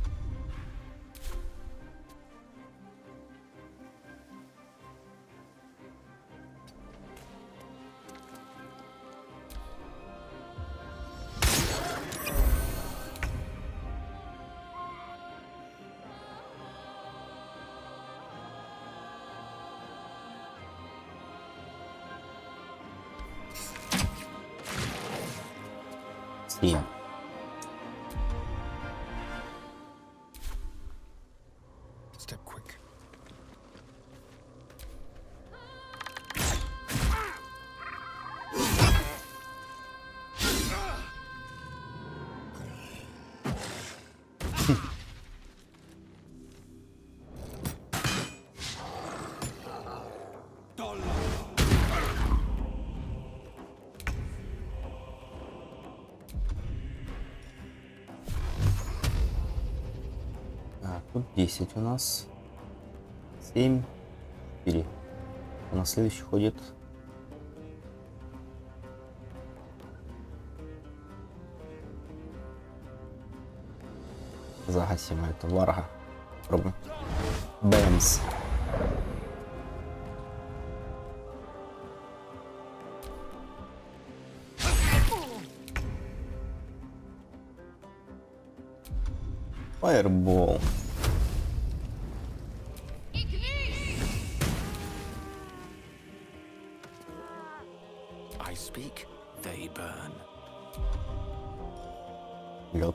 Speaker 1: Steam.
Speaker 9: Step quick.
Speaker 1: Тут десять у нас. семь. четыре. У нас следующий ходит. Загасим это варга. Пробуем. Бэмс. Фаербол.
Speaker 15: I speak, they burn.
Speaker 1: Лед.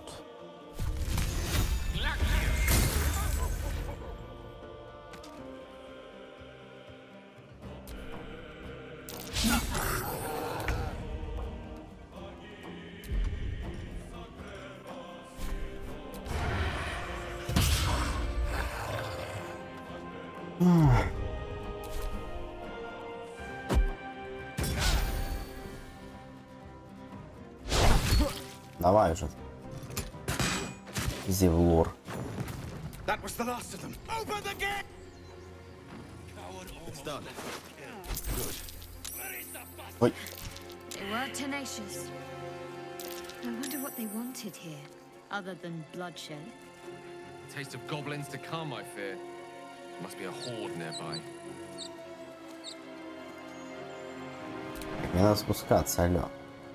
Speaker 1: Давай уже. Зевлор.
Speaker 12: That was the last of them. Open the gate!
Speaker 15: It's done. Good.
Speaker 1: Ой.
Speaker 2: They were tenacious. I wonder what they wanted here, other than bloodshed.
Speaker 13: Taste of goblins to come, I fear. Must be a horde nearby.
Speaker 1: Мне надо спускаться, алло.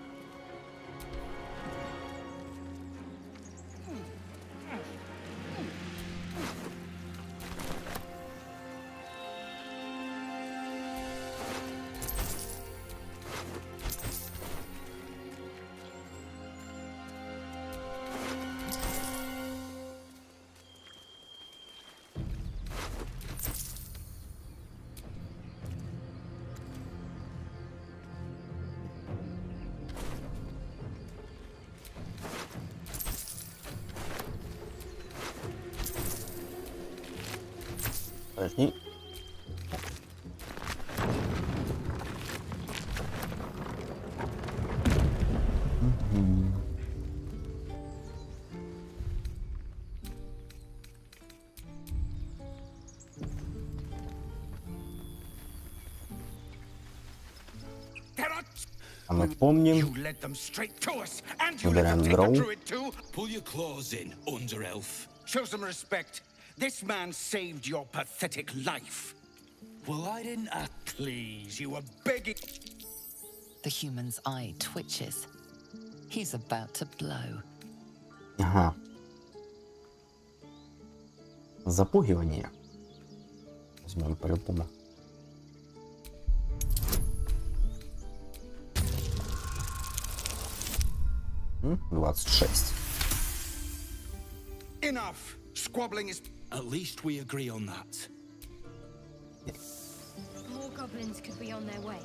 Speaker 1: Подожди. А мы помним. Выбираем дроу.
Speaker 8: Pull your claws in, Underelf.
Speaker 11: Show some respect. This man saved your pathetic life.
Speaker 8: Well, I didn't ask,
Speaker 11: please. You were begging.
Speaker 5: The human's eye twitches. He's about to blow.
Speaker 1: Ага. Запугивание. Возьмем по-любому. двадцать шесть.
Speaker 11: Enough. Squabbling is.
Speaker 8: At least we agree on that.
Speaker 10: More goblins could be on their way.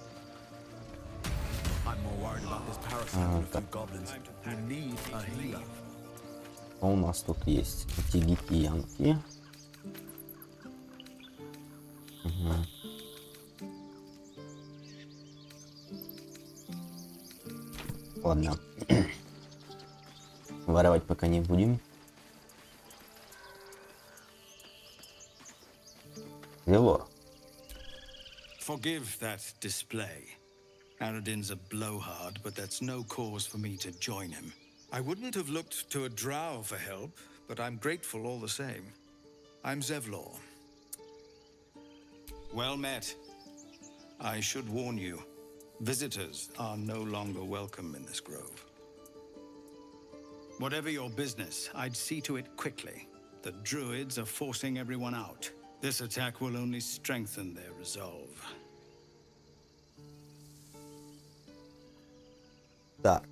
Speaker 3: I'm more worried about this parasite than a few goblins. We need a healer.
Speaker 1: У нас тут есть эти гитьянки. Угу. Ладно. Воровать пока не будем. Велор.
Speaker 17: Forgive that display. Aradin's a blowhard, but that's no cause for me to join him. I wouldn't have looked to a drow for help, but I'm grateful all the same. I'm Zevlor. Well met. I should warn you, visitors are no longer welcome in this grove. Whatever your business, I'd see to it quickly. The druids are forcing everyone out. This attack will only strengthen their resolve.
Speaker 1: Так.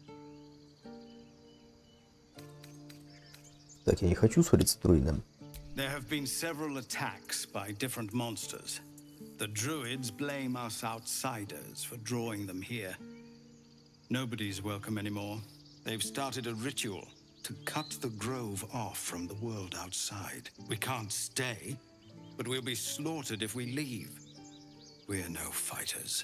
Speaker 1: Так, я не хочу ссориться с друидом.
Speaker 17: There have been several attacks by different monsters. The druids blame us outsiders for drawing them here. Nobody's welcome anymore. They've started a ritual to cut the grove off from the world outside. We can't stay, but we'll be slaughtered if we leave. We're no fighters.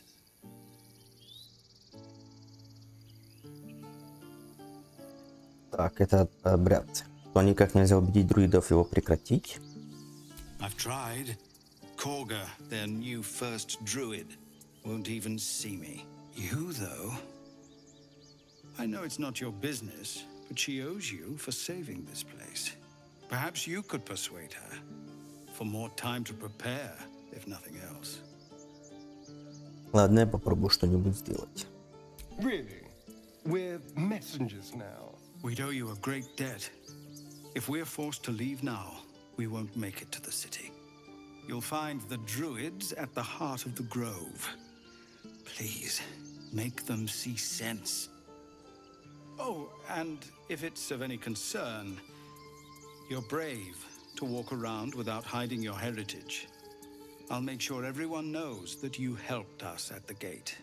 Speaker 1: Так, это обряд. То никак нельзя убедить друидов его прекратить.
Speaker 17: I've tried. Korga, their new first druid, won't even see me. You, though? I know it's not your business, but she owes you for saving this place. Perhaps you could persuade her. For more time to prepare, if nothing else.
Speaker 1: Ладно, я попробую что-нибудь сделать.
Speaker 9: Really? We're messengers now.
Speaker 17: We'd owe you a great debt. If we're forced to leave now, we won't make it to the city. You'll find the druids at the heart of the grove. Please, make them see sense. Oh, and if it's of any concern, you're brave to walk around without hiding your heritage. I'll make sure everyone knows that you helped us at the gate.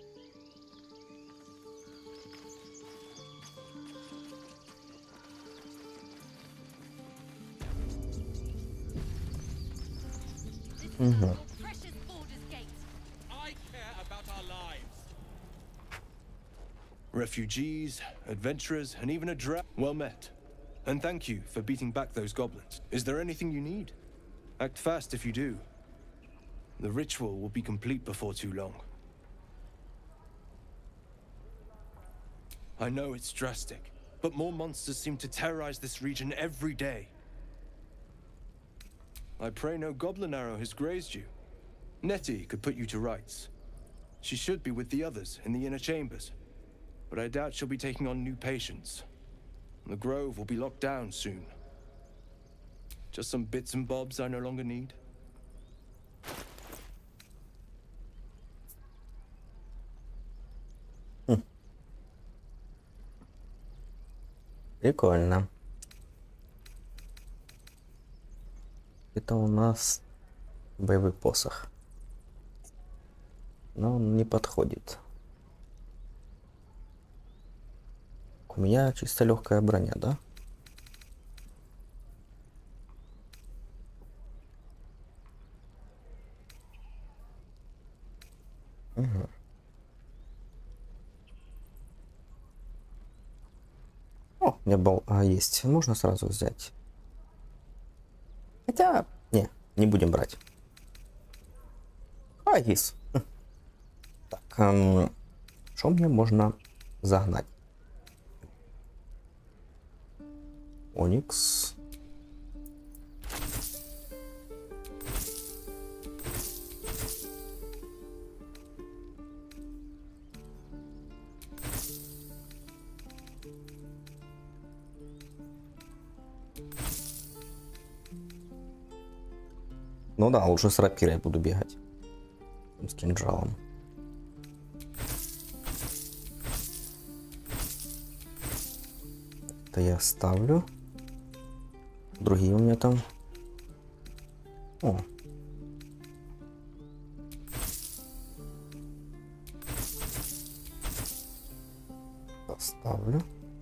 Speaker 1: Угу.
Speaker 18: Refugees, adventurers, and even a drow. Well met. And thank you for beating back those goblins. Is there anything you need? Act fast if you do. The ritual will be complete before too long. I know it's drastic, but more monsters seem to terrorize this region every day. I pray no goblin arrow has grazed you. Nettie could put you to rights. She should be with the others in the inner chambers, but I doubt she'll be taking on new patients. The grove will be locked down soon. Just some bits and bobs I no longer need.
Speaker 1: Хм. Прикольно. Это у нас боевой посох. Но он не подходит. У меня чисто легкая броня, да? Угу. О, у меня был, а, есть. Можно сразу взять. Хотя, не, не будем брать. А, есть. Так, эм, что мне можно загнать? Оникс. Ну да, лучше с рапирой буду бегать. С кинжалом. Это я ставлю. Другие у меня там. О. Поставлю.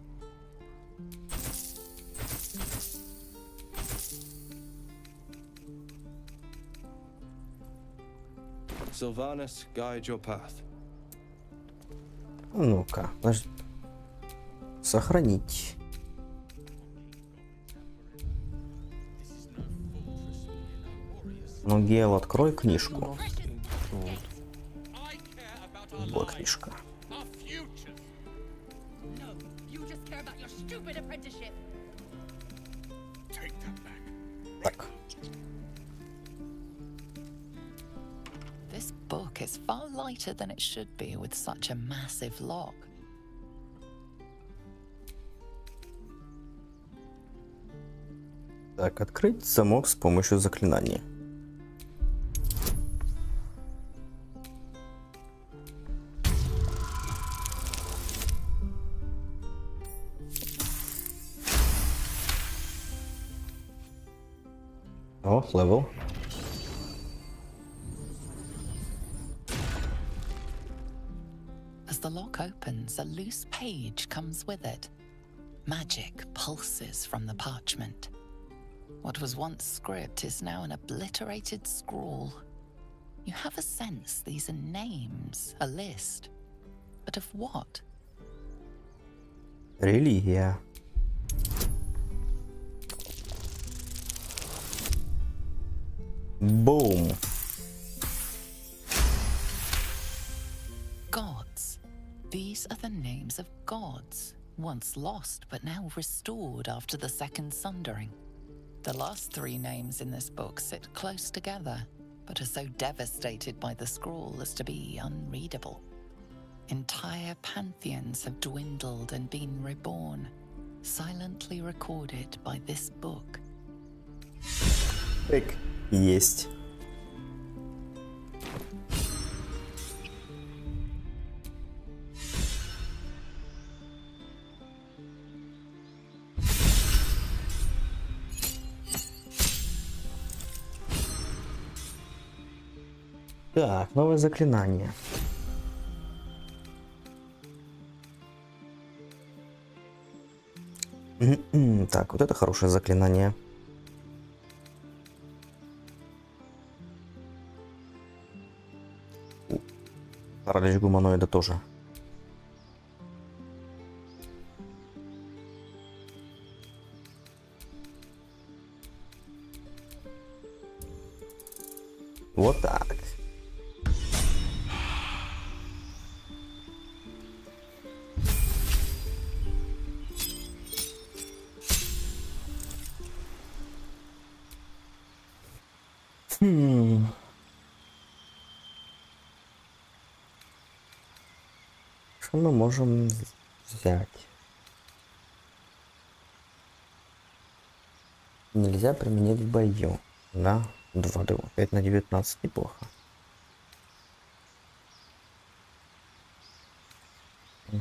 Speaker 18: Sylvanas, guide your path.
Speaker 1: Ну-ка, подожди. Сохранить. Ну, Гейл, открой книжку. Вот книжка. Так.
Speaker 5: This book is far lighter than it should be with such a massive lock.
Speaker 1: Так, открыть замок с помощью заклинания. О, левел.
Speaker 5: As the lock opens, a loose page comes with it. Magic pulses from the parchment. What was once script is now an obliterated scrawl. You have a sense these are names, a list. But of what?
Speaker 1: Религия. Boom.
Speaker 5: Gods. These are the names of gods, once lost but now restored after the Second Sundering. The last three names in this book sit close together, but are so devastated by the scroll as to be unreadable. Entire pantheons have dwindled and been reborn, silently recorded by this book.
Speaker 1: Так, есть. Так, новое заклинание. Так, вот это хорошее заклинание. Паралич гуманоида тоже. Вот так. Хм. Что мы можем взять? Нельзя применить в бою. Да, два д пять на девятнадцать, неплохо. Угу.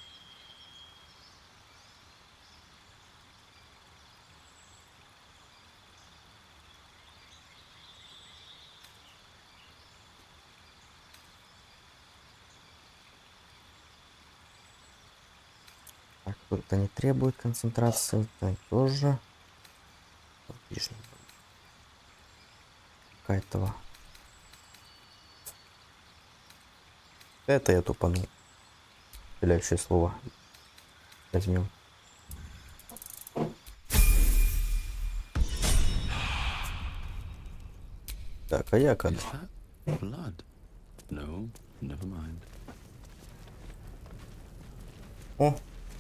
Speaker 1: Так, это не требует концентрации, это тоже. Какая-то. Это я тупанул. Стреляющее слово. Возьмем. Так, а я как?
Speaker 3: No, never mind.
Speaker 1: О.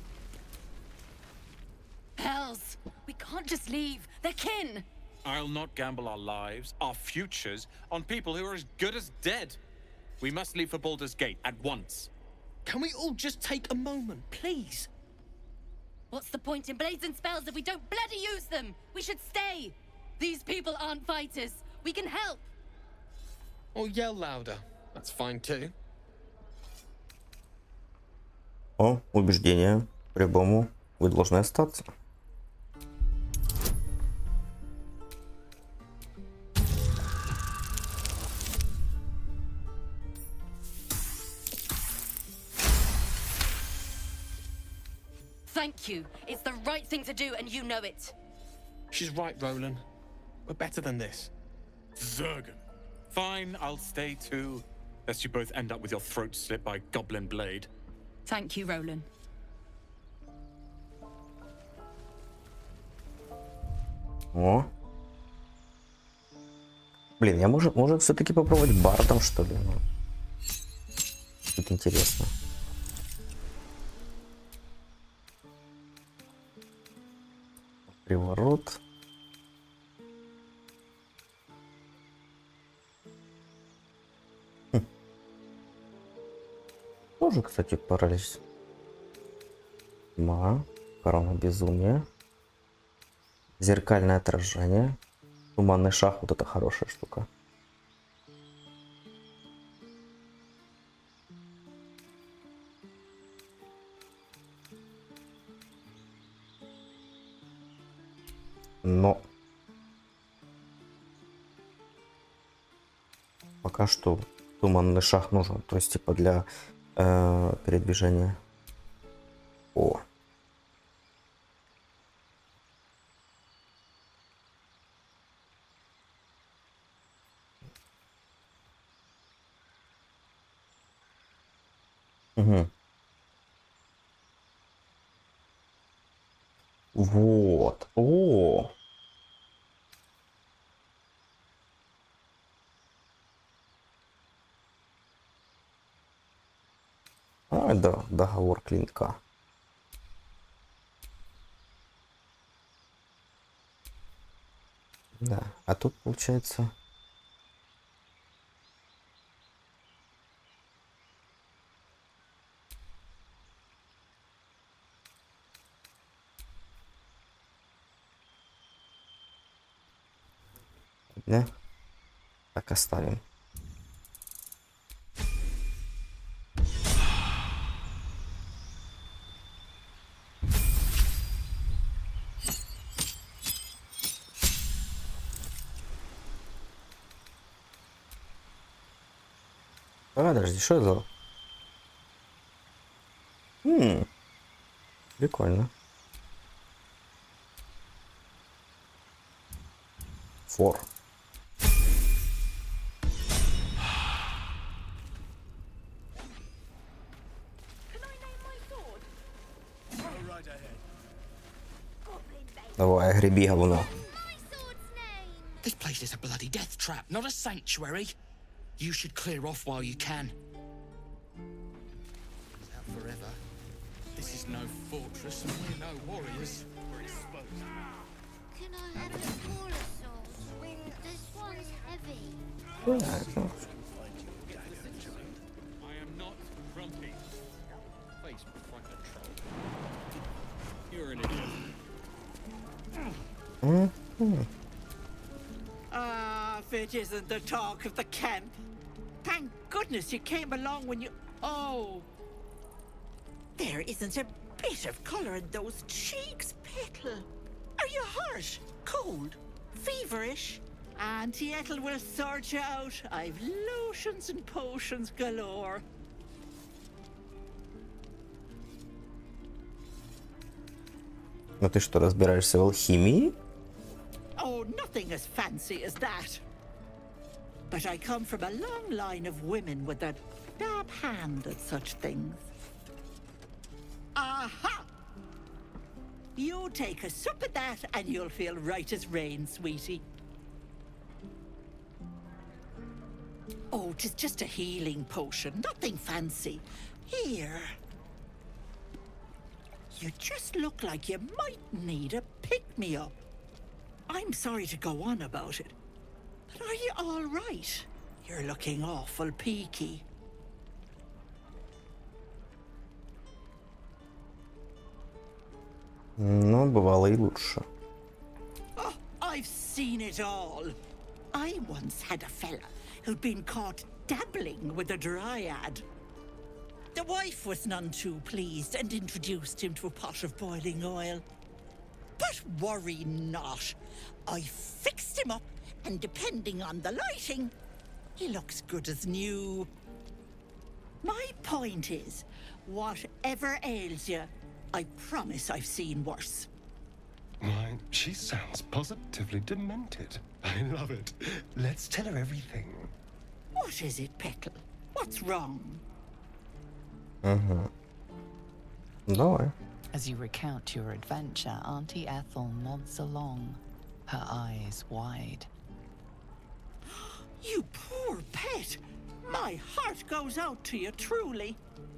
Speaker 16: Hells! We can't just leave. They're kin!
Speaker 19: I'll not gamble our lives, our futures, on people who are as good as dead. We must leave for Baldur's Gate at once.
Speaker 20: Can we all just take a moment, please?
Speaker 16: What's the point in blades and spells if we don't bloody use them? We should stay. These people aren't fighters. We can help.
Speaker 20: Or yell louder. That's fine too.
Speaker 1: О, убеждение. По-любому вы должны остаться.
Speaker 16: Thank you. It's the right thing to do, and you know it.
Speaker 20: She's right, Roland. We're better than this.
Speaker 19: Zergan. Fine, I'll stay too. Lest you both end up with your throat slit by Goblin Blade.
Speaker 16: Thank you, Roland.
Speaker 1: О. Блин, я может, может все-таки попробовать бардом, что ли? Ну, тут интересно. Приворот. Хм. Тоже, кстати, паралич. Тьма. Корона безумия. Зеркальное отражение. Туманный шаг. Вот это хорошая штука. Но пока что туманный шаг нужен, то есть типа для э, передвижения. О. Угу. Вот. О. А, да, договор клинка. Да, а тут получается... Да? Так оставим. Подожди, что это? Хм, прикольно. Фор. Давай, греби говно.
Speaker 21: This place is a bloody death trap, not a sanctuary. You should clear off while you can.
Speaker 20: Out forever. This is no fortress, and we're no warriors. We're exposed.
Speaker 10: reckon I have a smaller sword? This one's heavy.
Speaker 1: Понятно.
Speaker 19: I am not grumpy. Face me like a troll. You're an idiot.
Speaker 1: Мгм.
Speaker 6: Ah, if it isn't the talk of the camp. Thank goodness you came along when you... Oh. There isn't a bit of colour in those cheeks, Petal. Are you hurt? Cold? Feverish? Auntie Ethel will sort you out. I've lotions and potions galore.
Speaker 1: Ну ты что, разбираешься в алхимии?
Speaker 6: Oh, nothing as fancy as that. But I come from a long line of women with a dab hand at such things. Aha! You take a sup at that and you'll feel right as rain, sweetie. Oh, 'tis just a healing potion, nothing fancy. Here. You just look like you might need a pick-me-up. I'm sorry to go on about it, but are you all right? You're looking awful peaky.
Speaker 1: Ну, бывало и лучше.
Speaker 6: Oh, I've seen it all. I once had a fella who'd been caught dabbling with a dryad. The wife was none too pleased and introduced him to a pot of boiling oil. But worry not. I fixed him up, and depending on the lighting, he looks good as new. My point is, whatever ails you, I promise I've seen worse.
Speaker 9: Why, she sounds positively demented. I love it. Let's tell her everything.
Speaker 6: What is it, Petal? What's wrong?
Speaker 1: Угу. Давай.
Speaker 5: As you recount your adventure, Auntie Ethel nods along, her eyes wide.
Speaker 6: You poor pet! My heart goes out to you, truly.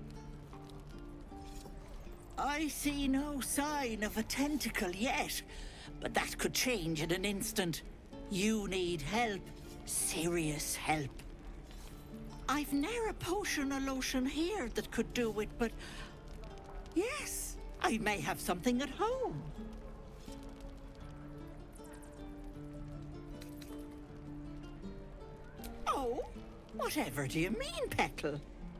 Speaker 6: I see no sign of a tentacle yet, but that could change in an instant. You need help. Serious help. I've ne'er a potion or lotion here that could do it, but... yes, I may have something at home. Oh, whatever do you mean, Petal?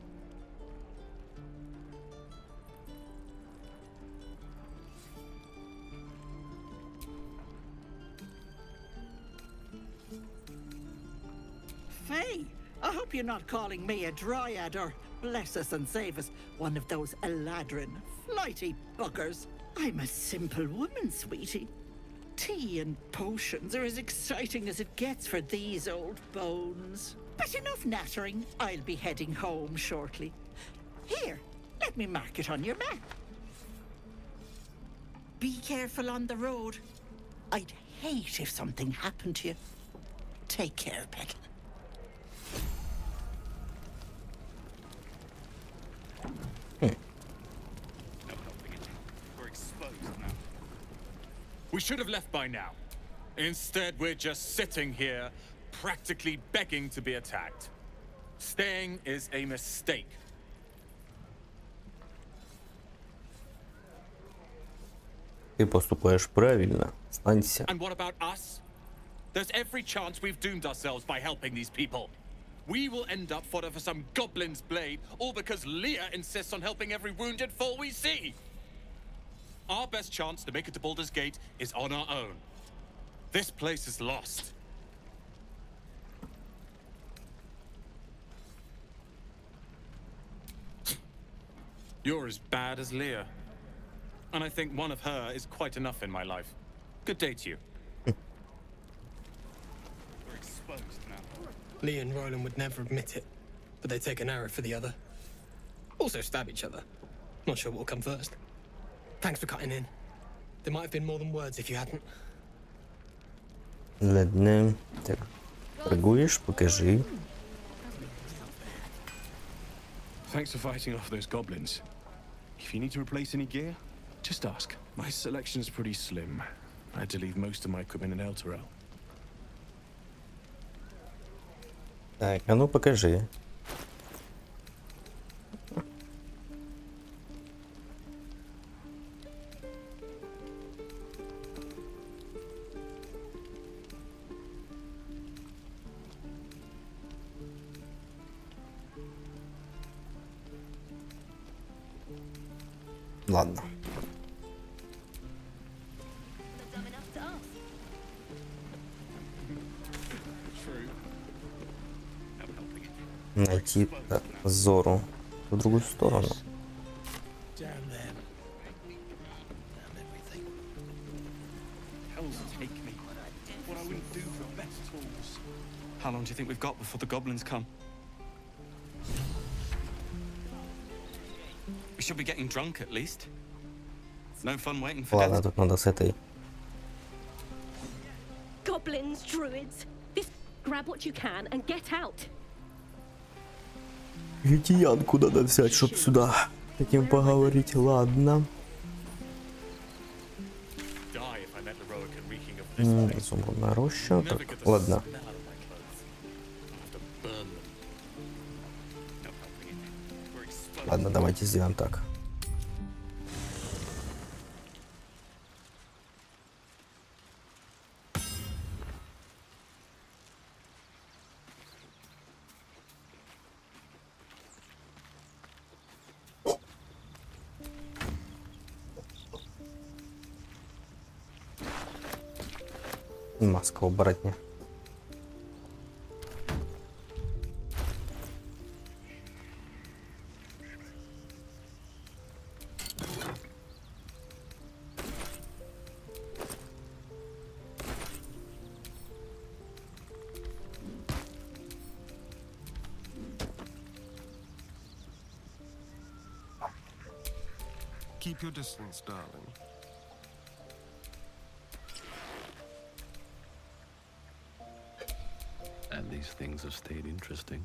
Speaker 6: Faye, I hope you're not calling me a dryad or, bless us and save us, one of those Eladrin, flighty buggers. I'm a simple woman, sweetie. Tea and potions are as exciting as it gets for these old bones. But enough nattering. I'll be heading home shortly. Here, let me mark it on your map. Be careful on the road. I'd hate if something happened to you. Take care, Petal.
Speaker 19: We're exposed now. We should have left by now. Instead, we're just sitting here, practically begging to be attacked. Staying is a mistake.
Speaker 1: Ты поступаешь правильно. Останься.
Speaker 19: And what about us? There's every chance we've doomed ourselves by helping these people. We will end up fodder for some goblin's blade, all because Leah insists on helping every wounded foe we see. Our best chance to make it to Baldur's Gate is on our own. This place is lost. You're as bad as Leah. And I think one of her is quite enough in my life. Good day to you. We're exposed now.
Speaker 20: Lee and Roland would never admit it, but they take an arrow for the other. Also stab each other. Not sure what will come first. Thanks for cutting in. There might have been more than words if you hadn't.
Speaker 1: Ладно. Так, торгуешь, покажи.
Speaker 18: Thanks for fighting off those goblins. If you need to replace any gear, just ask. My selection's pretty slim.
Speaker 15: I had to leave most of my equipment in Elturel.
Speaker 1: Так, а ну покажи. Ладно. Найти да, Зору в другую сторону.
Speaker 14: How long do you think we've got before the goblins come? We should be getting drunk at least. No fun waiting for
Speaker 1: Ладно,
Speaker 14: death.
Speaker 1: тут надо с этой.
Speaker 22: Goblins, druids. This grab what you can and get out.
Speaker 1: Литиянку надо взять, чтоб сюда таким поговорить. Ладно. Изумрудная роща. Так, ладно. Ладно, давайте сделаем так. Маска оборотня.
Speaker 9: Keep your distance, darling.
Speaker 3: And these things have stayed interesting.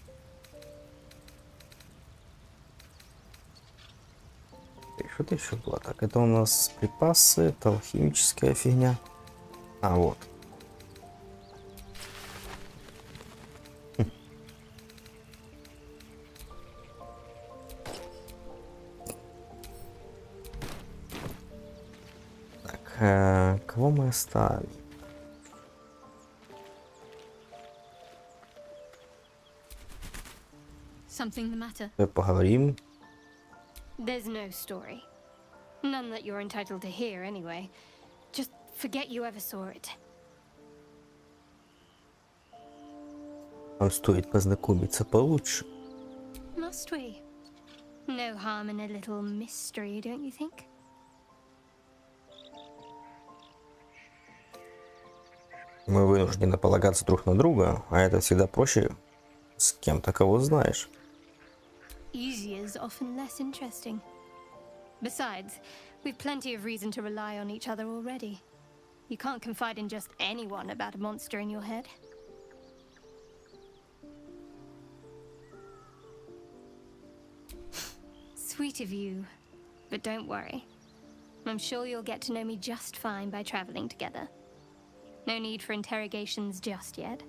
Speaker 1: Что-то еще было. Так, это у нас припасы, это алхимическая фигня. А, вот. Хм. Так, э, кого мы оставили?
Speaker 2: Something the matter?
Speaker 1: Поговорим.
Speaker 10: There's no story. None that you're entitled to hear, anyway. Just forget you ever saw it.
Speaker 1: Вам стоит познакомиться получше.
Speaker 10: Must we? No harm in a little mystery, don't you think?
Speaker 1: Мы вынуждены полагаться друг на друга, а это всегда проще с кем-то, кого знаешь.
Speaker 10: Easier is often less interesting. Besides, we've plenty of reason to rely on each other already. You can't confide in just anyone about a monster in your head. Sweet of you, but don't worry. I'm sure you'll get to know me just fine by traveling together. No need for interrogations just yet.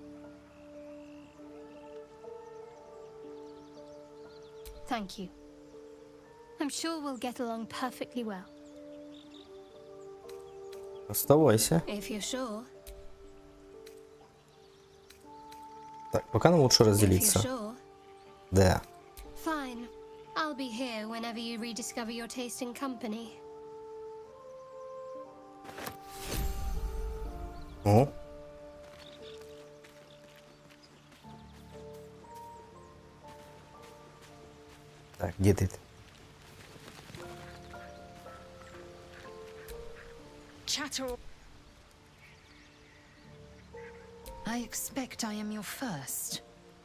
Speaker 10: Thank you. I'm sure we'll get along perfectly well.
Speaker 1: Оставайся.
Speaker 10: If you're sure.
Speaker 1: Так, пока нам лучше разделиться.
Speaker 10: If you're sure.
Speaker 1: Да.
Speaker 10: Fine. I'll be here whenever you rediscover your taste in company.
Speaker 1: О. Так, где ты?
Speaker 4: Chatter. I expect I am your first.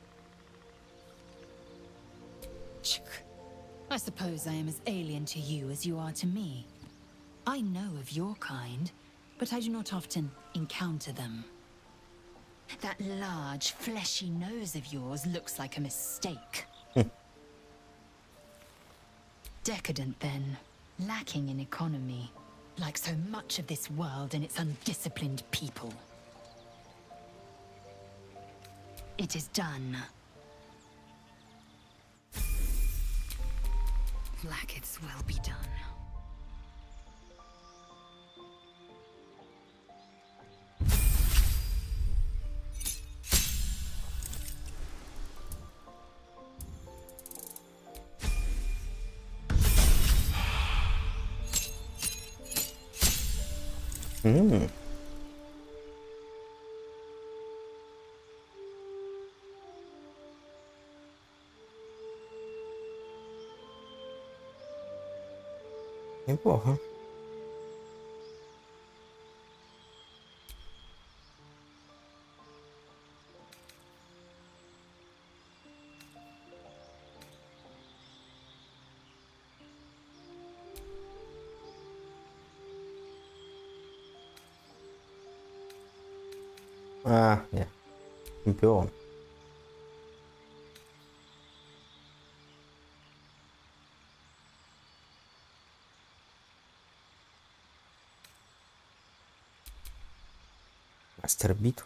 Speaker 4: I suppose I am as alien to you as you are to me. I know of your kind, but I do not often encounter them. That large, fleshy nose of yours looks like a mistake. Decadent, then. Lacking in economy. Like so much of this world and its undisciplined people. It is done. Blackets will be done.
Speaker 1: Mm. Неплохо. А, нет. Чемпион. Мастер битвы.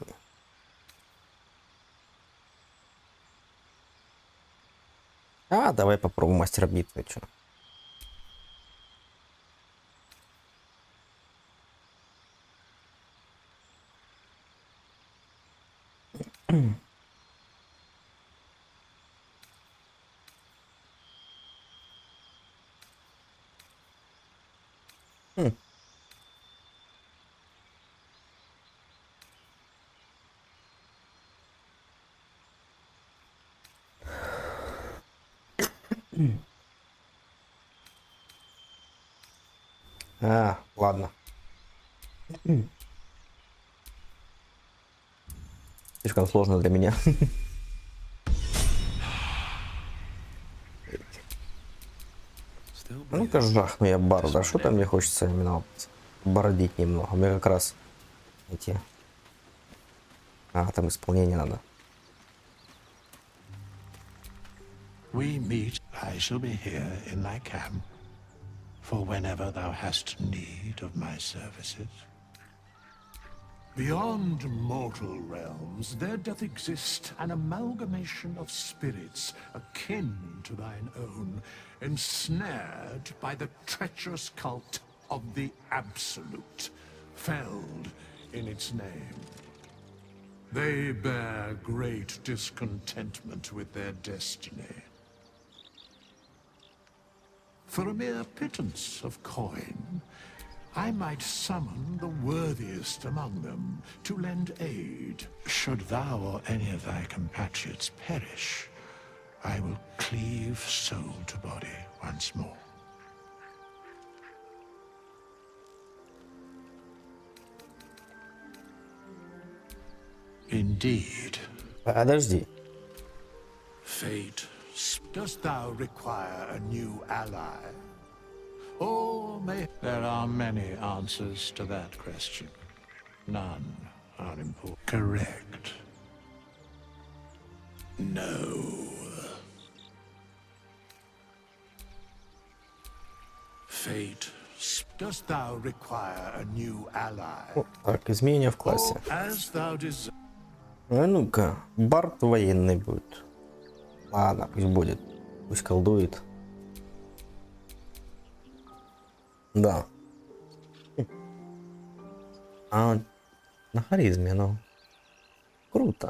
Speaker 1: А, давай попробуем мастер битвы. Чё? Хм. А, ладно. Слишком сложно для меня. Ну-ка жахну я барда. Что-то мне хочется именно бородить немного. Мне как раз эти... А, там исполнение надо.
Speaker 7: We meet. I shall be here in my camp for whenever thou hast need of my services. Beyond mortal realms, there doth exist an amalgamation of spirits akin to thine own, ensnared by the treacherous cult of the Absolute, felled in its name. They bear great discontentment with their destiny. For a mere pittance of coin, I might summon the worthiest among them to lend aid. Should thou or any of thy compatriots perish, I will cleave soul to body once more. Indeed.
Speaker 1: Подожди.
Speaker 7: Fate, dost thou require a new ally? Or may... There are many answers to that question. None are important. Correct. No. Fate, dost thou require a new ally?
Speaker 1: О, так, изменения в классе.
Speaker 7: Or as thou desires.
Speaker 1: А ну-ка, бард военный будет. Ладно, пусть будет. Пусть колдует. Да. А он на харизме, ну. Круто.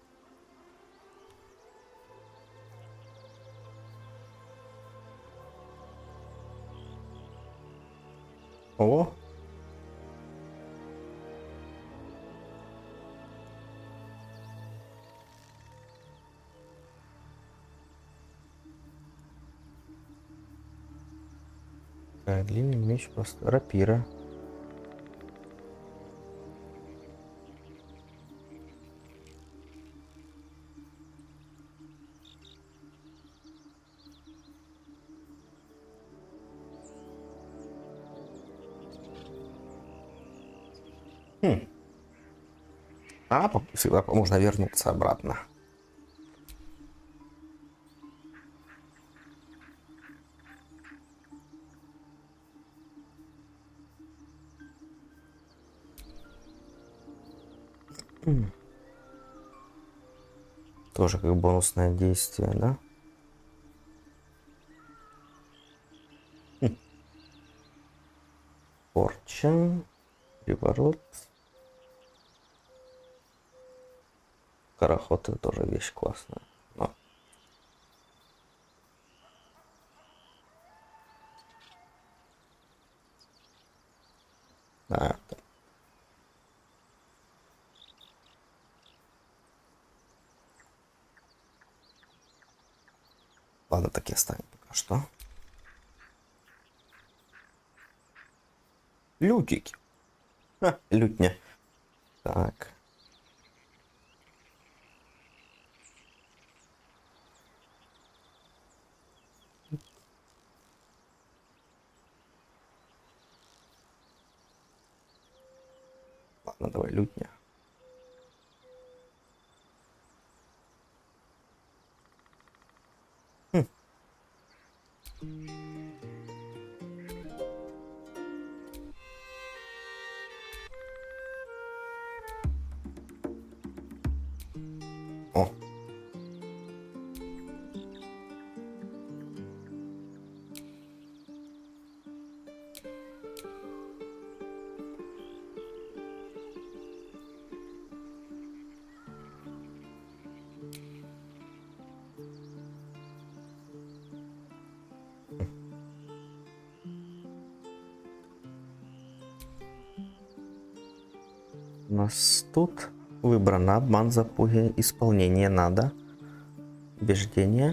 Speaker 1: О. Длинный меч просто. Рапира. Хм. А, всегда можно вернуться обратно. М. Тоже как бонусное действие, да? Хм. Порча. Приворот. Скороход — это тоже вещь классная. Но... А, это... Ладно, так и оставим пока что. Лютики. Ха, лютня. Так. Ладно, давай лютня. Хм. О. У нас тут выбрано обман, запуги, исполнение надо, убеждение.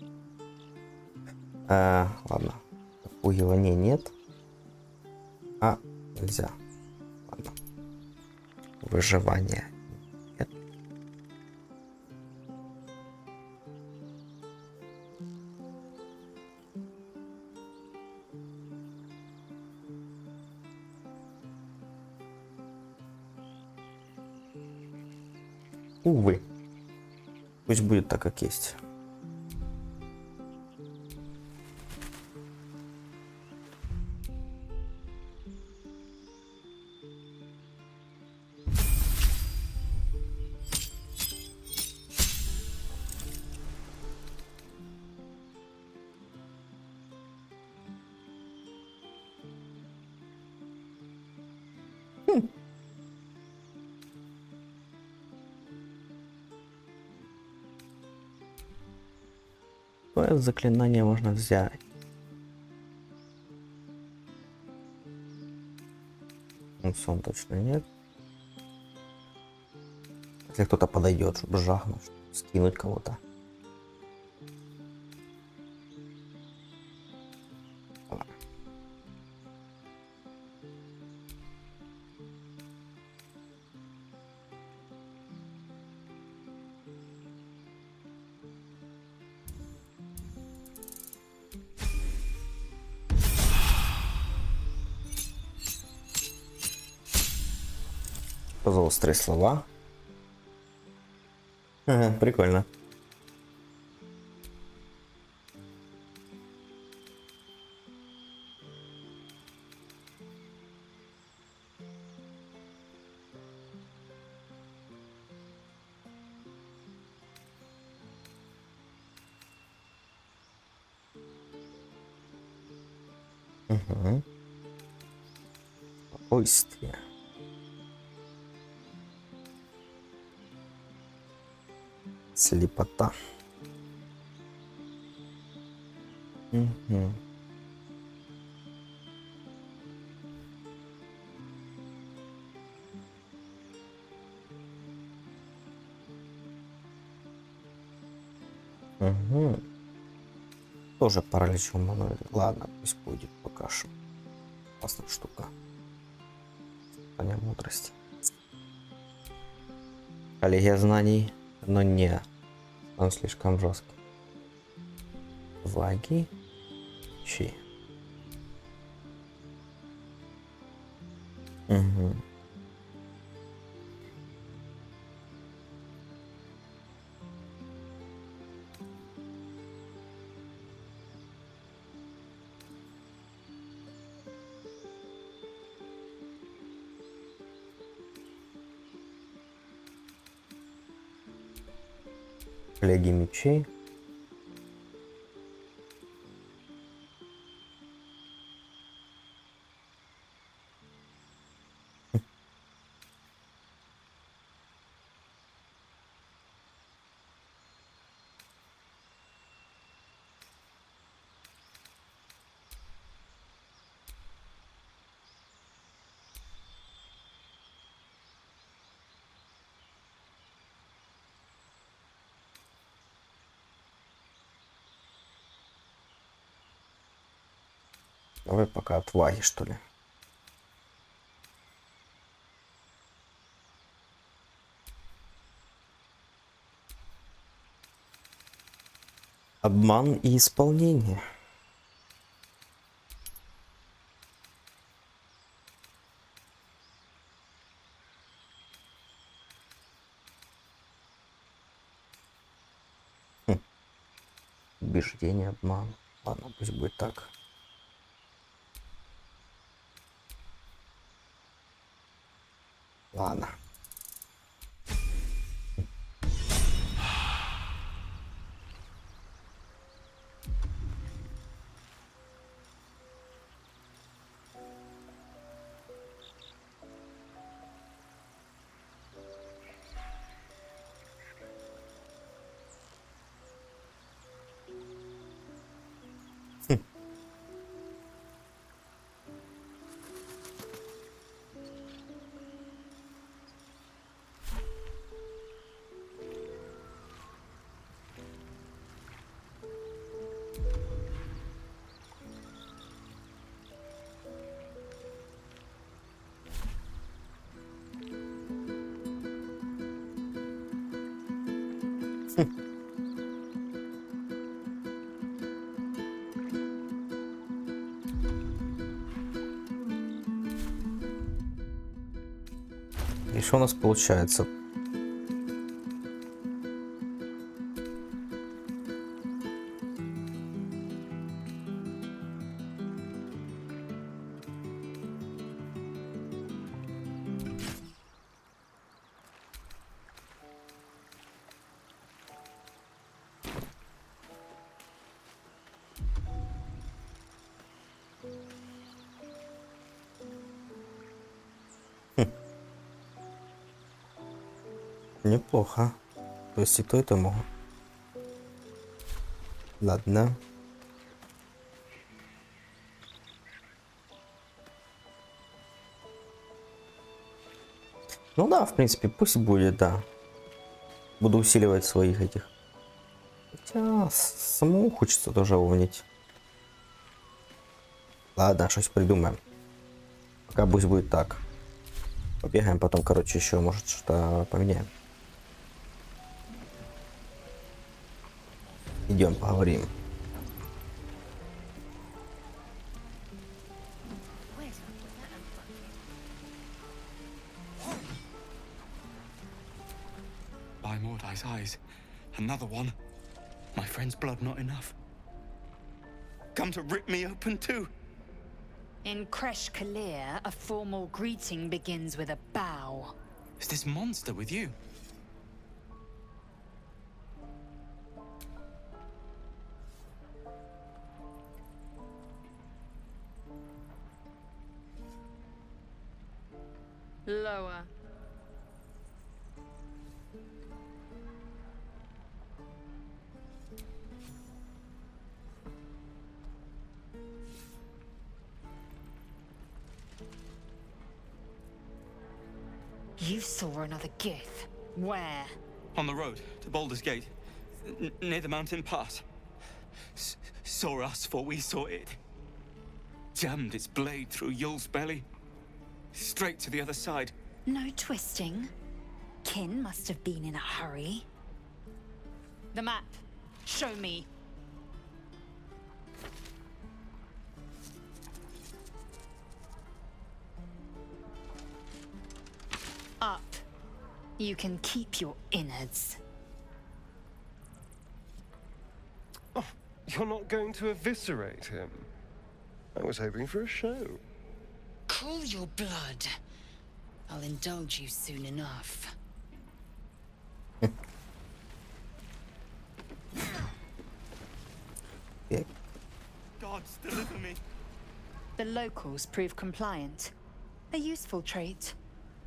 Speaker 1: А, ладно, запугивания нет. А, нельзя. Ладно. Выживание нет. Увы. Пусть будет так, как есть. Хм. Какое заклинание можно взять? Сон точно нет. Если кто-то подойдет, чтобы жахнуть, скинуть кого-то. Острые слова. Ага, прикольно. Угу. Спокойствие. Слепота. Угу. Угу. Тоже паралич умного. Ладно, пусть будет пока что. Классная штука. Поня мудрости. Коллегия знаний, но не. Он слишком жесткий. Ваги. Чи. Угу. Флеги мечей. Давай пока отваги, что ли. Обман и исполнение. Хм. Убеждение, обман. Ладно, пусть будет так. Ладно. И что у нас получается? Неплохо. То есть и то, и то могу. Ладно. Ну да, в принципе, пусть будет, да. Буду усиливать своих этих. Хотя самому хочется тоже увнить. Ладно, что-то придумаем. Пока пусть будет так. Побегаем, потом, короче, еще, может, что-то поменяем. Идем, поговорим.
Speaker 14: By Mordai's eyes, another one. My friend's blood not enough. Come to rip me open too.
Speaker 4: In Kresh Kalir, a formal greeting begins with a bow.
Speaker 14: Is this monster with you?
Speaker 2: Lower.
Speaker 4: You saw another Gith. Where?
Speaker 14: On the road to Baldur's Gate, n near the mountain pass. S saw us, for we saw it. Jammed its blade through Yul's belly. Straight to the other side.
Speaker 4: No twisting. Kin must have been in a hurry. The map. Show me. Up. You can keep your innards.
Speaker 9: Oh, you're not going to eviscerate him? I was hoping for a show.
Speaker 4: Cool your blood. I'll indulge you soon enough.
Speaker 14: gods, deliver me.
Speaker 4: The locals prove compliant. A useful trait.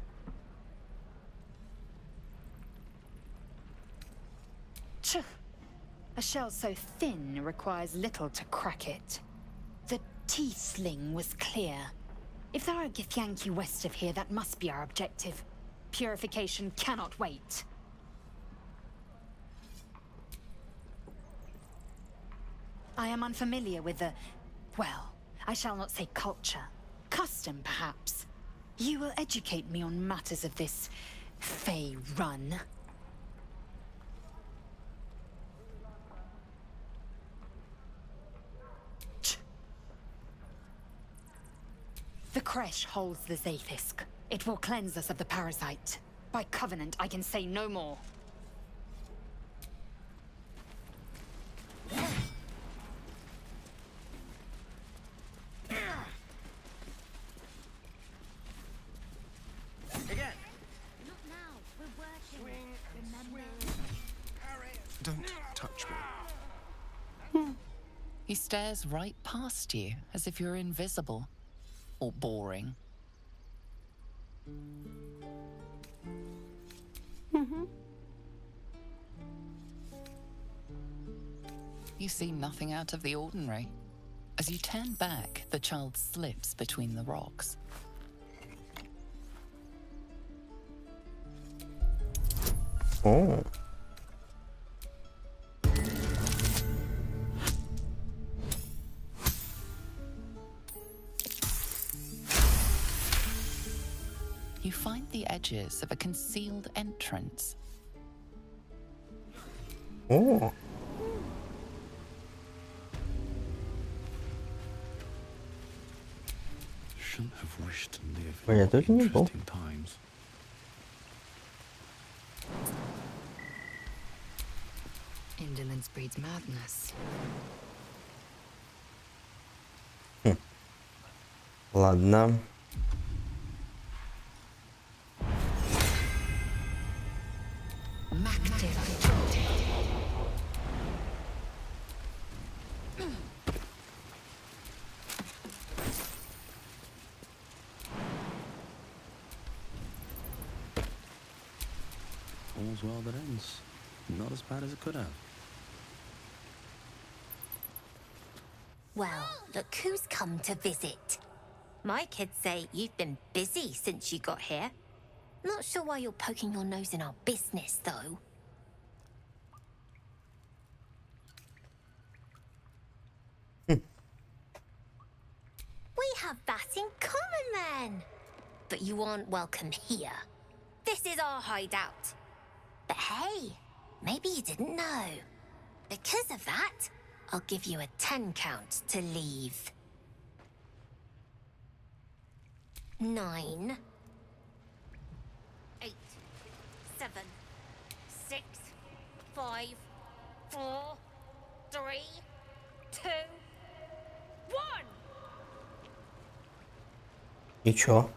Speaker 4: Tch. A shell so thin requires little to crack it. The Tiefling was clear. If there are a Githyanki west of here, that must be our objective. Purification cannot wait. I am unfamiliar with the... well, I shall not say culture. Custom, perhaps. You will educate me on matters of this... Fey run. The Kresh holds the Zaithisk. It will cleanse us of the parasite. By covenant, I can say no more.
Speaker 11: Again.
Speaker 2: Not now. We're working. Remember?
Speaker 9: Don't touch me.
Speaker 5: He stares right past you, as if you're invisible. Or boring.
Speaker 10: Mm-hmm.
Speaker 5: You see nothing out of the ordinary. As you turn back, the child slips between the rocks.
Speaker 1: Oh.
Speaker 5: You find the edges of a concealed entrance.
Speaker 1: Oh.
Speaker 3: Shouldn't have wished to live
Speaker 1: Ой, я тоже не был.
Speaker 3: interesting times.
Speaker 4: Indolence breeds madness.
Speaker 1: Хм. Ладно.
Speaker 3: All's well that ends. Not as bad as it could have.
Speaker 12: Well, look who's come to visit. My kids say you've been busy since you got here. Not sure why you're poking your nose in our business, though. We have that in common, then. But you aren't welcome here. This is our hideout. But hey, maybe you didn't know. Because of that, I'll give you a ten count to leave. Nine. Eight. Seven. Six. Five. Four. Three. Two. One!
Speaker 1: И чё?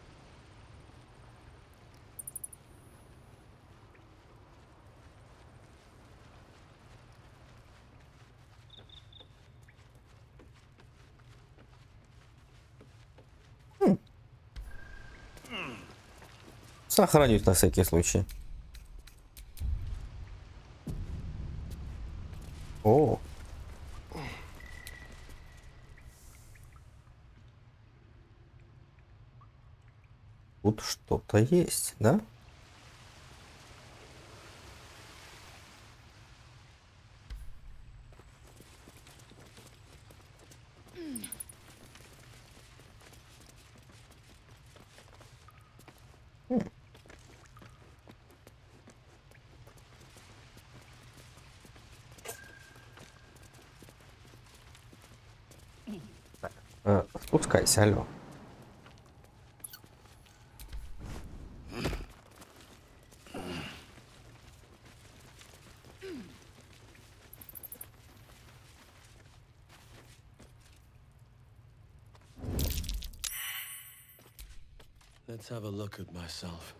Speaker 1: Сохранюсь на всякий случай. О. Тут что-то есть, да? Э, спускайся, алло.
Speaker 3: Let's have a look at myself.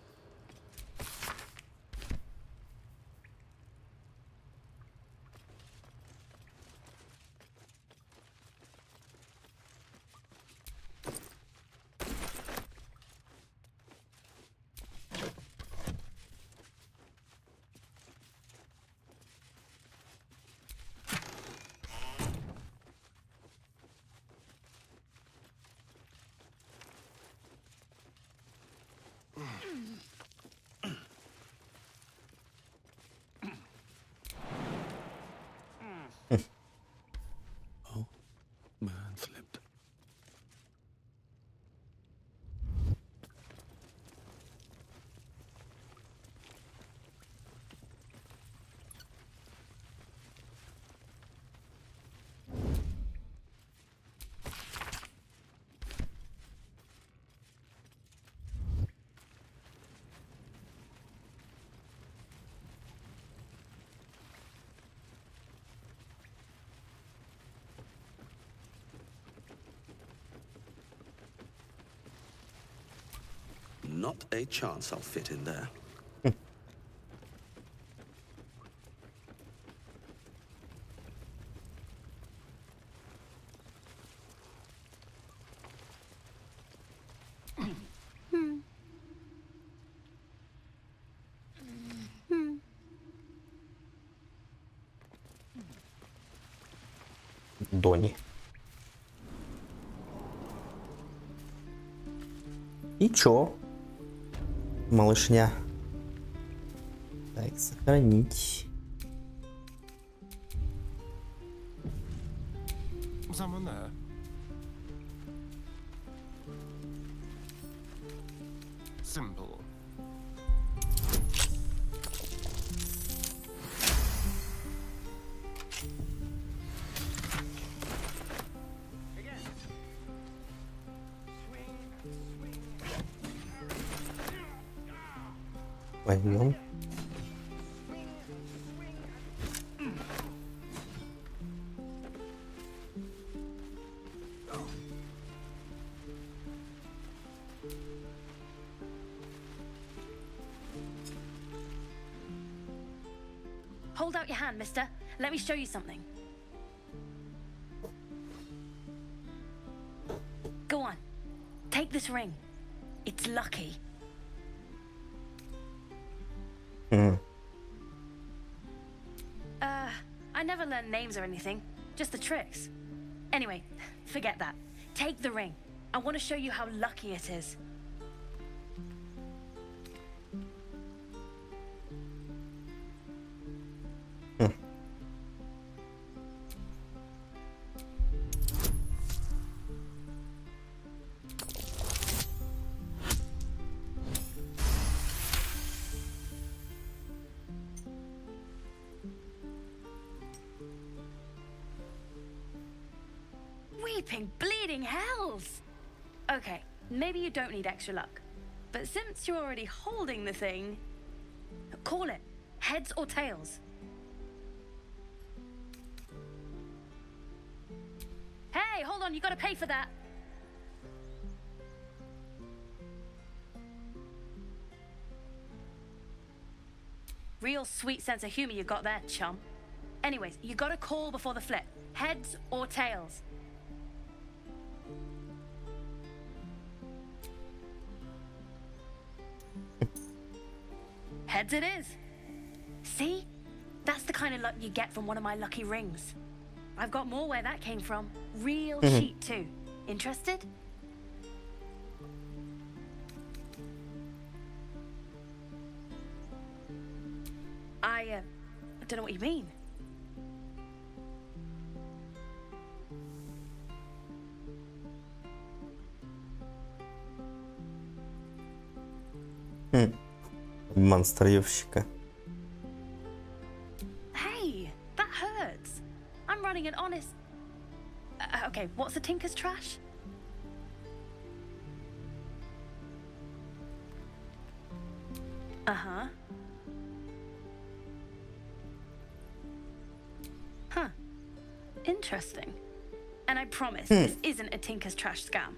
Speaker 3: Not a chance I'll fit in there.
Speaker 1: Дони. И чё? Малышня. Так, сохранить.
Speaker 9: Someone there? Simple.
Speaker 1: Возьмем.
Speaker 16: Hold out your hand, mister. Let me show you something. Go on. Take this ring. It's lucky.
Speaker 1: Mm.
Speaker 16: Uh, I never learned names or anything. Just the tricks. Anyway, forget that. Take the ring. I want to show you how lucky it is. Weeping, bleeding hells! Okay, maybe you don't need extra luck. But since you're already holding the thing, call it heads or tails. Hey, hold on, you gotta pay for that. Real sweet sense of humor you got there, chum. Anyways, you gotta call before the flip. Heads or tails. Heads it is. See? That's the kind of luck you get from one of my lucky rings. I've got more where that came from. Real
Speaker 1: Mhm.
Speaker 16: cheap too. Interested? I, uh, I don't know what you mean.
Speaker 1: Хм. Обман старьевщика.
Speaker 16: Hey, that hurts. I'm running an honest... Uh, okay, what's a tinker's trash? Uh-huh. Huh. Interesting. And I promise,
Speaker 1: Hmm.
Speaker 16: this isn't a tinker's trash scam.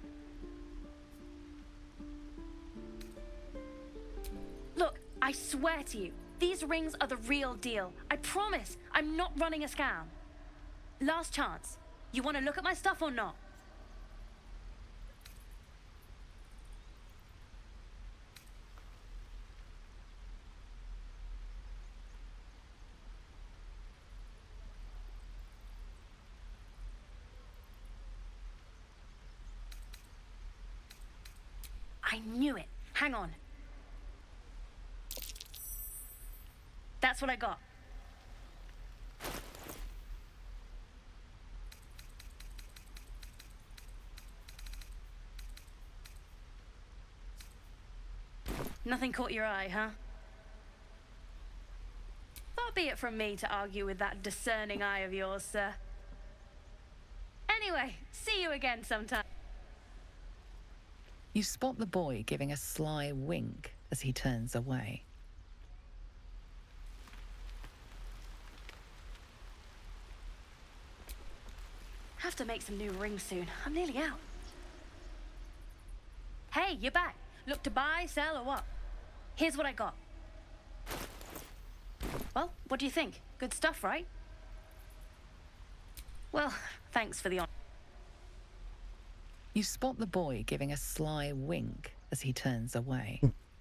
Speaker 16: Look, I swear to you, these rings are the real deal. I promise, I'm not running a scam. Last chance. You want to look at my stuff or not? I knew it. Hang on. That's what I got. Nothing caught your eye, huh? Far be it from me to argue with that discerning eye of yours, sir. Anyway, see you again sometime.
Speaker 5: You spot the boy giving a sly wink as he turns away.
Speaker 16: Have to make some new rings soon. I'm nearly out. Hey, you're back. Look to buy, sell, or what? Here's what I got. Well, what do you think? Good stuff, right? Well, thanks for the honor.
Speaker 5: You spot the boy giving a sly wink as he turns away.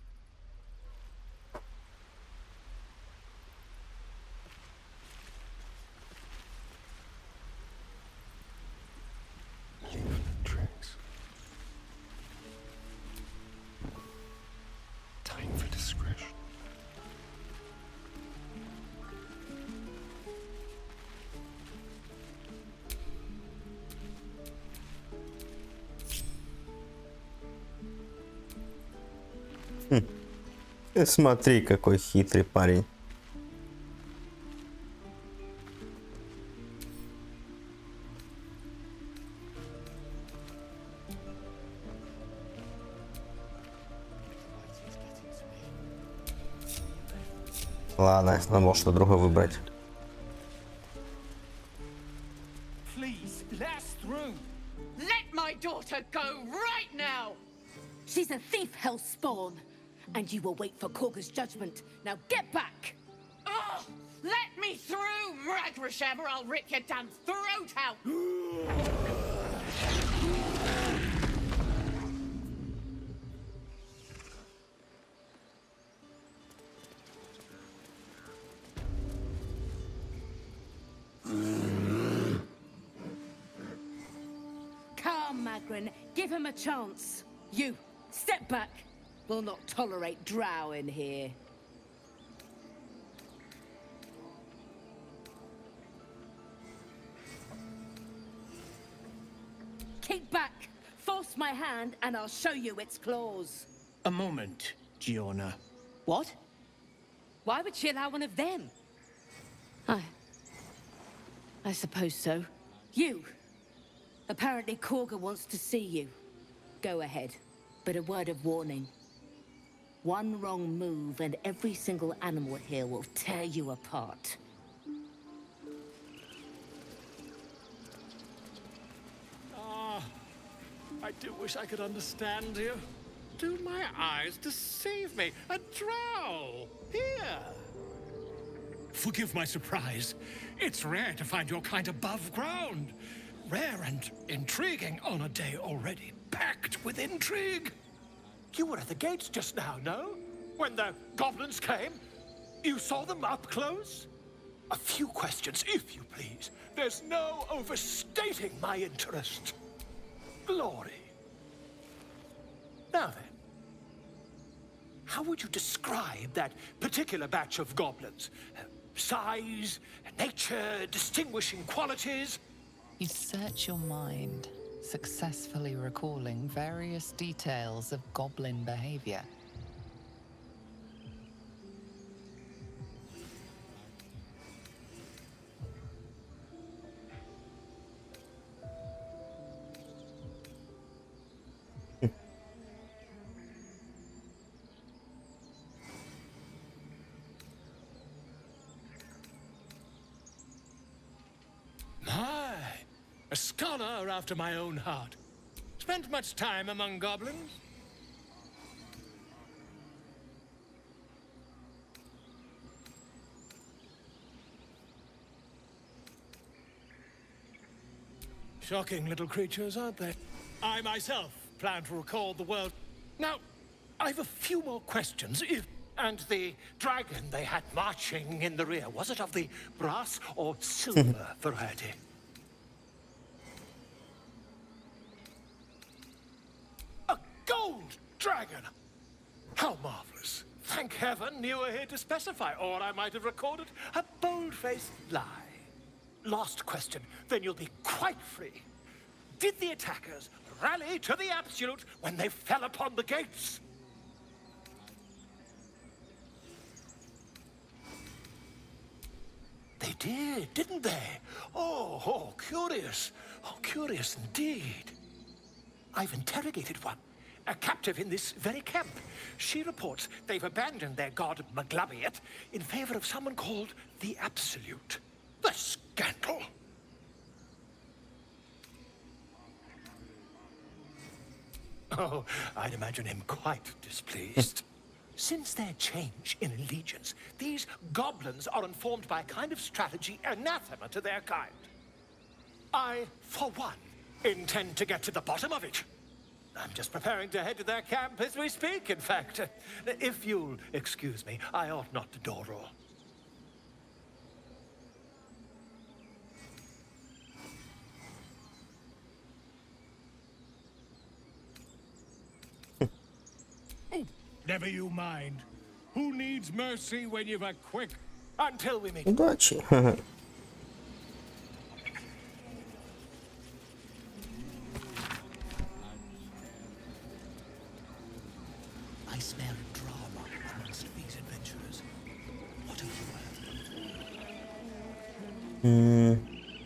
Speaker 9: Tricks. Time for discretion.
Speaker 1: Ты смотри, какой хитрый парень. Ладно, надо было что-то другое выбрать.
Speaker 8: Please, let us through.
Speaker 22: Let my daughter go right now! She's a thief, Hellspawn, and you will wait for Korga's judgment. Now get back!
Speaker 8: Oh, let me through, Mragrasham, or I'll rip your damn throat out!
Speaker 22: Come, Magrin, give him a chance. You, step back. We'll not tolerate drow in here. Kick back. Force my hand and I'll show you its claws.
Speaker 8: A moment, Giona.
Speaker 22: What? Why would she allow one of them? I... I suppose so. You. Apparently Korga wants to see you. Go ahead. But a word of warning. One wrong move and every single animal here will tear you apart.
Speaker 7: Ah, I do wish I could understand you. Do my eyes deceive me? A drow! Here! Forgive my surprise. It's rare to find your kind above ground. Rare and intriguing on a day already packed with intrigue. You were at the gates just now, no? When the goblins came? You saw them up close? A few questions, if you please. There's no overstating my interest. Glory. Now then, how would you describe that particular batch of goblins? Uh, size, nature, distinguishing qualities?
Speaker 5: You search your mind, successfully recalling various details of goblin behavior.
Speaker 7: A scholar after my own heart. Spent much time among goblins? Shocking little creatures, aren't they? I myself plan to recall the world. Now, I've a few more questions, if... And the dragon they had marching in the rear, was it of the brass or silver variety? Gold dragon! How marvelous. Thank heaven you were here to specify, or I might have recorded a bold-faced lie. Last question, then you'll be quite free. Did the attackers rally to the Absolute when they fell upon the gates? They did, didn't they? Oh, oh, curious. Oh, curious indeed. I've interrogated one. A captive in this very camp. She reports they've abandoned their god Maglabiet in favor of someone called the Absolute. The scandal! Oh, I'd imagine him quite displeased. Since their change in allegiance, these goblins are informed by a kind of strategy anathema to their kind. I, for one, intend to get to the bottom of it. I'm just preparing to head to their camp as we speak, in fact. If you'll excuse me, I ought not to dawdle.
Speaker 15: Never you mind. Who needs mercy when you've a quick...
Speaker 7: Until we meet.
Speaker 1: Удачи.
Speaker 21: I smell drama amongst these adventurers. What are you
Speaker 1: М,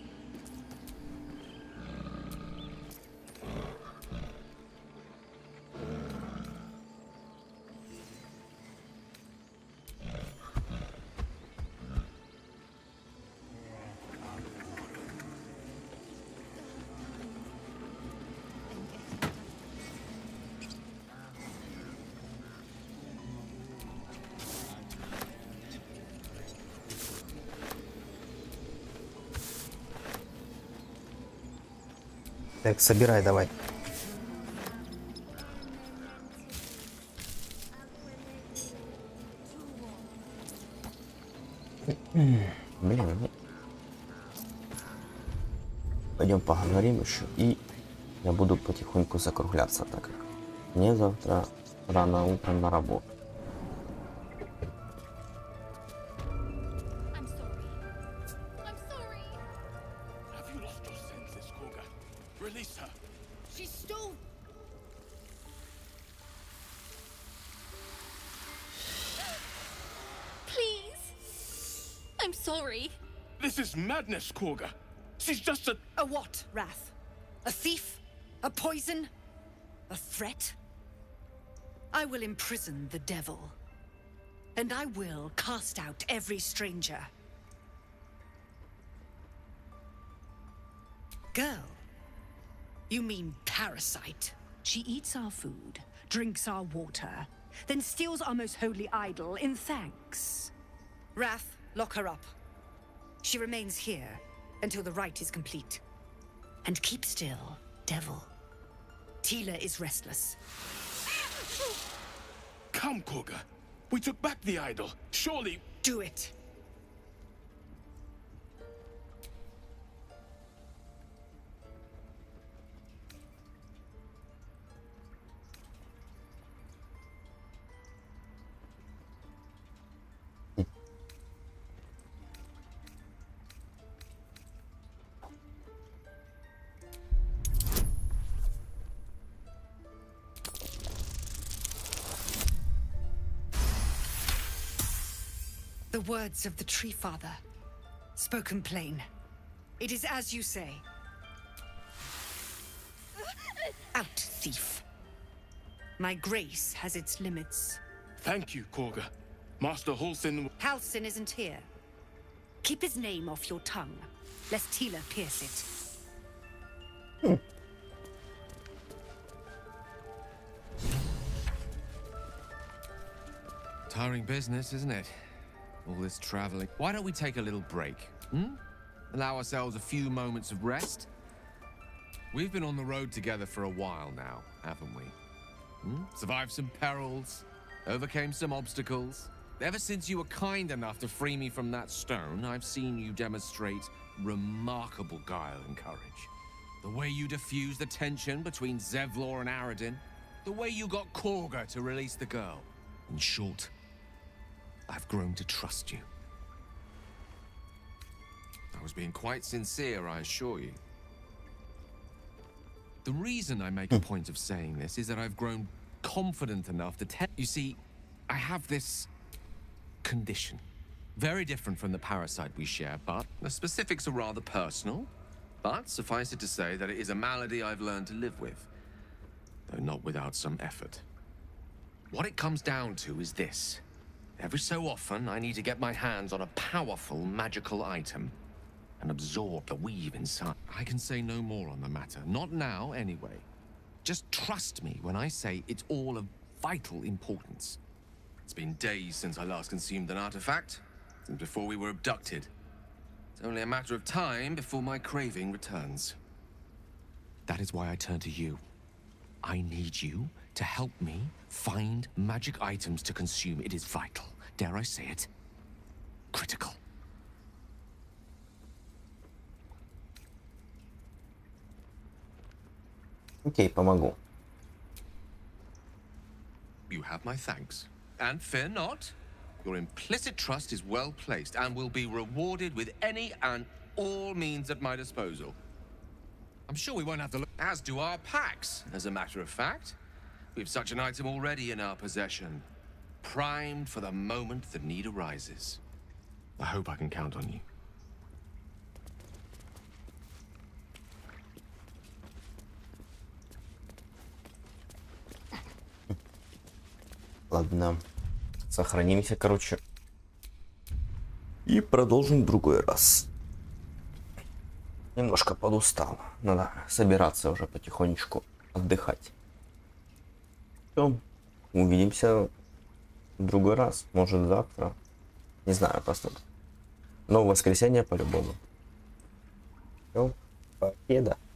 Speaker 1: Так, собирай давай. Блин. Пойдем поговорим еще, и я буду потихоньку закругляться, так как мне завтра рано утром на работу.
Speaker 19: Have you lost your senses, Korga? Release her.
Speaker 22: She's still...
Speaker 13: Please. I'm sorry.
Speaker 19: This is madness, Korga. She's just a...
Speaker 17: A what, Wrath? A thief? A poison? A threat? I will imprison the devil. And I will cast out every stranger. Girl? You mean parasite? She eats our food, drinks our water, then steals our most holy idol in thanks. Wrath, lock her up. She remains here until the rite is complete. And keep still, devil. Tila is restless.
Speaker 19: Come, Korga. We took back the idol. Surely...
Speaker 17: Do it. The words of the Tree Father, spoken plain. It is as you say. Out, thief. My grace has its limits.
Speaker 19: Thank you, Korga. Master Halsin...
Speaker 17: Halsin isn't here. Keep his name off your tongue, lest Tila pierce it.
Speaker 1: Hmm.
Speaker 23: Tiring business, isn't it? All this traveling. Why don't we take a little break? Hmm? Allow ourselves a few moments of rest? We've been on the road together for a while now, haven't we? Hmm? Survived some perils, overcame some obstacles. Ever since you were kind enough to free me from that stone, I've seen you demonstrate remarkable guile and courage. The way you diffused the tension between Zevlor and Aradin. The way you got Korga to release the girl. In short, I've grown to trust you. I was being quite sincere, I assure you. The reason I make a point of saying this is that I've grown confident enough to tell... You see, I have this condition. Very different from the parasite we share, but the specifics are rather personal. But suffice it to say that it is a malady I've learned to live with, though not without some effort. What it comes down to is this. Every so often, I need to get my hands on a powerful magical item and absorb the weave inside. I can say no more on the matter. Not now, anyway. Just trust me when I say it's all of vital importance. It's been days since I last consumed an artifact, since before we were abducted. It's only a matter of time before my craving returns. That is why I turn to you. I need you to help me find magic items to consume. It is vital. Dare I say it? Critical.
Speaker 1: Окей, помогу.
Speaker 23: You have my thanks. And fear not, your implicit trust is well placed and will be rewarded with any and all means at my disposal. I'm sure we won't have to look, as do our packs, as a matter of fact. We've such an item already in our possession, primed for the moment the need arises. I hope I can count on you.
Speaker 1: Ладно, сохранимся, короче, и продолжим в другой раз. Немножко подустал, надо собираться уже потихонечку, отдыхать. Все, увидимся в другой раз, может завтра, не знаю, просто. Но в воскресенье по-любому. Все, покеда.